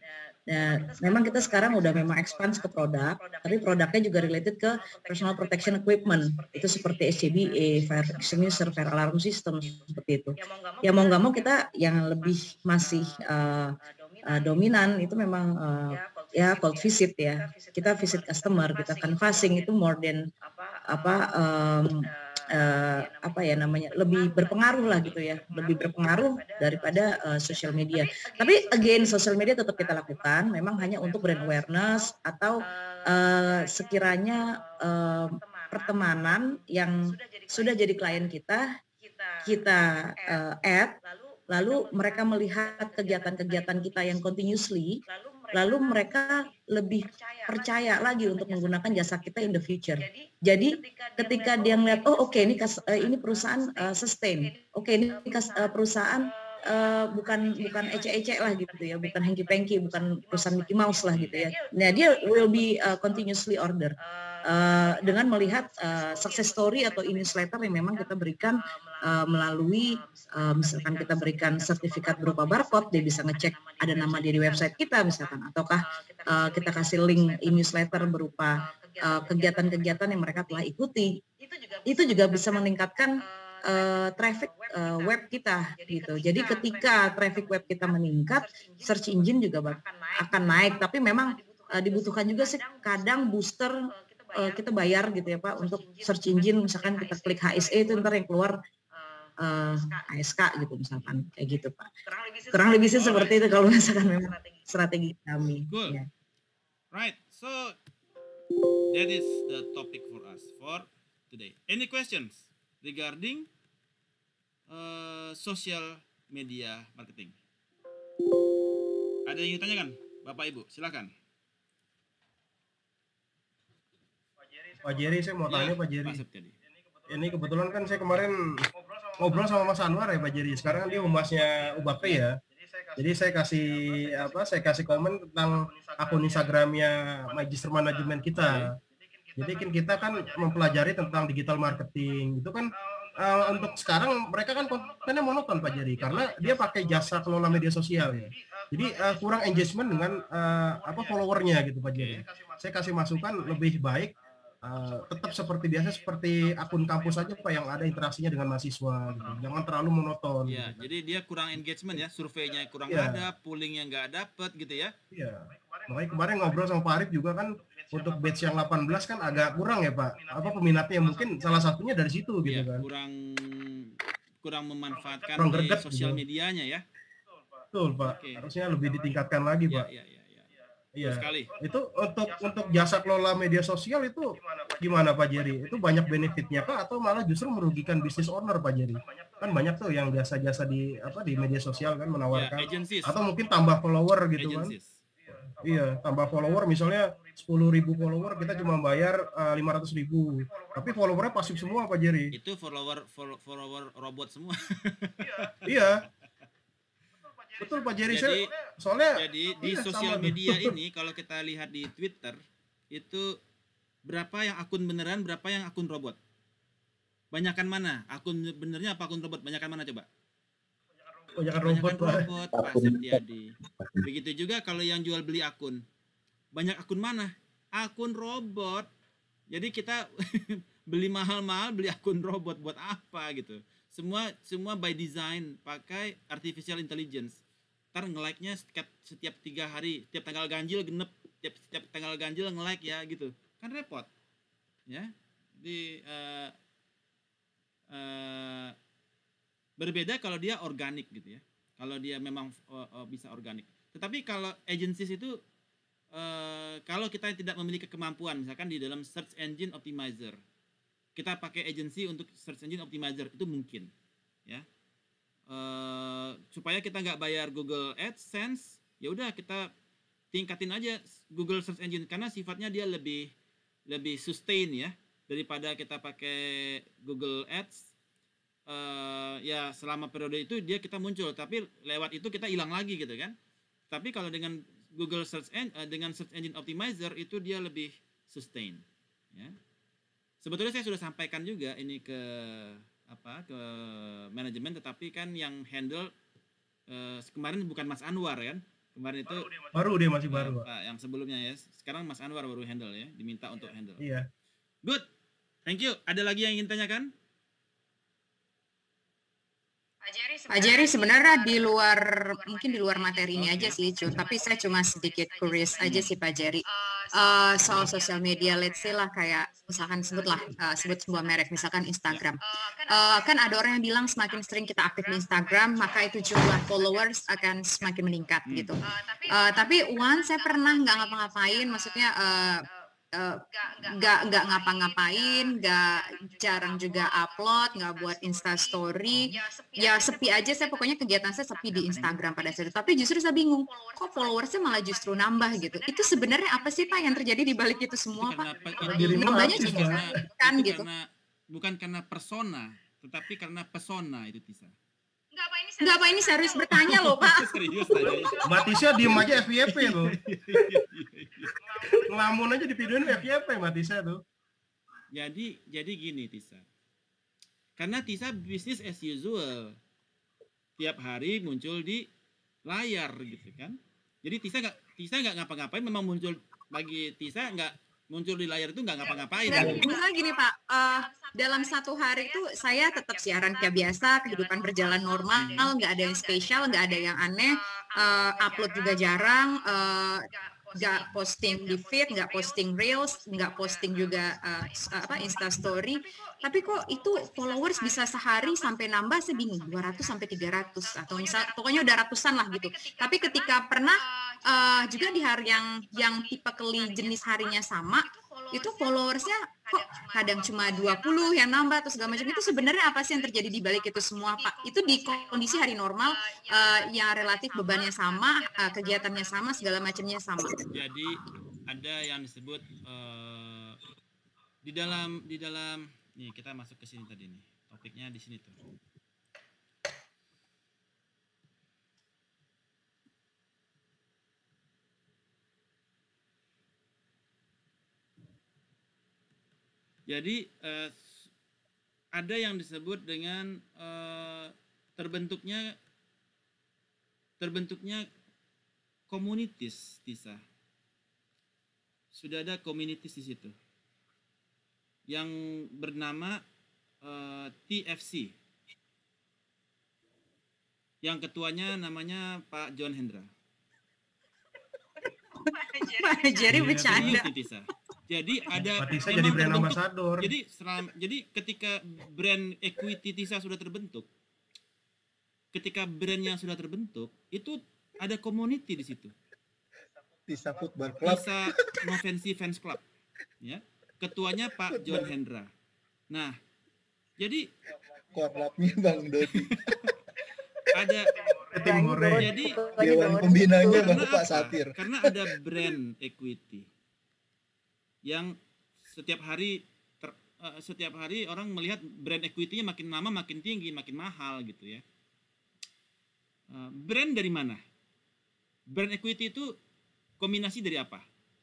Nah, memang kita sekarang udah memang expand ke produk, tapi produknya juga related ke personal protection equipment. Itu seperti S C B A, fire extinguisher, fire alarm system, seperti itu. Ya mau nggak mau kita yang lebih masih uh, uh, dominan itu memang uh, ya cold visit ya. Kita visit customer, kita canvassing itu more than apa um, uh, apa ya namanya lebih berpengaruh lah gitu ya, lebih berpengaruh daripada uh, social media. Tapi again social media tetap kita lakukan, memang hanya untuk brand awareness atau uh, sekiranya uh, pertemanan yang sudah jadi klien kita, kita uh, add, lalu mereka melihat kegiatan-kegiatan kita yang continuously, lalu mereka lebih percaya lagi untuk menggunakan jasa kita in the future. Jadi ketika dia melihat, oh oke okay, ini kas, uh, ini perusahaan uh, sustain, oke okay, ini kas, uh, perusahaan uh, bukan bukan ecek-ecek lah gitu ya, bukan hanky-panky, bukan perusahaan Mickey Mouse lah gitu ya. Nah dia will be uh, continuously order. Uh, dengan melihat uh, success story atau newsletter yang memang kita berikan uh, melalui uh, misalkan kita berikan sertifikat berupa barcode, dia bisa ngecek ada nama dia di website kita misalkan, ataukah uh, kita kasih link newsletter berupa uh, kegiatan-kegiatan yang mereka telah ikuti, itu juga bisa meningkatkan uh, traffic uh, web kita gitu. Jadi ketika traffic web kita meningkat, search engine juga akan naik, tapi memang uh, dibutuhkan juga sih kadang booster. Uh, kita bayar gitu ya Pak untuk search engine, misalkan kita klik H S E itu ntar yang keluar uh, H S K gitu misalkan, kayak gitu Pak. Kurang lebih sih seperti itu kalau misalkan memang strategi kami. Cool. Ya. Right, so that is the topic for us for today. Any questions regarding uh, social media marketing? Ada yang ditanyakan, Bapak Ibu? Silakan. Pak Jerry, saya mau tanya Ya, Pak Jerry. Pak Ini kebetulan kan saya kemarin ngobrol sama Mas Anwar ya Pak Jerry. Sekarang kan dia membahasnya U B A P ya. Jadi saya kasih apa? Saya kasih komen tentang akun Instagramnya Magister Manajemen kita. Jadi kan kita kan mempelajari tentang digital marketing. Itu kan uh, untuk sekarang mereka kan kontennya monoton Pak Jerry karena dia pakai jasa kelola media sosial ya. Jadi uh, kurang engagement dengan uh, apa followernya gitu Pak Jerry. Saya kasih masukan lebih baik. Uh, tetap seperti biasa, seperti akun kampus saja Pak yang ada interaksinya dengan mahasiswa gitu. Jangan terlalu monoton. Ya, gitu. jadi dia kurang engagement ya, surveinya kurang ya. ada, pollingnya nggak dapet gitu ya. Iya. Makanya kemarin ngobrol sama Pak Arif juga kan untuk batch yang delapan belas kan agak kurang ya Pak. Apa peminatnya mungkin salah satunya dari situ gitu ya, kan. Kurang kurang memanfaatkan kurang di greget, sosial gitu. medianya ya. Betul Pak. Oke. Harusnya lebih ditingkatkan lagi Ya, Pak. ya, ya. Iya. Sekali. Itu untuk untuk jasa kelola media sosial itu gimana Pak Jerry? Itu banyak benefitnya Pak atau malah justru merugikan bisnis owner Pak Jerry? Kan banyak tuh yang jasa-jasa di apa di media sosial kan menawarkan Ya, agencies. atau mungkin tambah follower gitu Agencies. kan. Iya, tambah follower misalnya sepuluh ribu follower kita cuma bayar uh, lima ratus ribu. Tapi followernya pasif semua Pak Jerry. Itu follower follow, follower robot semua. Iya. Betul Pak Jerry, Jadi, soalnya jadi di iya, sosial sama. media ini kalau kita lihat di Twitter itu berapa yang akun beneran, berapa yang akun robot? Banyakan mana? Akun benernya apa akun robot? Banyakan mana coba? Banyakan robot, Banyakan robot, Pak Setiadi. Begitu juga kalau yang jual beli akun. Banyak akun mana? Akun robot. Jadi kita beli mahal-mahal beli akun robot buat apa gitu? Semua semua by design pakai artificial intelligence. Ntar nge-like-nya setiap, setiap tiga hari, setiap tanggal ganjil genep, setiap, setiap tanggal ganjil nge-like ya gitu. Kan repot. Ya. Di uh, uh, berbeda kalau dia organik gitu ya. Kalau dia memang uh, uh, bisa organik. Tetapi kalau agencies itu uh, kalau kita tidak memiliki kemampuan misalkan di dalam search engine optimizer, kita pakai agency untuk search engine optimizer itu mungkin ya. Uh, supaya kita nggak bayar Google AdSense, ya udah kita tingkatin aja Google Search Engine karena sifatnya dia lebih lebih sustain ya daripada kita pakai Google Ads. Uh, ya selama periode itu dia kita muncul, tapi lewat itu kita hilang lagi gitu kan. Tapi kalau dengan Google Search Engine uh, dengan Search Engine Optimizer itu dia lebih sustain ya. Sebetulnya saya sudah sampaikan juga ini ke apa ke manajemen, tetapi kan yang handle eh, kemarin bukan Mas Anwar kan, Kemarin itu baru dia masih baru, Pak. Yang sebelumnya ya. Sekarang Mas Anwar baru handle ya, diminta untuk handle. Iya. Good. Thank you. Ada lagi yang ingin tanyakan? Pak Jerry sebenarnya di luar mungkin di luar materi ini aja sih, cu, tapi saya cuma sedikit curious aja sih Pak Jerry. Uh, soal sosial media, let's say lah kayak misalkan sebutlah uh, sebut sebuah merek misalkan Instagram. Uh, kan ada orang yang bilang semakin sering kita aktif di Instagram maka itu jumlah followers akan semakin meningkat gitu. Uh, tapi once saya pernah nggak ngapa-ngapain, maksudnya uh, Uh, nggak nggak ngapa-ngapain, nggak jarang juga upload, nggak buat Insta Story, ya sepi aja saya, pokoknya kegiatan saya sepi di Instagram pada saat itu. Tapi justru saya bingung, kok followersnya malah justru nambah gitu. Itu sebenarnya apa sih Pak yang terjadi di balik itu semua Pak? Nambahnya juga kan gitu. Karena, bukan karena persona, tetapi karena pesona itu Tisa. Enggak Pak, ini serius bertanya loh Pak. Serius tanya. Mbak Tisa diem aja F Y P loh. Ngelamun aja di videoin F Y P Mbak Tisa tuh. Jadi jadi gini Tisa. Karena Tisa bisnis as usual. Tiap hari muncul di layar gitu kan. Jadi Tisa nggak Tisa nggak ngapa-ngapain, memang muncul bagi Tisa nggak muncul di layar itu nggak ngapa-ngapain. Dan misalnya gini Pak, uh, dalam satu hari itu saya tetap siaran kayak biasa, kehidupan berjalan normal, nggak ada yang spesial, nggak ada yang aneh, uh, upload juga jarang, uh, nggak posting di feed, nggak posting reels, nggak posting juga uh, apa Insta Story. Tapi kok itu followers bisa sehari sampai nambah, saya bingung, dua ratus sampai tiga ratus atau misal pokoknya udah ratusan lah gitu. Tapi ketika pernah uh, juga di hari yang yang tipe keli jenis harinya sama, itu followersnya kok kadang cuma dua puluh yang nambah atau segala macam. Itu sebenarnya apa sih yang terjadi di balik itu semua Pak? Itu di kondisi hari normal uh, yang relatif bebannya sama, uh, kegiatannya sama, segala macamnya sama. Jadi ada yang disebut uh, di dalam di dalam nih, kita masuk ke sini tadi nih, topiknya di sini tuh. Jadi eh, ada yang disebut dengan eh, terbentuknya terbentuknya komunitas Tisa. Sudah ada komunitas di situ yang bernama eh, T F C. Yang ketuanya namanya Pak John Hendra. Pak Jerry bercanda. Tisa. Jadi ada Tisa jadi brand ambassador. Jadi selam, jadi ketika brand equity Tisa sudah terbentuk, ketika brandnya sudah terbentuk, itu ada community di situ. Tisa Football Club. Tisa Novensi Fans Club, ya. Ketuanya Pak John Hendra. Nah, jadi korlapnya Bang Dodi. ada tim hore. Jadi dewan pembinanya karena Bapak apa? Satir. Karena ada brand equity yang setiap hari ter, uh, setiap hari orang melihat brand equity-nya makin lama makin tinggi, makin mahal gitu ya. Uh, brand dari mana? Brand equity itu kombinasi dari apa?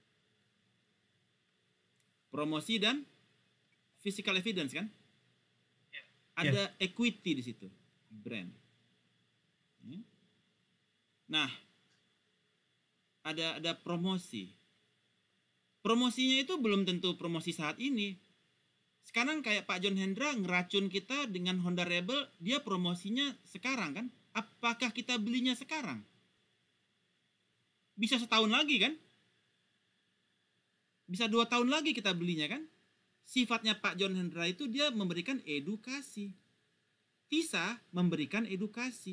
Promosi dan physical evidence kan? Ada equity di situ, brand. Nah, ada ada promosi. Promosinya itu belum tentu promosi saat ini. Sekarang kayak Pak John Hendra ngeracun kita dengan Honda Rebel, dia promosinya sekarang kan? Apakah kita belinya sekarang? Bisa setahun lagi kan? Bisa dua tahun lagi kita belinya kan? Sifatnya Pak John Hendra itu dia memberikan edukasi. Tisa memberikan edukasi.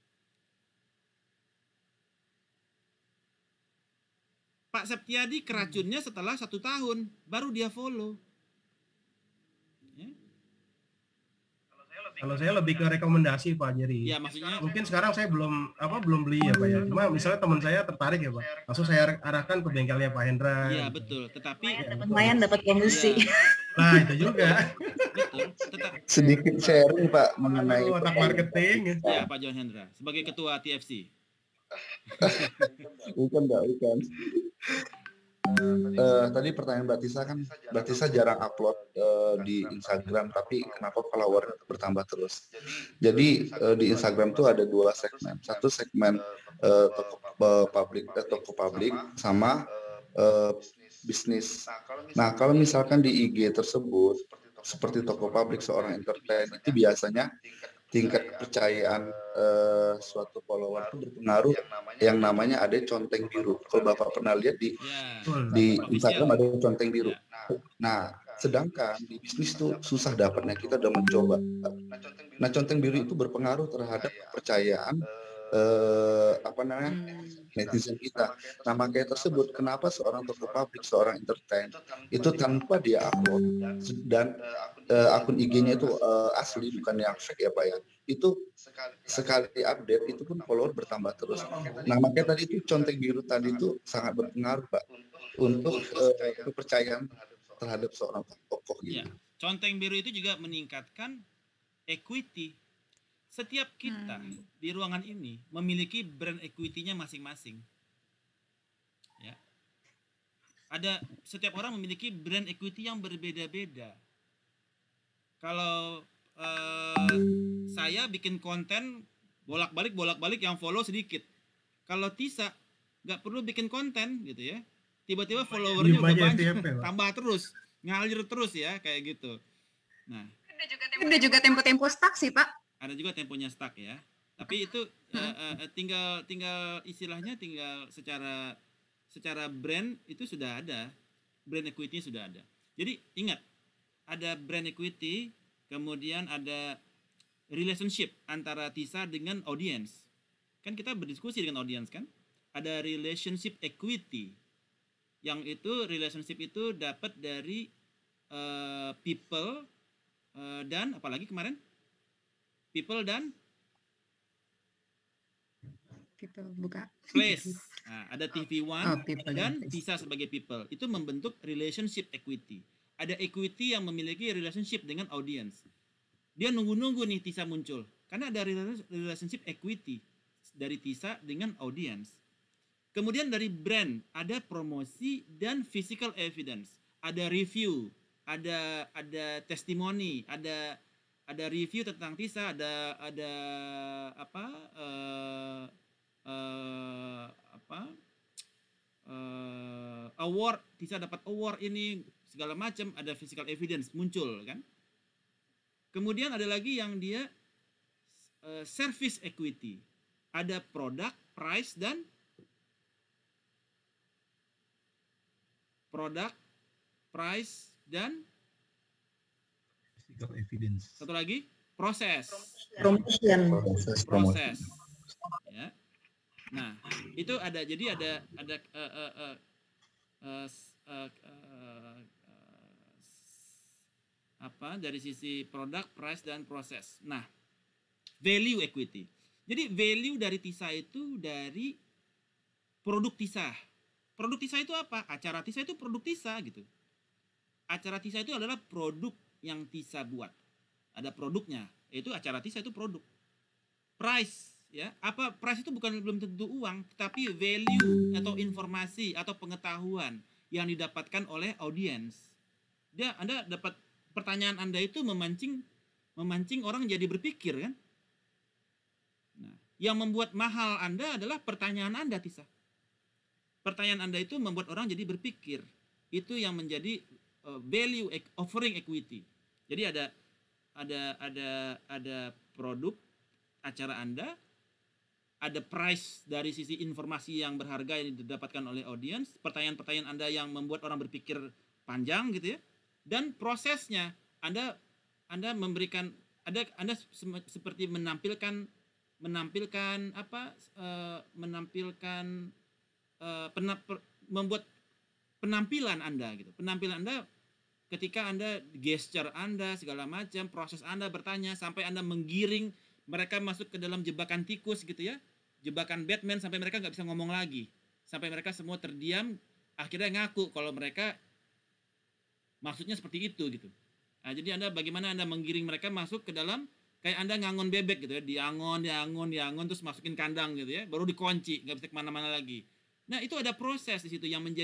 Pak Septiadi keracunnya setelah satu tahun, baru dia follow. Ya. Kalau saya lebih ke rekomendasi Pak Jerry. Ya maksudnya. Mungkin sekarang saya belum apa belum beli ya Pak ya. Cuma misalnya teman saya tertarik ya Pak, langsung saya arahkan ke bengkelnya Pak Hendra. Iya betul. Tetapi lumayan dapat komisi. Ya. Nah itu juga. Betul. Tetap. Sedikit sharing Pak mengenai otak marketing. Ya Pak John Hendra sebagai ketua T F C. Bukan Pak, bukan. Uh, tadi pertanyaan Mbak Tisa kan, Mbak Tisa jarang upload uh, di Instagram, tapi kenapa follower bertambah terus? Jadi uh, di Instagram tuh ada dua segmen, satu segmen uh, toko uh, publik, uh, toko publik sama uh, bisnis. Nah kalau misalkan di I G tersebut seperti toko publik seorang entertain itu biasanya tingkat kepercayaan uh, suatu follower itu berpengaruh yang namanya ada conteng biru. Kalau Bapak pernah lihat di Ya, di Pak Instagram Michel. ada conteng biru. Ya. Nah, sedangkan di bisnis tuh susah dapatnya, kita udah mencoba. Nah, conteng biru itu berpengaruh terhadap kepercayaan eh, apa namanya netizen kita. Nah, makanya tersebut kenapa seorang tokoh publik, seorang entertain itu tanpa dia upload dan uh, akun I G-nya itu uh, asli bukan yang fake ya Pak ya, itu sekali update itu pun follower bertambah terus. Nah makanya tadi itu conteng biru tadi itu sangat berpengaruh Pak untuk uh, kepercayaan terhadap seorang tokoh gitu. Ya, conteng biru itu juga meningkatkan equity. Setiap kita hmm. di ruangan ini memiliki brand equity-nya masing-masing. Ya. Ada setiap orang memiliki brand equity yang berbeda-beda. Kalau uh, saya bikin konten bolak-balik bolak-balik yang follow sedikit. Kalau Tisa nggak perlu bikin konten gitu ya. Tiba-tiba followernya udah banyak, tambah terus, ngalir terus ya kayak gitu. Nah, ada juga tempo-tempo stuck sih Pak. Ada juga temponya stuck ya. Tapi itu uh, uh, tinggal tinggal istilahnya tinggal secara secara brand itu sudah ada, brand equity sudah ada. Jadi ingat, ada brand equity, kemudian ada relationship antara Tisa dengan audience. Kan kita berdiskusi dengan audience kan? Ada relationship equity. Yang itu relationship itu dapat dari uh, people uh, dan apalagi kemarin? People dan people buka place. Nah, ada T V One oh, dan Tisa sebagai people. Itu membentuk relationship equity. Ada equity yang memiliki relationship dengan audience. Dia nunggu-nunggu nih Tisa muncul. Karena ada relationship equity dari Tisa dengan audience. Kemudian dari brand, ada promosi dan physical evidence. Ada review, ada ada testimoni, ada ada review tentang Tisa, ada ada apa uh, uh, apa uh, award, Tisa dapat award ini segala macam, ada physical evidence muncul kan. Kemudian ada lagi yang dia uh, service equity, ada produk, price dan produk, price dan physical evidence. Satu lagi, proses. Promotion. Proses. Proses. Ya. Nah, itu ada jadi ada ada uh, uh, uh, uh, uh, uh, uh, apa dari sisi produk, price dan proses. Nah, value equity. Jadi value dari Tisa itu dari produk Tisa. Produk Tisa itu apa? Acara Tisa itu produk Tisa gitu. Acara Tisa itu adalah produk yang Tisa buat. Ada produknya, yaitu acara Tisa itu produk. Price, ya. Apa price itu bukan belum tentu uang, tapi value atau informasi atau pengetahuan yang didapatkan oleh audiens. Dia Anda dapat pertanyaan Anda itu memancing memancing orang jadi berpikir kan? Nah, yang membuat mahal Anda adalah pertanyaan Anda, Tisa. Pertanyaan Anda itu membuat orang jadi berpikir. Itu yang menjadi value offering equity. Jadi ada ada ada ada produk acara Anda, ada price dari sisi informasi yang berharga yang didapatkan oleh audiens, pertanyaan-pertanyaan Anda yang membuat orang berpikir panjang gitu ya. Dan prosesnya Anda Anda memberikan ada Anda seperti menampilkan menampilkan apa uh, menampilkan uh, pena, per, membuat penampilan Anda gitu. Penampilan Anda ketika Anda gesture Anda segala macam, proses Anda bertanya sampai Anda menggiring mereka masuk ke dalam jebakan tikus gitu ya. Jebakan Batman sampai mereka nggak bisa ngomong lagi. Sampai mereka semua terdiam, akhirnya ngaku kalau mereka maksudnya seperti itu gitu. Nah, jadi Anda bagaimana Anda menggiring mereka masuk ke dalam kayak Anda ngangon bebek gitu ya, diangon, diangon, diangon terus masukin kandang gitu ya, baru dikunci, nggak bisa kemana-mana lagi. Nah, itu ada proses di situ yang menjadi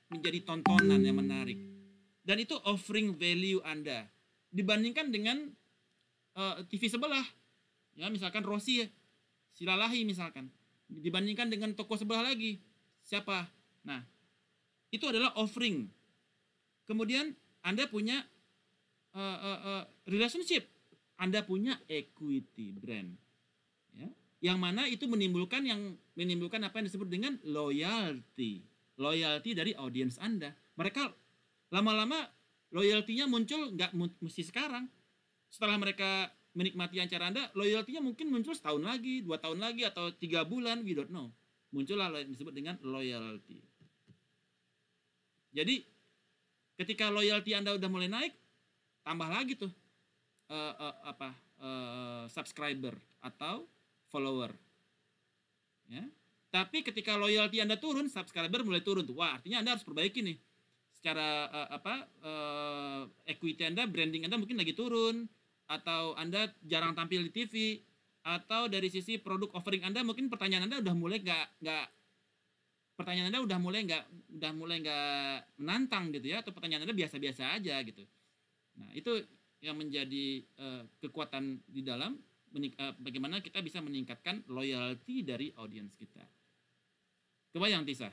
menjadi tontonan yang menarik. Dan itu offering value Anda dibandingkan dengan uh, T V sebelah. Ya, misalkan Rossi Silalahi misalkan. Dibandingkan dengan toko sebelah lagi. Siapa? Nah, itu adalah offering. Kemudian Anda punya uh, uh, uh, relationship. Anda punya equity brand. Ya, yang mana itu menimbulkan yang menimbulkan apa yang disebut dengan loyalty. Loyalty dari audiens Anda. Mereka lama-lama loyalty-nya muncul nggak mesti sekarang. Setelah mereka menikmati acara Anda, loyalty-nya mungkin muncul setahun lagi, dua tahun lagi, atau tiga bulan, we don't know. Muncullah yang disebut dengan loyalty. Jadi, ketika loyalty Anda udah mulai naik, tambah lagi tuh uh, uh, apa uh, subscriber atau follower. Ya. Tapi ketika loyalty Anda turun, subscriber mulai turun tuh. Wah, artinya Anda harus perbaiki nih. Secara uh, apa uh, equity Anda, branding Anda mungkin lagi turun, atau Anda jarang tampil di T V, atau dari sisi produk offering Anda mungkin pertanyaan Anda udah mulai nggak nggak pertanyaan Anda udah mulai nggak udah mulai nggak menantang gitu ya, atau pertanyaan Anda biasa-biasa aja gitu. Nah, itu yang menjadi uh, kekuatan di dalam menik- uh, bagaimana kita bisa meningkatkan loyalty dari audiens kita. Kebayang, Tisa?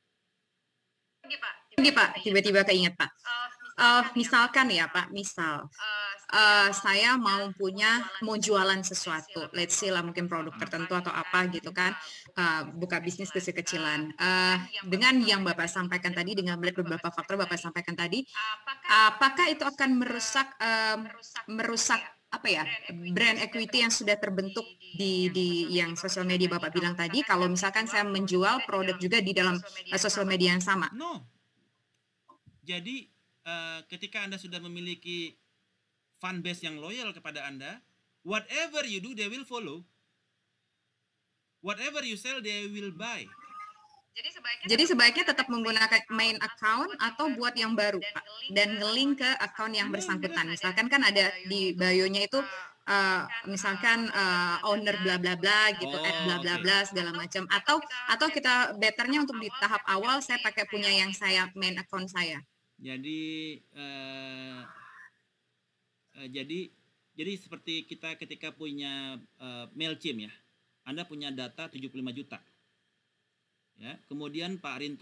Oke Pak, tiba-tiba keinget Pak. Uh, misalkan ya Pak, misal uh, saya mau punya, mau jualan sesuatu, let's say lah mungkin produk tertentu atau apa gitu kan, uh, buka bisnis kecil-kecilan. Uh, dengan yang Bapak sampaikan tadi, dengan melihat beberapa faktor Bapak sampaikan tadi, apakah itu akan merusak, uh, merusak apa ya, brand equity yang sudah terbentuk di di yang sosial media Bapak bilang tadi, kalau misalkan saya menjual produk juga di dalam uh, sosial media yang sama? No. Jadi uh, ketika Anda sudah memiliki fan base yang loyal kepada Anda, whatever you do they will follow. Whatever you sell they will buy. Jadi sebaiknya, Jadi sebaiknya tetap menggunakan main account atau buat yang baru Pak, dan nge-link ke account yang bersangkutan. Misalkan kan ada di bio-nya itu uh, misalkan uh, owner bla bla bla gitu, Oh, add bla bla oke. bla segala macam, atau atau kita betternya untuk di tahap awal saya pakai punya yang saya main account saya. Jadi uh, uh, jadi jadi seperti kita ketika punya uh, MailChimp ya. Anda punya data tujuh puluh lima juta. Ya, kemudian Pak Rinto,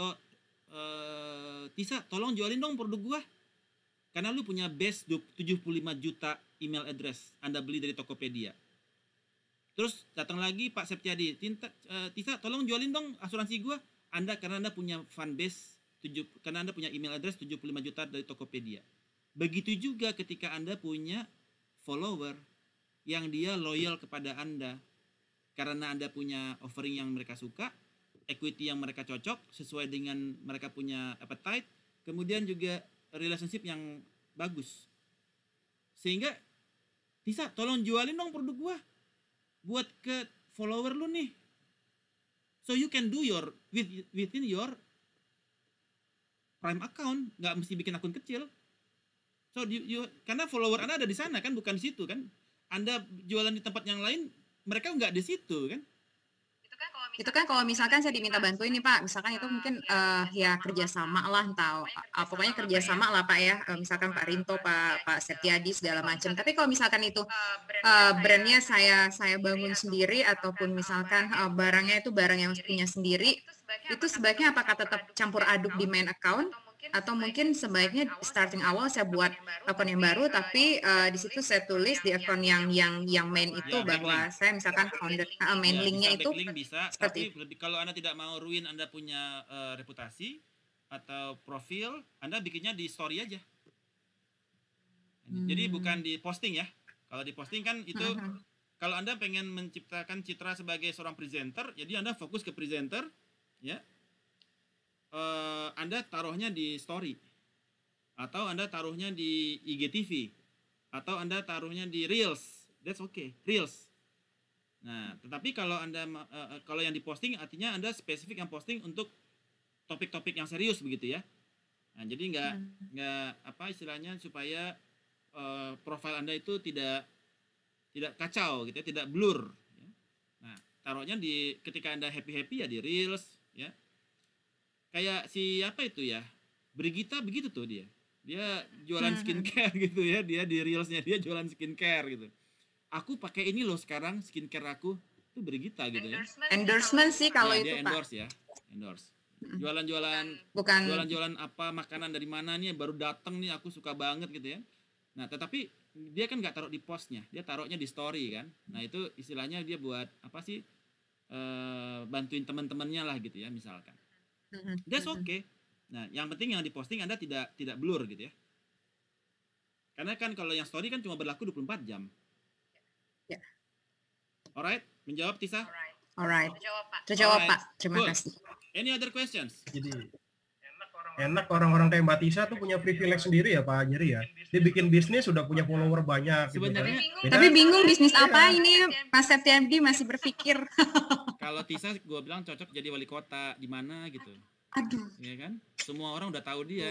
uh, Tisa, tolong jualin dong produk gua. Karena lu punya base tujuh puluh lima juta email address Anda beli dari Tokopedia. Terus datang lagi Pak Septiadi, uh, Tisa, tolong jualin dong asuransi gua. Anda karena Anda punya fan base tujuh, karena Anda punya email address tujuh puluh lima juta dari Tokopedia. Begitu juga ketika Anda punya follower yang dia loyal kepada Anda. Karena Anda punya offering yang mereka suka, equity yang mereka cocok, sesuai dengan mereka punya appetite, kemudian juga relationship yang bagus. Sehingga, Tisa, tolong jualin dong produk gua buat ke follower lu nih. So you can do your, within your Prime account, nggak mesti bikin akun kecil. So, you, you, karena follower Anda ada di sana kan, bukan di situ kan. Anda jualan di tempat yang lain, mereka nggak di situ kan. Itu kan kalau misalkan saya diminta bantuin nih Pak, misalkan itu mungkin uh, ya kerjasama lah, entah uh, pokoknya kerjasama lah Pak ya, uh, misalkan Pak Rinto, Pak Pak Septiadi segala macam. Tapi kalau misalkan itu uh, brandnya saya saya bangun sendiri, ataupun misalkan uh, barangnya itu barang yang punya sendiri, itu sebaiknya apakah tetap campur aduk di main account, atau mungkin sebaiknya starting awal saya buat akun yang baru, tapi uh, di situ saya tulis di akun yang yang yang main itu Ya, bahwa backlink. saya misalkan founder uh, main Ya, linknya bisa itu backlink bisa, seperti tapi lebih kalau Anda tidak mau ruin Anda punya uh, reputasi atau profil, Anda bikinnya di story aja. Jadi Hmm. bukan di posting ya. Kalau di posting kan itu Mhm. kalau Anda pengen menciptakan citra sebagai seorang presenter, jadi Anda fokus ke presenter, ya. Eh, Anda taruhnya di story, atau Anda taruhnya di I G T V, atau Anda taruhnya di Reels, that's okay, Reels. Nah, tetapi kalau Anda ma- eh, eh, kalau yang diposting artinya Anda spesifik yang posting untuk topik-topik yang serius begitu ya. Nah, jadi nggak nggak apa istilahnya supaya eh, profil Anda itu tidak tidak kacau gitu ya, tidak blur. Ya. Nah, taruhnya di ketika Anda happy happy ya di Reels, ya. Kayak si apa itu ya, Brigita begitu tuh dia. Dia jualan Hmm. skincare gitu ya, dia di reelsnya dia jualan skincare gitu. Aku pakai ini loh sekarang skincare aku, itu Brigita gitu ya. Endorsement sih kalau Ya, itu dia Pak. endorse ya, endorse. Jualan-jualan Bukan jualan-jualan apa makanan dari mana nih baru datang nih, aku suka banget gitu ya. Nah, tetapi dia kan nggak taruh di postnya, dia taruhnya di story kan. Nah, itu istilahnya dia buat apa sih? Eh, bantuin teman-temannya lah gitu ya misalkan. That's okay. Nah, yang penting yang diposting Anda tidak tidak blur gitu ya. Karena kan kalau yang story kan cuma berlaku dua puluh empat jam. Ya. Alright, menjawab Tisa? Alright. Terjawab Alright, Pak. Terima cool. kasih. Any other questions? Jadi enak orang-orang kayak Mbak Tisa tuh punya privilege sendiri ya Pak Ajri ya. Dia bikin bisnis sudah punya follower banyak. Sebenarnya gitu kan. Kita- Tapi bingung bisnis Iya. apa ini Mas Septiadi masih berpikir. Kalau Tisa gue bilang cocok jadi wali kota di mana gitu. Aduh. Ya kan? Semua orang udah tahu dia.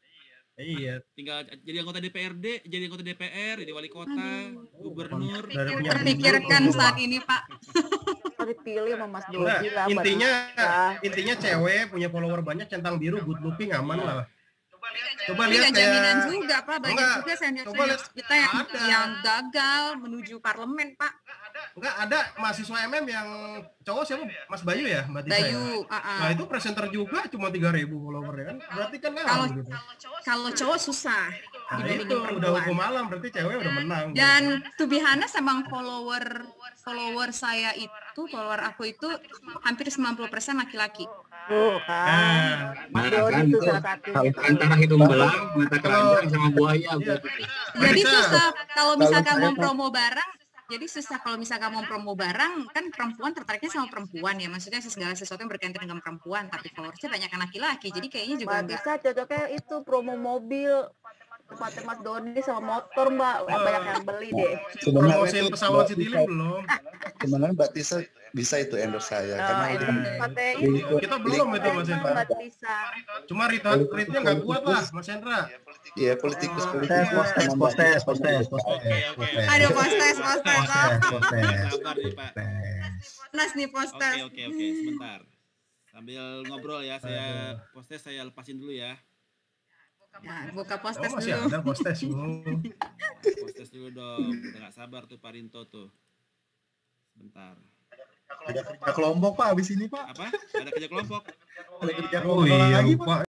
Iya. Tinggal jadi anggota D P R D, jadi anggota D P R, jadi wali kota, gubernur. Dari punya Terpikirkan gubernur, saat Pak. ini Pak. Kalau dipilih sama Mas Enggak, Dodi lah. Mbak intinya Tisa. intinya cewek punya follower banyak, centang biru, good looking, aman lah. Coba Tapi lihat nggak jaminan kayak juga Pak, banyak Enggak, juga senior coba senior lihat. kita yang Ada. yang gagal menuju parlemen Pak. enggak ada mahasiswa M M yang cowok siapa? Mas Bayu ya, Mbak Tisa ya? Bayu, ah, ah. Nah, itu presenter juga cuma tiga ribu follower ya kan. Berarti kan Kalau ngaruh gitu. kalau cowok susah Nah, dibandingin itu udah perempuan. hukum alam, berarti cewek udah menang. gitu. Dan to be honest emang follower follower saya itu, follower aku itu hampir sembilan puluh persen laki-laki. Tuh kan. Mas Nah, Dodi kan tuh tuh, salah satunya. kalau antara hidung belang, mata keranjang sama buaya. Iya. berarti. Jadi Bisa. susah kalau misalkan saya mau mau- promo barang, jadi susah kalau misalkan mau promo barang, kan perempuan tertariknya sama perempuan ya, maksudnya segala sesuatu yang berkaitan dengan perempuan, tapi followersnya banyak laki-laki, jadi kayaknya juga Mbak enggak. Tisa cocoknya itu promo mobil. Tempatnya Mas Dodi sama motor Mbak. Banyak yang beli deh. Sebenarnya Promosiin itu pesawat Mbak Citylink Tisa- belum? sebenarnya Mbak Tisa bisa itu endorse saya Nah, karena itu link- tempatnya link itu. itu- Kita belum itu Mas Emang Hendra. Mbak Tisa. Cuma rate- rate-nya nggak kuat lah Mas Hendra. Iya, politikus Oh. politikus Postes, sama Mbak postes, Tisa postes, juga. postes, Oke, oke. postes. Aduh, postes, postes. Postes, postes. Sabar nih Pak. Nas nih Oke, postes. oke, oke. Sebentar. Sambil ngobrol ya, saya postes saya lepasin dulu ya. Ya, buka Oh, postes masih dulu. ada postes. Oh. Postes dulu dong. Udah gak sabar tuh Pak Rinto tuh. Sebentar. Ada kerja kelompok Pak abis ini Pak. Apa? Ada kerja kelompok. Ada kerja Oh kelompok iya lagi Pak. lupa.